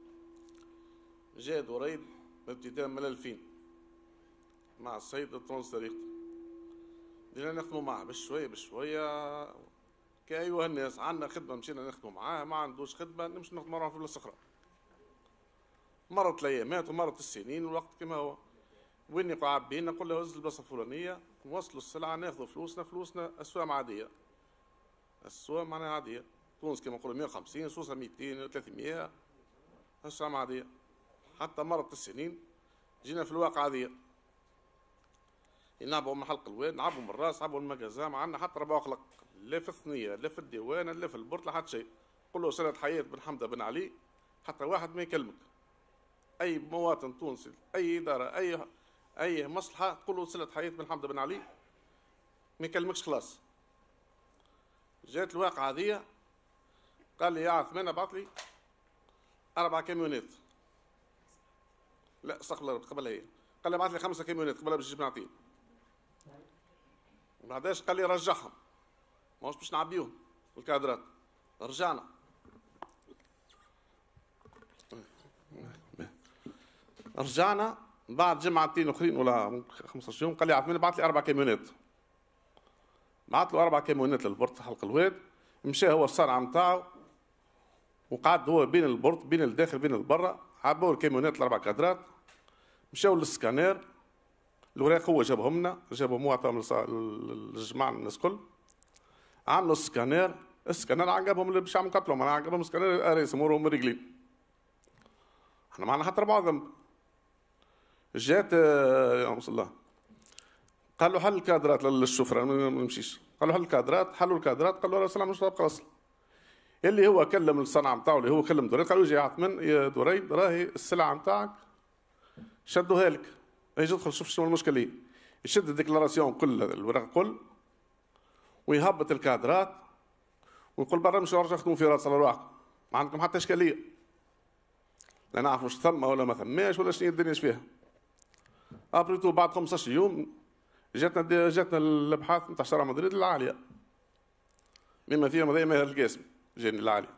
جاء دريد ابتداء من ألفين مع السيد التونسي تاريخ، بدينا نخدموا معاه بشوية بشوية كأيها الناس. عندنا خدمة مشينا نخدموا معاه، ما عندوش خدمة نمشي نخدموا معاه في الصخرة. مرت الأيامات ومرت السنين والوقت كما هو، وين يقع بين نقول له هز البلاصة الفلانية نوصلوا السلعة ناخذوا فلوسنا، فلوسنا أسواق عادية، السواق معناها عادية. تونس كما نقولوا مائة وخمسين، سوسة مئتين وثلاثمائة، أسواق عادية. حتى مرت السنين جينا في الواقع عادية، نلعبوا من حلق الواد، نلعبوا من الراس، نلعبوا من المجازة، ما عندنا حتى ربع خلق، لا في الثنية لا في الديوانة لا في البرد لا حتى شيء. قل له سنة حياة بن حمدة بن علي حتى واحد ما يكلمك. أي مواطن تونسي، أي إدارة، أي أي مصلحة تقول له سنة حياة بن حمدة بن علي ما يكلمكش خلاص. جات الواقعة هذيا قال لي يا عثمان ابعث لي أربع كاميونات. لا استغفر الله قبل هي، قال لي ابعث لي خمسة كاميونات قبل باش نجيب نعطيه. بعداش قال لي رجعهم، ماهوش باش نعبيهم الكادرات. رجعنا رجعنا بعد جمعتين اخرين ولا خمسطاش يوم، قال لي عثمان بعث لي اربع كاميونات. بعث له اربع كاميونات للبورت حلق الواد، مشى هو الصنعه نتاعو وقعد هو بين البورت بين الداخل بين البرا، عبوا الكاميونات الاربع كادرات، مشاو للسكانير، الوراق هو جابهم لنا، جابهم هو عطاهم للجماعه الناس الكل، عملوا السكانير، السكانير عقبهم اللي باش يعملوا قتلهم، انا عقبهم السكانير اريس امورهم مريقلين. احنا معنا حتى ربع ذنب. جات يا الله قالوا حل الكادرات للشفره ما نمشيش، قالوا حل الكادرات، حلوا الكادرات، قالوا له سلام مش تبقى اصلا. اللي هو كلم الصنعه نتاعو اللي هو كلم دريد، قالوا يجي عثمان يا دريد راهي السلعه نتاعك شدوها لك، يجي يدخل شوف شنو المشكله هي. يشد الديكلاراسيون كل الورق كل ويهبط الكادرات ويقول برا مش رجع خدموا في راس على رواحكم، ما عندكم حتى اشكاليه. لا نعرف واش ثم ولا ما ثماش ولا شنو الدنيا اش فيها. ابريتو بعد خمسطاش يوم جاتنا جاتنا الابحاث نتاع شارع مدريد العاليه، مما فيها مضيع ماهر القاسم جاني العاليه.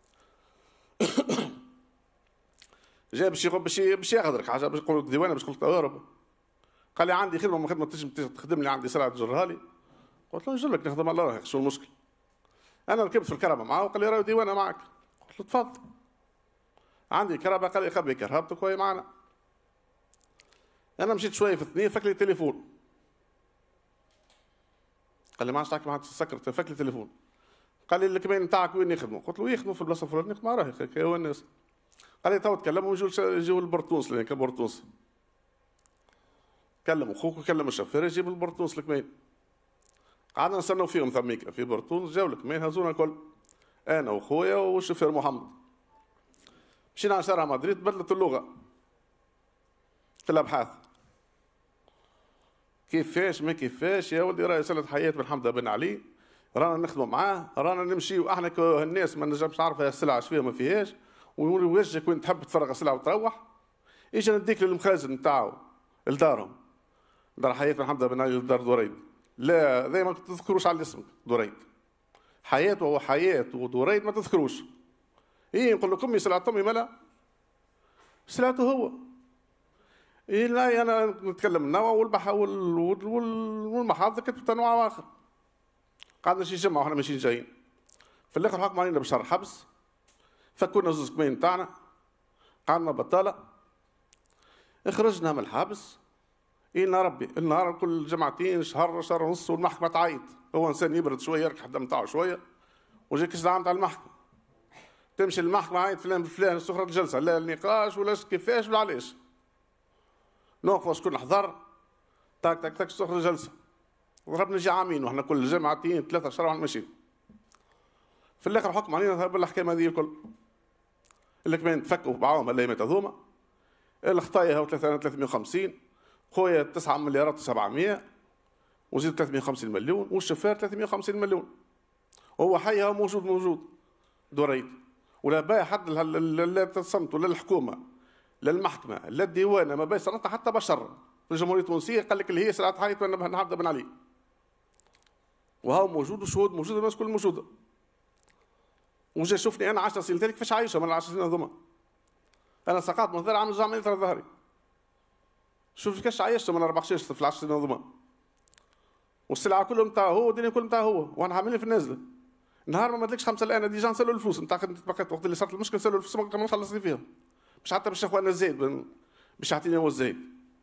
جا باش باش باش ياخذك حاجه، باش يقول لك ديوانه، باش يقول لك اهرب. قال لي عندي خدمه، ما خدمه تنجم تخدم لي، عندي سلعه تجرها لي. قلت له نجر لك نخدم على رايك، شو المشكل؟ انا ركبت في الكربه معاه وقال لي راهي ديوانه معك. قلت له تفضل. عندي كربه، قال لي خبي كرهبتك وهي معنا. انا مشيت شويه في اثنين، فك لي التليفون. قال لي ما عادش تحكي معاه تسكر، فك لي التليفون. قال لي الكمين نتاعك وين يخدموا؟ قلت له يخدموا في البلاصه الفلانيه، يخدموا مع راهي هو الناس. قال لي تو تكلموا ويجوا يجوا البرتونس لان كان برتونس. كلم اخوك وكلم الشفير يجيب البرتونس الكمين. قعدنا نستناو فيهم ثميك في برتونس، جاو الكمين هزونا الكل. انا وخويا والشفير محمد. مشينا على شارع مدريد، تبدلت اللغه في الابحاث. كيفاش ما كيفاش يا ولدي، راهي سنة حياة بن حمزة بن علي، رانا نخدموا معاه، رانا نمشيو احنا كالناس ما نجمش نعرف السلعه اش فيها ما فيهاش، ويوجهك وين تحب تفرغ السلعه وتروح، اجي نديك للمخازن نتاعو لدارهم، دار حياة بن حمزة بن علي لدار دريد. لا ذي ما تذكروش على اسمك دريد. حياة وهو حياة ودريد ما تذكروش. ايه نقول لكم سلعة امي ملا سلعته هو. إيه لا أنا نتكلم النوع والبحر والمحافظة كتبت نوع آخر. قعدنا شي جمعة وإحنا ماشيين جايين. في الآخر حكموا علينا بشهر حبس. فكونا زوز كمين تاعنا. قعدنا بطالة. خرجنا من الحبس. إلنا ربي النهار كل جمعتين شهر شهر ونص والمحكمة تعيط. هو إنسان يبرد شوية يركح الدم تاعو شوية. وجا كيس العام تاع المحكمة. تمشي المحكمة عيط فلان بفلان استخرج الجلسة لا النقاش ولا كيفاش ولا علاش. نوقفوا شكون حضر تاك تاك تاك تخرج جلسه ضربنا جي عامين وحنا كل جمعتين ثلاثه شهور واحنا ماشيين. في الاخر حكم علينا بالحكايه هذه الكل. الكمان تفكوا بعضهم الايامات هذوما. الخطايا هو ثلاثة آلاف وثلاثمائة وخمسين، خويا تسعة مليارات وسبعمائة وزيد ثلاثمائة وخمسين مليون والشفار ثلاثمائة وخمسين مليون. وهو حي موجود موجود دريد ولا باي حد لا تصمت ولا الحكومه لا المحكمة لا الديوانة ما بين صنعتها حتى بشر في الجمهورية التونسية قال لك اللي هي سلعة حياة بن حمزة بن علي. وهو موجود وشهود موجودة الناس كل موجودة. وجا شوفني أنا عشر سنين كيفاش عايشة من العشر سنين هذوما. أنا سقطت من ظهري عامل جامعة ترى ظهري. شوف كيفاش عايشت من أربعطاش في العشر سنين هذوما. والسلعة كلهم نتاعو هو والدنيا كلها نتاعو هو وأنا عاملين في النازلة. نهار ما مدلكش خمسة الآن ديجا نسالوا الفلوس نتاع خدمة بقيت وقت اللي صارت المشكلة نسالوا الفلوس ما نخلص فيهم. مش حتى باش اخواننا الزايد باش يعطيني هو الزايد.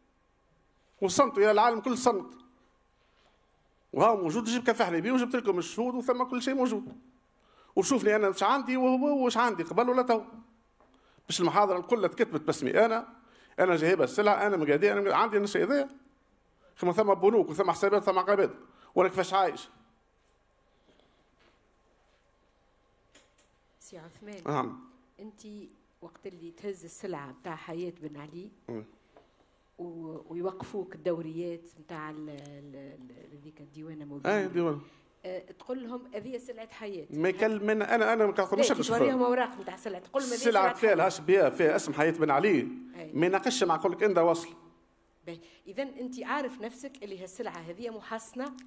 وصمتوا يا العالم كل صمت. وها موجود جبت كفحني بيه وجبت لكم الشهود وثم كل شيء موجود. وشوفني انا واش عندي وهو واش عندي قبل ولا تو. باش المحاضره الكل تكتبت باسمي انا، انا جايبه السلعه، انا مقادي، انا عندي الشيء هذايا. كما ثم بنوك وثم حسابات ثم عقبات، ولا كيفاش عايش. سي عثمان. نعم. انت وقت اللي تهز السلعه نتاع حياة بن علي ويوقفوك الدوريات نتاع هذيك الديوانه موجوده. اي ديوانه. أه تقول لهم هذه سلعه حياة. ما يكلم انا انا انا ما كنقولش توريهم اوراق نتاع سلعه تقول لهم السلعه فيها لهاش بها فيها اسم حياة بن علي ما يناقش مع يقول لك انت واصل. اذا انت عارف نفسك اللي هالسلعه هذه محصنه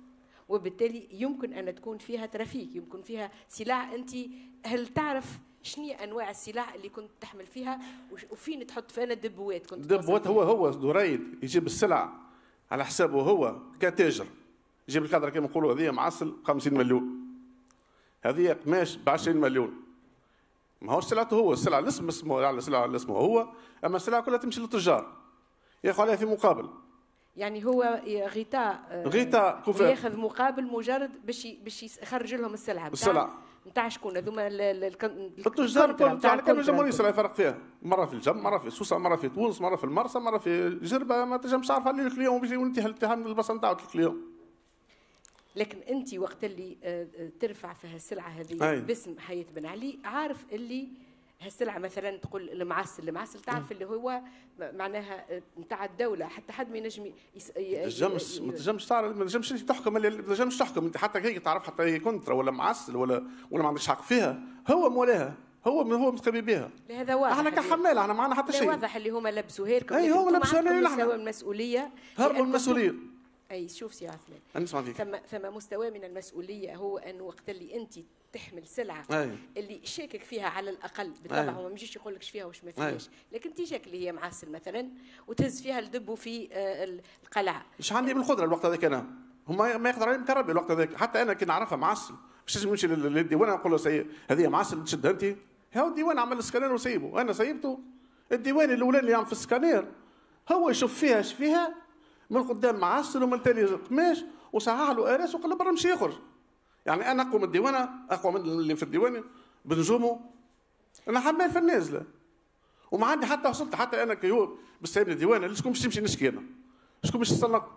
وبالتالي يمكن أن تكون فيها ترافيك، يمكن فيها سلع. أنت هل تعرف شنو أنواع السلع اللي كنت تحمل فيها وفين تحط فيها الدبوات؟ كنت الدبوات هو هو دريد يجيب السلع على حسابه هو كتاجر، يجيب الكادر كما نقولوا هذه معسل خمسين مليون، هذه قماش ب عشرين مليون. ما هو سلعته هو، السلعه الاسم اسمه على السلعه اللي اسمه هو، اما السلعه كلها تمشي للتجار ياخذ عليها في مقابل. يعني هو غطاء غطاء كفاف ياخذ مقابل مجرد باش باش يخرج لهم السلعه السلعه نتاع شكون هذوما التجار نتاع كل الجمهوريه السلعه يفرق فيها، مره في الجم، مره في سوسه، مره في تونس، مره في المرسى، مره في جربه، ما تنجمش تعرف على الكليون باش ينتهي الاتهام البصل نتاعو الكليون. لكن انت وقت اللي ترفع في هالسلعه هذه باسم حياة بن علي، عارف اللي هالسلعه مثلا تقول المعسل، المعسل تعرف اللي هو معناها نتاع الدوله، حتى حد ما ينجم ما تنجمش ما تنجمش تعرف، ما تنجمش تحكم، ما تنجمش تحكم انت حتى هيك تعرف حتى هي كونترا ولا معسل ولا ولا ما عندكش حق فيها، هو مولاها، هو هو متقبل بها. هذا واضح. احنا كحمال احنا معنا حتى شيء. واضح اللي هما لبسوها لكم. اي هم لبسوها لنا احنا. مستوى المسؤوليه. هربوا المسؤوليه. اي شوف سي عثمان. نسمع فيك. ثم ثم مستوى من المسؤوليه هو انه وقت اللي انت تحمل سلعه أي. اللي شاكك فيها على الاقل، بالطبع هو ما يجيش يقول لك فيها وش ما فيهاش، لكن انت شاك اللي هي معسل مثلا وتهز فيها الدب في القلعه. مش عندي بالقدره الوقت هذاك انا، هما ما يقدر عليهم كربي الوقت هذاك، حتى انا كي نعرفها معسل باش نمشي للديوان نقول له سي هذه معسل تشدها انت، هاو الديوان عمل السكانير وسيبه، انا سيبته. الديوان الاولاني اللي يعمل في السكانير هو يشوف فيها اش فيها من قدام معسل ومن تالي قماش وصحح له ارس وقال له برا مش يخرج. يعني انا اقوى من الديوانه، اقوى من اللي في الديوان بنجومه، انا حمال في النازله وما عندي حتى وصلت حتى انا كيو بالسيب الديوانه شكون باش تمشي نشكي انا؟ شكون باش تسلق؟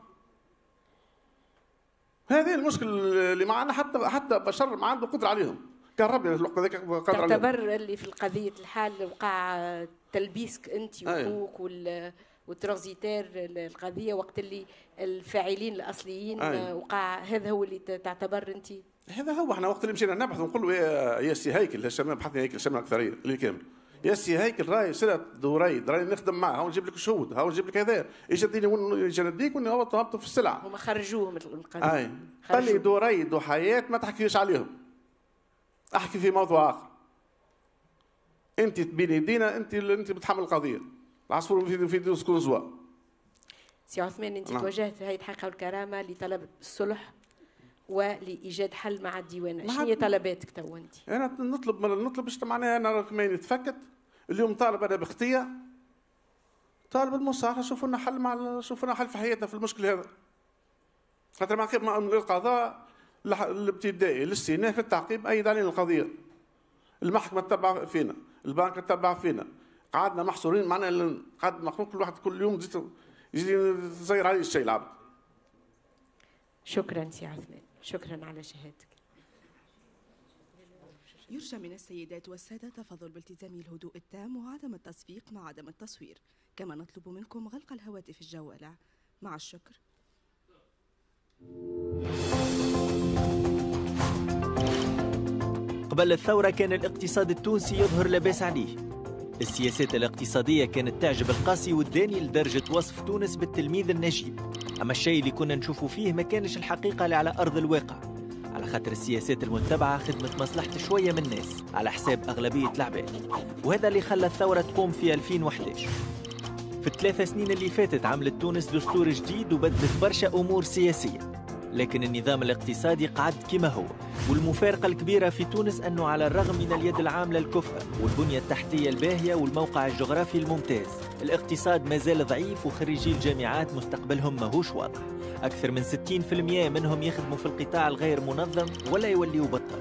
هذه المشكل اللي معنا، حتى حتى بشر ما عنده قدره عليهم، كان ربي الوقت هذاك قادر عليهم. تعتبر اللي في القضيه الحال وقع تلبيسك انت واخوك وال والترانزيتير القضيه وقت اللي الفاعلين الاصليين أي. وقع، هذا هو اللي تعتبر انت؟ هذا هو. احنا وقت اللي مشينا نبحث ونقول له يا يا سي هيكل، هشام بحثنا هيكل الشمال الاكثريه اللي كامل، يا سي هيكل راهي سنه دوريد راهي نخدم معاه، هاو نجيب لك شهود، هاو نجيب لك هذا، ايش اديني ايش نديك ونهبطوا في السلعه. هما خرجوه من القضيه. اي قال لي دوريد وحياه ما تحكيش عليهم، احكي في موضوع اخر. انت بين يدينا، انت انت بتحمل القضيه، العصفور في في سكون زوا. سي عثمان، انت توجهت في هيئه الحق والكرامه لطلب الصلح ولايجاد حل مع الديوان، شنو هي طلباتك تو انت؟ انا نطلب من نطلب باش معناها انا كمان تفكت اليوم، طالب انا باختيار، طالب المصالحه، شوفوا لنا حل مع شوفوا لنا حل في حياتنا في المشكل هذا. خاطر مع القضاء الابتدائي للاستئناف للتعقيب ايد علينا القضيه، المحكمه تتبع فينا، البنك تتبع فينا، قعدنا محصورين معنا، قعد مخلوق كل واحد كل يوم يزيد يزير عليه الشيء العبد. شكرا سي عثمان، شكرا على شهادتك. يرجى من السيدات والسادة تفضل بالتزام الهدوء التام وعدم التصفيق مع عدم التصوير، كما نطلب منكم غلق الهواتف الجوالة. مع الشكر. قبل الثورة كان الاقتصاد التونسي يظهر لا بأس عليه. السياسات الاقتصادية كانت تعجب القاسي والداني لدرجة وصف تونس بالتلميذ النجيب، أما الشيء اللي كنا نشوفه فيه ما كانش الحقيقة اللي على أرض الواقع، على خاطر السياسات المتبعة خدمة مصلحة شوية من الناس على حساب أغلبية العباد، وهذا اللي خلى الثورة تقوم في ألفين وإحدى عشر. في الثلاث سنين اللي فاتت عملت تونس دستور جديد وبدلت برشا أمور سياسية، لكن النظام الاقتصادي قعد كما هو. والمفارقة الكبيرة في تونس أنه على الرغم من اليد العاملة الكفء والبنية التحتية الباهية والموقع الجغرافي الممتاز، الاقتصاد ما زال ضعيف وخريجي الجامعات مستقبلهم ماهوش واضح. أكثر من ستين بالمئة منهم يخدموا في القطاع الغير منظم ولا يوليوا بطل.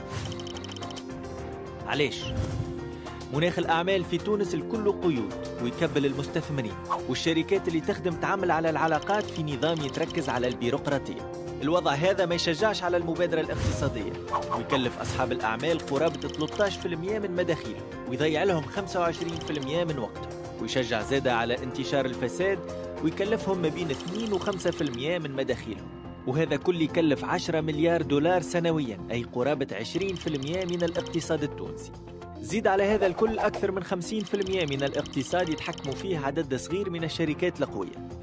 علاش؟ مناخ الأعمال في تونس الكل قيود ويكبل المستثمرين، والشركات اللي تخدم تعمل على العلاقات في نظام يتركز على البيروقراطية. الوضع هذا ما يشجعش على المبادرة الاقتصادية، ويكلف أصحاب الأعمال قرابة ثلاثة عشر بالمئة من مداخيلهم، ويضيع لهم خمسة وعشرين بالمئة من وقتهم، ويشجع زادة على انتشار الفساد ويكلفهم ما بين اثنين وخمسة بالمئة من مداخيلهم، وهذا كل يكلف عشرة مليار دولار سنويا، أي قرابة عشرين بالمئة من الاقتصاد التونسي. زيد على هذا الكل أكثر من خمسين بالمئة من الاقتصاد يتحكموا فيه عدد صغير من الشركات القوية،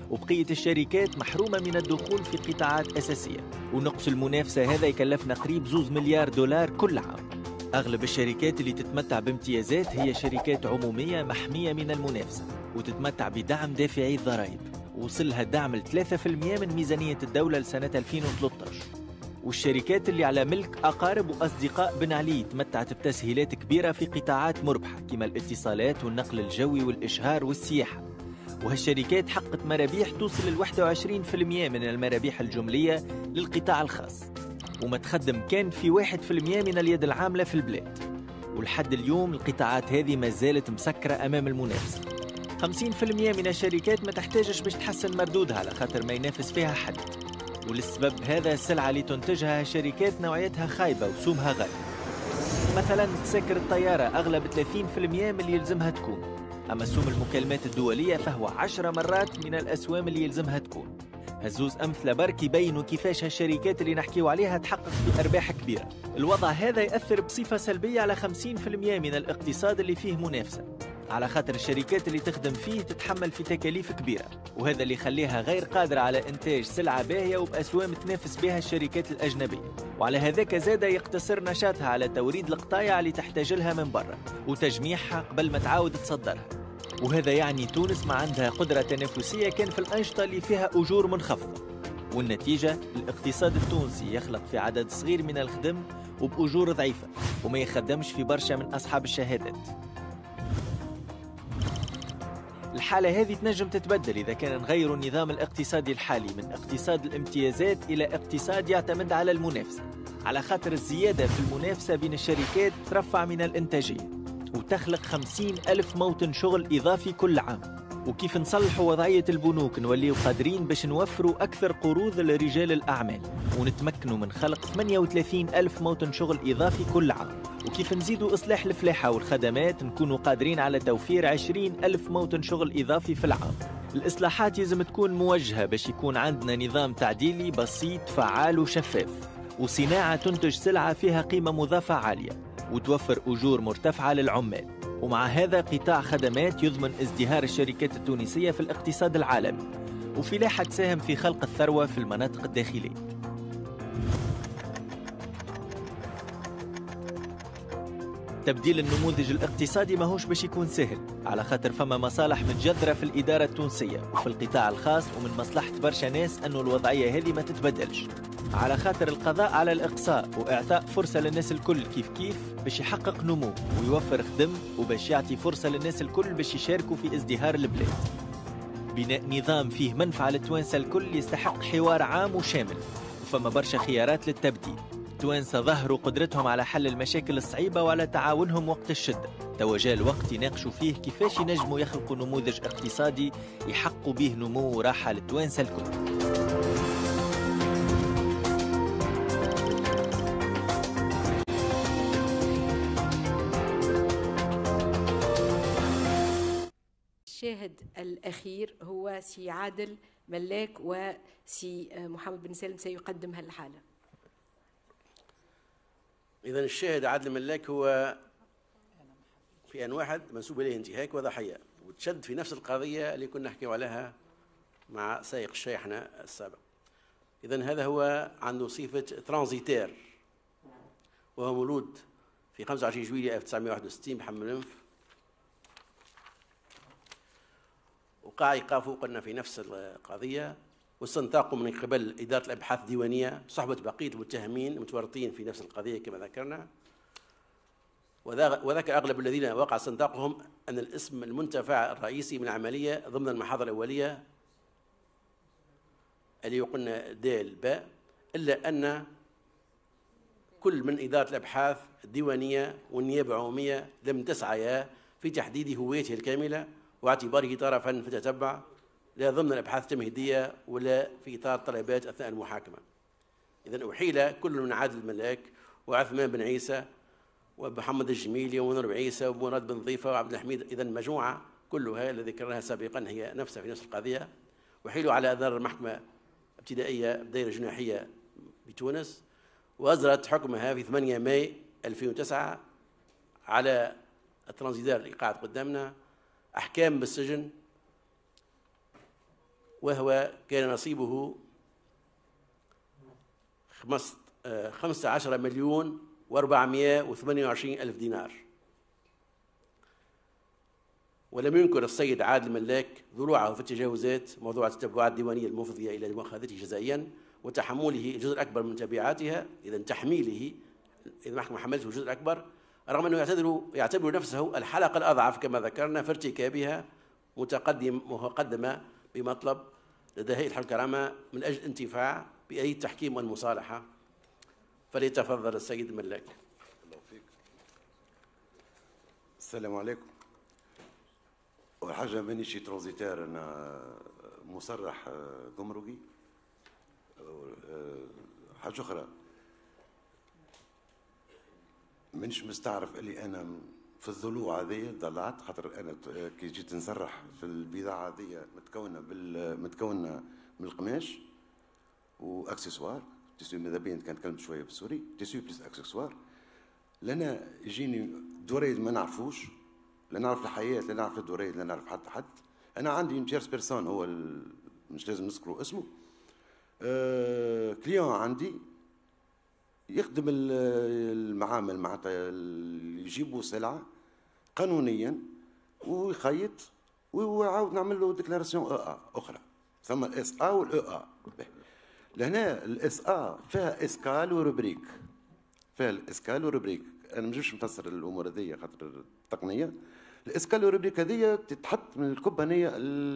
وبقية الشركات محرومة من الدخول في قطاعات أساسية، ونقص المنافسة هذا يكلفنا قريب زوز مليار دولار كل عام. أغلب الشركات اللي تتمتع بامتيازات هي شركات عمومية محمية من المنافسة وتتمتع بدعم دافعي الضرائب، وصلها دعم ثلاثة بالمئة من ميزانية الدولة لسنة ألفين وثلاثة عشر. والشركات اللي على ملك أقارب وأصدقاء بن علي تمتعت بتسهيلات كبيرة في قطاعات مربحة كما الاتصالات والنقل الجوي والإشهار والسياحة، وهالشركات حققت مرابيح توصل ل واحد وعشرين بالمئة من المرابيح الجملية للقطاع الخاص، وما تخدم كان في واحد بالمئة من اليد العاملة في البلاد. ولحد اليوم القطاعات هذه ما زالت مسكرة أمام المنافسة. خمسين بالمئة من الشركات ما تحتاجش باش تحسن مردودها على خاطر ما ينافس فيها حد، وللسبب هذا السلعة اللي تنتجها شركات نوعيتها خايبة وسومها غالي. مثلا تذاكر الطيارة أغلب ثلاثين بالمئة من اللي يلزمها تكون، أما سوم المكالمات الدولية فهو عشر مرات من الأسوام اللي يلزمها تكون. هزوز أمثلة برك يبينوا كيفاش هالشركات اللي نحكيو عليها تحقق بأرباح كبيرة. الوضع هذا يأثر بصفة سلبية على خمسين بالمئة من الاقتصاد اللي فيه منافسة، على خاطر الشركات اللي تخدم فيه تتحمل في تكاليف كبيرة، وهذا اللي يخليها غير قادرة على إنتاج سلعة باهية وبأسوام تنافس بها الشركات الأجنبية. وعلى هذاك زاد يقتصر نشاطها على توريد القطايع اللي تحتاج لها من برا وتجميعها قبل ما تعاود تصدرها. وهذا يعني تونس ما عندها قدرة تنافسية كان في الأنشطة اللي فيها أجور منخفضة، والنتيجة الاقتصاد التونسي يخلق في عدد صغير من الخدم وبأجور ضعيفة وما يخدمش في برشا من أصحاب الشهادات. الحالة هذه تنجم تتبدل إذا كان نغير النظام الاقتصادي الحالي من اقتصاد الامتيازات إلى اقتصاد يعتمد على المنافسة، على خاطر الزيادة في المنافسة بين الشركات ترفع من الإنتاجية وتخلق خمسين ألف موطن شغل إضافي كل عام. وكيف نصلحوا وضعية البنوك نوليو قادرين باش نوفروا أكثر قروض لرجال الأعمال ونتمكنوا من خلق ثمانية وثلاثين ألف موطن شغل إضافي كل عام. وكيف نزيدوا إصلاح الفلاحة والخدمات نكونوا قادرين على توفير عشرين ألف موطن شغل إضافي في العام. الإصلاحات لازم تكون موجهة باش يكون عندنا نظام تعديلي بسيط فعال وشفاف، وصناعة تنتج سلعة فيها قيمة مضافة عالية وتوفر أجور مرتفعة للعمال. ومع هذا قطاع خدمات يضمن ازدهار الشركات التونسية في الاقتصاد العالمي وفلاحة تساهم في خلق الثروة في المناطق الداخلية. تبديل النموذج الاقتصادي ماهوش باش يكون سهل، على خاطر فما مصالح متجذرة في الإدارة التونسية وفي القطاع الخاص، ومن مصلحة برشا ناس أنه الوضعية هذه ما تتبدلش، على خاطر القضاء على الإقصاء وإعطاء فرصة للناس الكل كيف كيف باش يحقق نمو ويوفر خدم وباش يعطي فرصة للناس الكل باش يشاركوا في ازدهار البلاد. بناء نظام فيه منفعة للتوانسة الكل يستحق حوار عام وشامل، وفما برشا خيارات للتبديل. التوانسة ظهروا قدرتهم على حل المشاكل الصعيبة وعلى تعاونهم وقت الشدة. توا جاء الوقت يناقشوا فيه كيفاش ينجموا يخلقوا نموذج اقتصادي يحققوا به نمو وراحة للتوانسة الكل. الشاهد الأخير هو سي عادل ملاك وسي محمد بن سالم سيقدم هالحالة. إذن الشاهد عادل ملاك هو في آن واحد منسوب إليه انتهاك وضحية، وتشد في نفس القضية اللي كنا نحكي عليها مع سائق الشاحنة السابق. إذن هذا هو عنده صفة ترانزيتير، وهو مولود في خمسة وعشرين جويلية ألف وتسعمائة وواحد وستين بحمل الأنف، وقع إيقافه قلنا في نفس القضية، واستنطاقه من قبل إدارة الأبحاث الديوانية صحبة بقية المتهمين المتورطين في نفس القضية كما ذكرنا. وذكر أغلب الذين وقع استنطاقهم أن الاسم المنتفع الرئيسي من العملية ضمن المحاضرة الأولية اللي قلنا دال باء، إلا أن كل من إدارة الأبحاث الديوانية والنيابة العمومية لم تسعيا في تحديد هويته الكاملة واعتباره طرفا في التتبع، لا ضمن الأبحاث التمهيدية ولا في إطار الطلبات أثناء المحاكمة. إذن أحيل كل من عادل الملاك وعثمان بن عيسى ومحمد الجميلي ونور عيسى ومراد بن ضيفة وعبد الحميد، إذن مجموعة كلها الذي ذكرناها سابقا هي نفسها في نفس القضية، وحيلوا على أنظار المحكمة ابتدائية بدائرة جناحية بتونس، وأصدرت حكمها في ثمانية ماي ألفين وتسعة على الترانزيدار اللي قاعد قدامنا أحكام بالسجن وهو كان نصيبه خمسة عشر مليون وأربعمائة وثمانية وعشرين ألف دينار. ولم ينكر السيد عادل الملاك ذروعه في التجاوزات موضوع التتبعات الديوانية المفضية إلى مؤاخذته جزائيا وتحمله الجزء الأكبر من تبعاتها، إذا تحميله إذا المحكمة حملته الجزء الأكبر، رغم أنه يعتبر يعتبر نفسه الحلقة الأضعف كما ذكرنا في ارتكابها، متقدم مقدمة بمطلب لدى هيئة حفظ الكرامة من أجل الانتفاع بأي التحكيم والمصالحة. فليتفضل السيد الملاك. الله فيك. السلام عليكم. أول حاجة مانيش شي ترانزيتير، أنا مصرح جمركي. حاجة أخرى مانيش مستعرف اللي أنا في الضلوع هذه ضلعت، خاطر أنا كي جيت نسرح في البضاعة هذه متكونة بال متكونة من القماش وأكسسوار تسوي. ماذا بيا كنتكلم شوية بالسوري، تسوي بليس أكسسوار. لأنا يجيني دوريد ما نعرفوش، لا نعرف الحياة لا نعرف الدوريد لا نعرف حتى حد. أنا عندي متيرس بيرسون هو ال... مش لازم نذكروا اسمه. أه... كليون عندي يخدم المعامل معناتها يجيبوا سلعة قانونيا ويخيط ويعاود نعمل له ديكلاراسيون او ا اخرى. ثم الاس ا والاو ا. لهنا الاس ا فيها اسكال وروبريك، فيها الاسكال وروبريك. انا ما نجمش نفسر الامور هذيا خاطر التقنيه. الاسكال وروبريك هذيا تتحط من الكومبانيه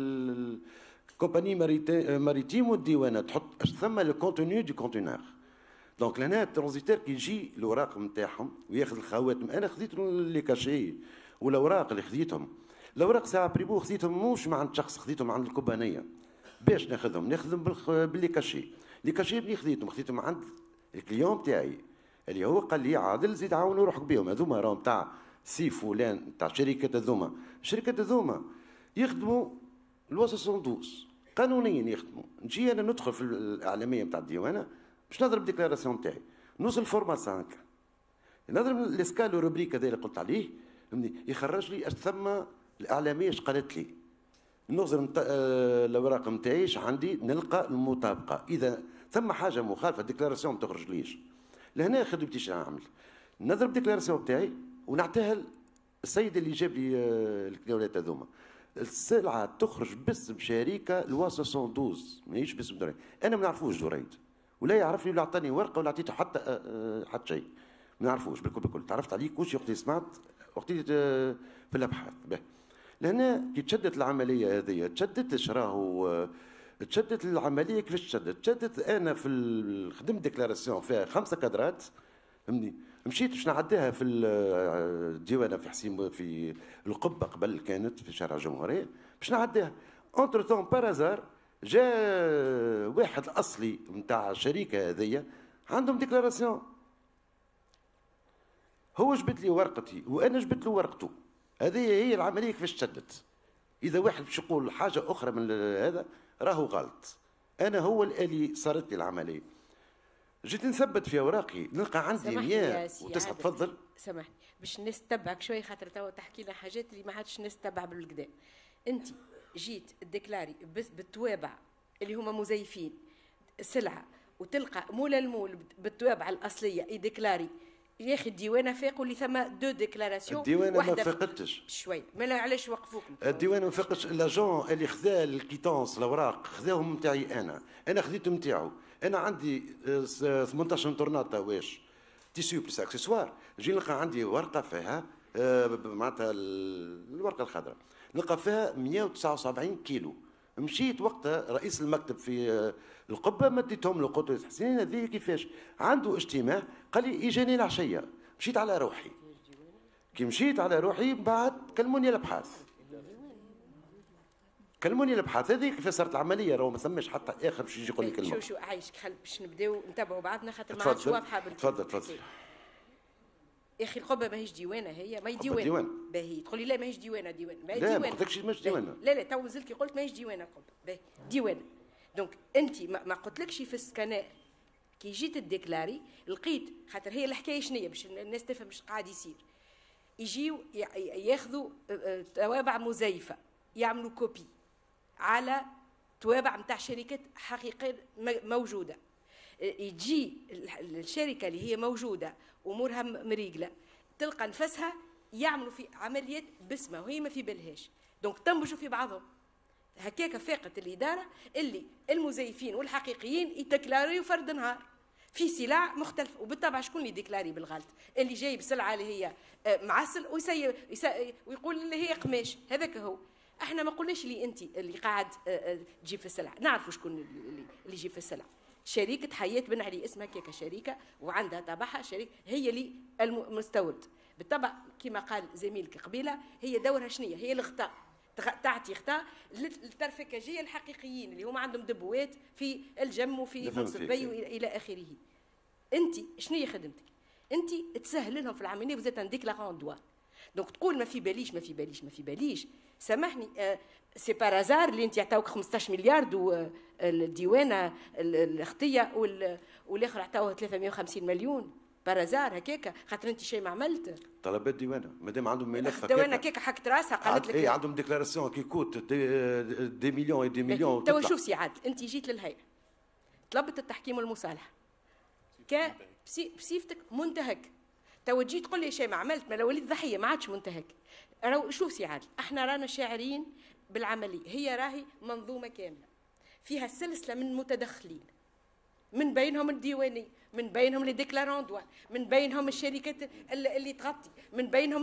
الكومباني ماريتيم والديوانه، تحط ثم لو كونتوني دو كونتينور. دونك لهنا الترانزيتير كي يجي الاوراق نتاعهم وياخذ الخواتم، انا خذيت لي كاشي والاوراق اللي خذيتهم، الاوراق ساعه بريبو خذيتهم مش مع شخص، خذيتهم عند الكومبانيه. باش ناخذهم ناخذهم باللي كاشي، لي كاشي اللي خذيتهم خذيتهم عند الكليون تاعي اللي هو قال لي عادل زيد عاون روحك بهم، هذوما راهم تاع سي فلان تاع شركه هذوما، شركه هذوما يخدموا لوا اثناش قانونيا يخدموا. نجي انا ندخل في الاعلاميه نتاع الديوانه باش نضرب ديكلاراسيون تاعي، نوصل فورما خمسة، نضرب الاسكال والروبريك هذا اللي قلت عليه، يخرج لي اش ثم الاعلاميه اش قالت لي. نوصل الاوراق نتاعي اش عندي، نلقى المطابقه. اذا ثم حاجه مخالفه ديكلاراسيون ما تخرجليش. لهنا خدمتي اش نعمل؟ نضرب ديكلاراسيون تاعي ونعطيها السيد اللي جاب لي الكلاولات هذوما. السلعه تخرج باسم شركه لوا اثناش ماهيش باسم دريد. انا ما نعرفوش دريد ولا يعرفني ولا عطاني ورقه ولا عطيته حتى حتى شيء، ما نعرفوش بالكل بالكل. تعرفت عليك كلشي وقت سمعت وقت في الابحاث. به لهنا كي تشدت العمليه هذه، تشدت راهو تشدت العمليه. كيفاش تشدت؟ تشدت انا في الخدمه ديكلاراسيون فيها خمسه كادرات، فهمني. مشيت باش نعديها في الديوانه في حسين في القبه قبل كانت في شارع الجمهوريه، باش نعديها اونتر تون بارازار جاء واحد اصلي نتاع الشركه هذيا عندهم ديكلاراسيون. هو جبت لي ورقتي وانا جبت له ورقته. هذه هي العمليه كيفاش تشدت. اذا واحد باش يقول حاجه اخرى من هذا راهو غلط. انا هو اللي صارت لي العمليه. جيت نثبت في اوراقي نلقى عندي مئة وتسعة. تفضل. سامحني باش الناس تتبعك شويه خاطر توا تحكي لنا حاجات اللي ما عادش الناس تتبع بالكدا. انت جيت الديكلاري بس بالتوابع اللي هما مزيفين سلعه وتلقى مول المول بالتوابع الاصليه يديكلاري يا اخي الديوانه فاقوا اللي ثم دو ديكلاراسيون. الديوانه ما فاقتش شوي. ما علاش وقفوك؟ الديوانه ما فاقتش. لاجون اللي خذا الكيتونس الاوراق خذاهم نتاعي انا، انا خذيتهم نتاعو. انا عندي ثمانية عشر طرناطه واش تيسيو بلس اكسسوار. نجي نلقى عندي ورقه فيها معناتها الورقه الخضراء نلقى فيها مئة وتسعة وسبعين كيلو. مشيت وقتها رئيس المكتب في القبه مديتهم له قلت له حسين هذه كيفاش عنده اجتماع؟ قال لي اجاني العشيه. مشيت على روحي. كي مشيت على روحي بعد كلموني الابحاث كلموني الابحاث هذه كيف صارت العمليه. راهو ما ثماش حتى اخر باش يجي يقول لي كلمه. شو شو عايشك خل باش نبداو نتابعوا بعضنا خاطر ما عادش واضحه. تفضل تفضل يا اخي القبه ماهيش ديوانه، هي ما هي ديوانه. ديوان. باهي تقول لي لا ماهيش ديوانه. ديوانه ما هي لا ديوانه. ما قلتلكش ماهيش ديوانه. لا لا تو نزلت قلت ماهيش ديوانه القبه. باهي ديوانه. دونك انت ما, ما قلتلكش في السكناء كي جيت الديكلاري لقيت خاطر هي الحكايه شنية باش الناس تفهم اش قاعد يصير. يجيو ياخذوا توابع مزيفه يعملوا كوبي على توابع نتاع شركات حقيقيه موجوده. يجي الشركه اللي هي موجوده امورها مريقله تلقى نفسها يعملوا في عمليات بسمه وهي ما في بالهاش، دونك تنبجوا في بعضهم. هكاك فاقت الاداره اللي المزيفين والحقيقيين يتكلاريو فرد نهار في سلع مختلفه، وبالطبع شكون اللي ديكلاري بالغلط؟ اللي جايب سلعه اللي هي معسل ويسي ويقول اللي هي قماش، هذاك هو. احنا ما قلناش اللي انت اللي قاعد تجيب في السلع، نعرفوا شكون اللي اللي يجيب في السلع. شركه حياه بن علي اسمها كيكه شركه وعندها طابعها شركه، هي اللي المستورد. بالطبع كما قال زميلك قبيله، هي دورها شنية؟ هي الغطاء، تعطي غطاء للترفكجيه الحقيقيين اللي هما عندهم دبوات في الجم وفي منصبي والى اخره. انت شنية خدمتك؟ انت تسهل لهم في العمليه، وزيت عندك لا دوار. دونك تقول ما في باليش ما في باليش ما في باليش، سامحني آه سي بارازار اللي انت يعطاوك خمسطاش مليار دو الديوانه الاختيه والاخر عطاوه ثلاثمائة وخمسين مليون بارازار هكاكا، خاطر انت شيء ما عملت. طلبات ديوانه مادام عندهم ملف ديوانه هكاكا حكت راسها قالت لك اي عندهم ديكلاراسيون كي كوت دي, دي مليون دي مليون. توا شوف سي عادل، انت جيت للهيئه طلبت التحكيم والمصالحه ك بصفتك منتهك، توا تجي تقول لي شيء ما عملت، ما لو وليت ضحيه ما عادش منتهك. راهو شوف سي عادل، احنا رانا شاعرين بالعمليه، هي راهي منظومه كامله فيها سلسله من متدخلين، من بينهم الديواني، من بينهم لي ديكلارون دوان، من بينهم الشركات اللي تغطي، من بينهم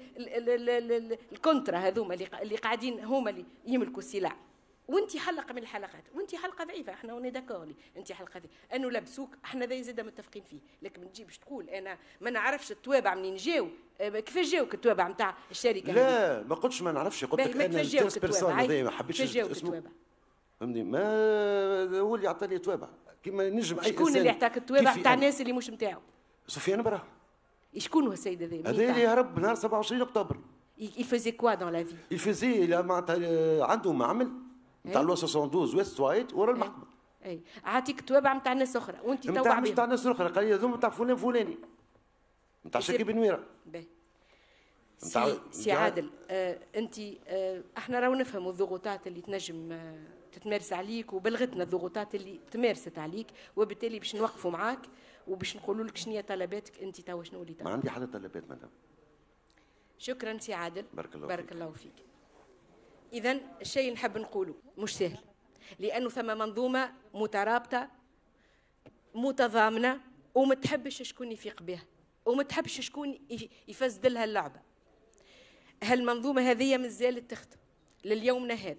الكونترا هذوما اللي قاعدين هما اللي يملكوا السلع. وانت حلقه من الحلقات، وانت حلقه ضعيفه، احنا وني داكورلي انت حلقه ضعيفه، انه لبسوك احنا ذي زاده متفقين فيه، لكن ما تجيبش تقول انا ما نعرفش التوابع منين جاو، كيفاش جاوك التوابع نتاع الشركه؟ لا ما قلتش ما نعرفش، قلت لك انا التيرس بيرسون هذايا ما حبيتش اسمه فهمني، ما هو اللي عطاني توابع كيما نجم اي شكون اللي عطاك التوابع تاع الناس اللي مش نتاعو؟ سفيان برا. شكون هو السيد هذا؟ هذا اللي هرب نهار سبعة وعشرين اكتوبر. il faisait quoi dans la vie؟ il faisait معناتها عنده معمل نتاع لو اثنين وستين ويست وايت ورا المحكمه. اي عاطيك التوابع نتاع ناس اخرى وانت توابع بهم. مش نتاع ناس اخرى، قال لي هذوما نتاع فلان فلاني نتاع شاكي بن نويره. باهي سي, سي عادل آه انت آه احنا راهو نفهموا الضغوطات اللي تنجم آه تتمارس عليك، وبلغتنا الضغوطات اللي تمارست عليك، وبالتالي باش نوقفوا معاك وباش نقولوا لك شنو هي طلباتك انت توا شنو اللي ما عندي حتى طلبات مدام. شكرا سي عادل، بارك الله بارك فيك. الله فيك. اذا الشيء نحب نقوله مش سهل، لانه ثم منظومه مترابطه متضامنه وما تحبش شكون يفيق بها وما تحبش شكون يفسد لها اللعبه. هالمنظومه هذه مازالت تخدم لليومنا هذا،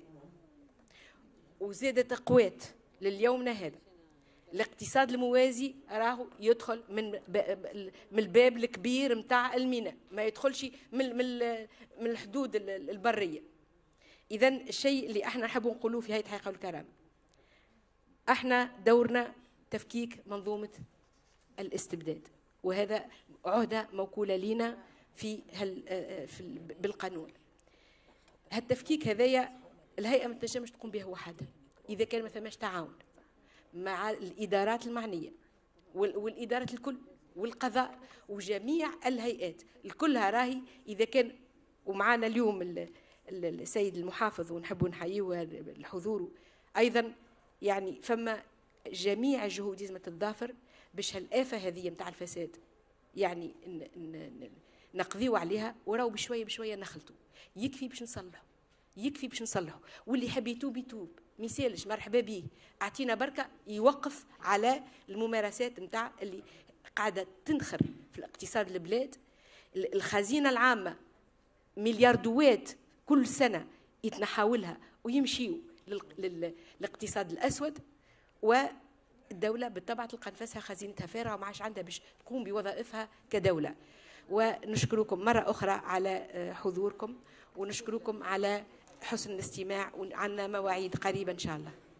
وزادت قوات لليومنا هذا. الاقتصاد الموازي راهو يدخل من من الباب الكبير نتاع الميناء، ما يدخلش من من من الحدود البريه. اذا الشيء اللي احنا نحبوا نقولوه في هيئه الحقيقه والكرامه، احنا دورنا تفكيك منظومه الاستبداد، وهذا عهده موكوله لنا في هال في بالقانون. هالتفكيك هذايا الهيئه ما تنجمش تقوم به وحدها اذا كان ما ثماش تعاون مع الادارات المعنيه والادارات الكل والقضاء وجميع الهيئات الكلها. راهي اذا كان ومعنا اليوم السيد المحافظ ونحبوا نحييه الحضور ايضا، يعني فما جميع الجهود لازم تتضافر باش هالآفة هذه نتاع الفساد يعني نقضيو عليها، وراو بشويه بشويه نخلطوا. يكفي باش نصلحوا، يكفي باش نصلحوا، واللي حب يتوب يتوب ما يسالش، مرحبا به، اعطينا بركه يوقف على الممارسات نتاع اللي قاعده تنخر في الاقتصاد البلاد. الخزينه العامه ملياردوات كل سنه يتنحاولها ويمشيوا للاقتصاد الاسود، والدوله بالطبع تلقى نفسها خزينتها فارغه وما عادش عندها باش تقوم بوظائفها كدوله. ونشكركم مرة أخرى على حضوركم، ونشكركم على حسن الاستماع، وعندنا مواعيد قريبة إن شاء الله.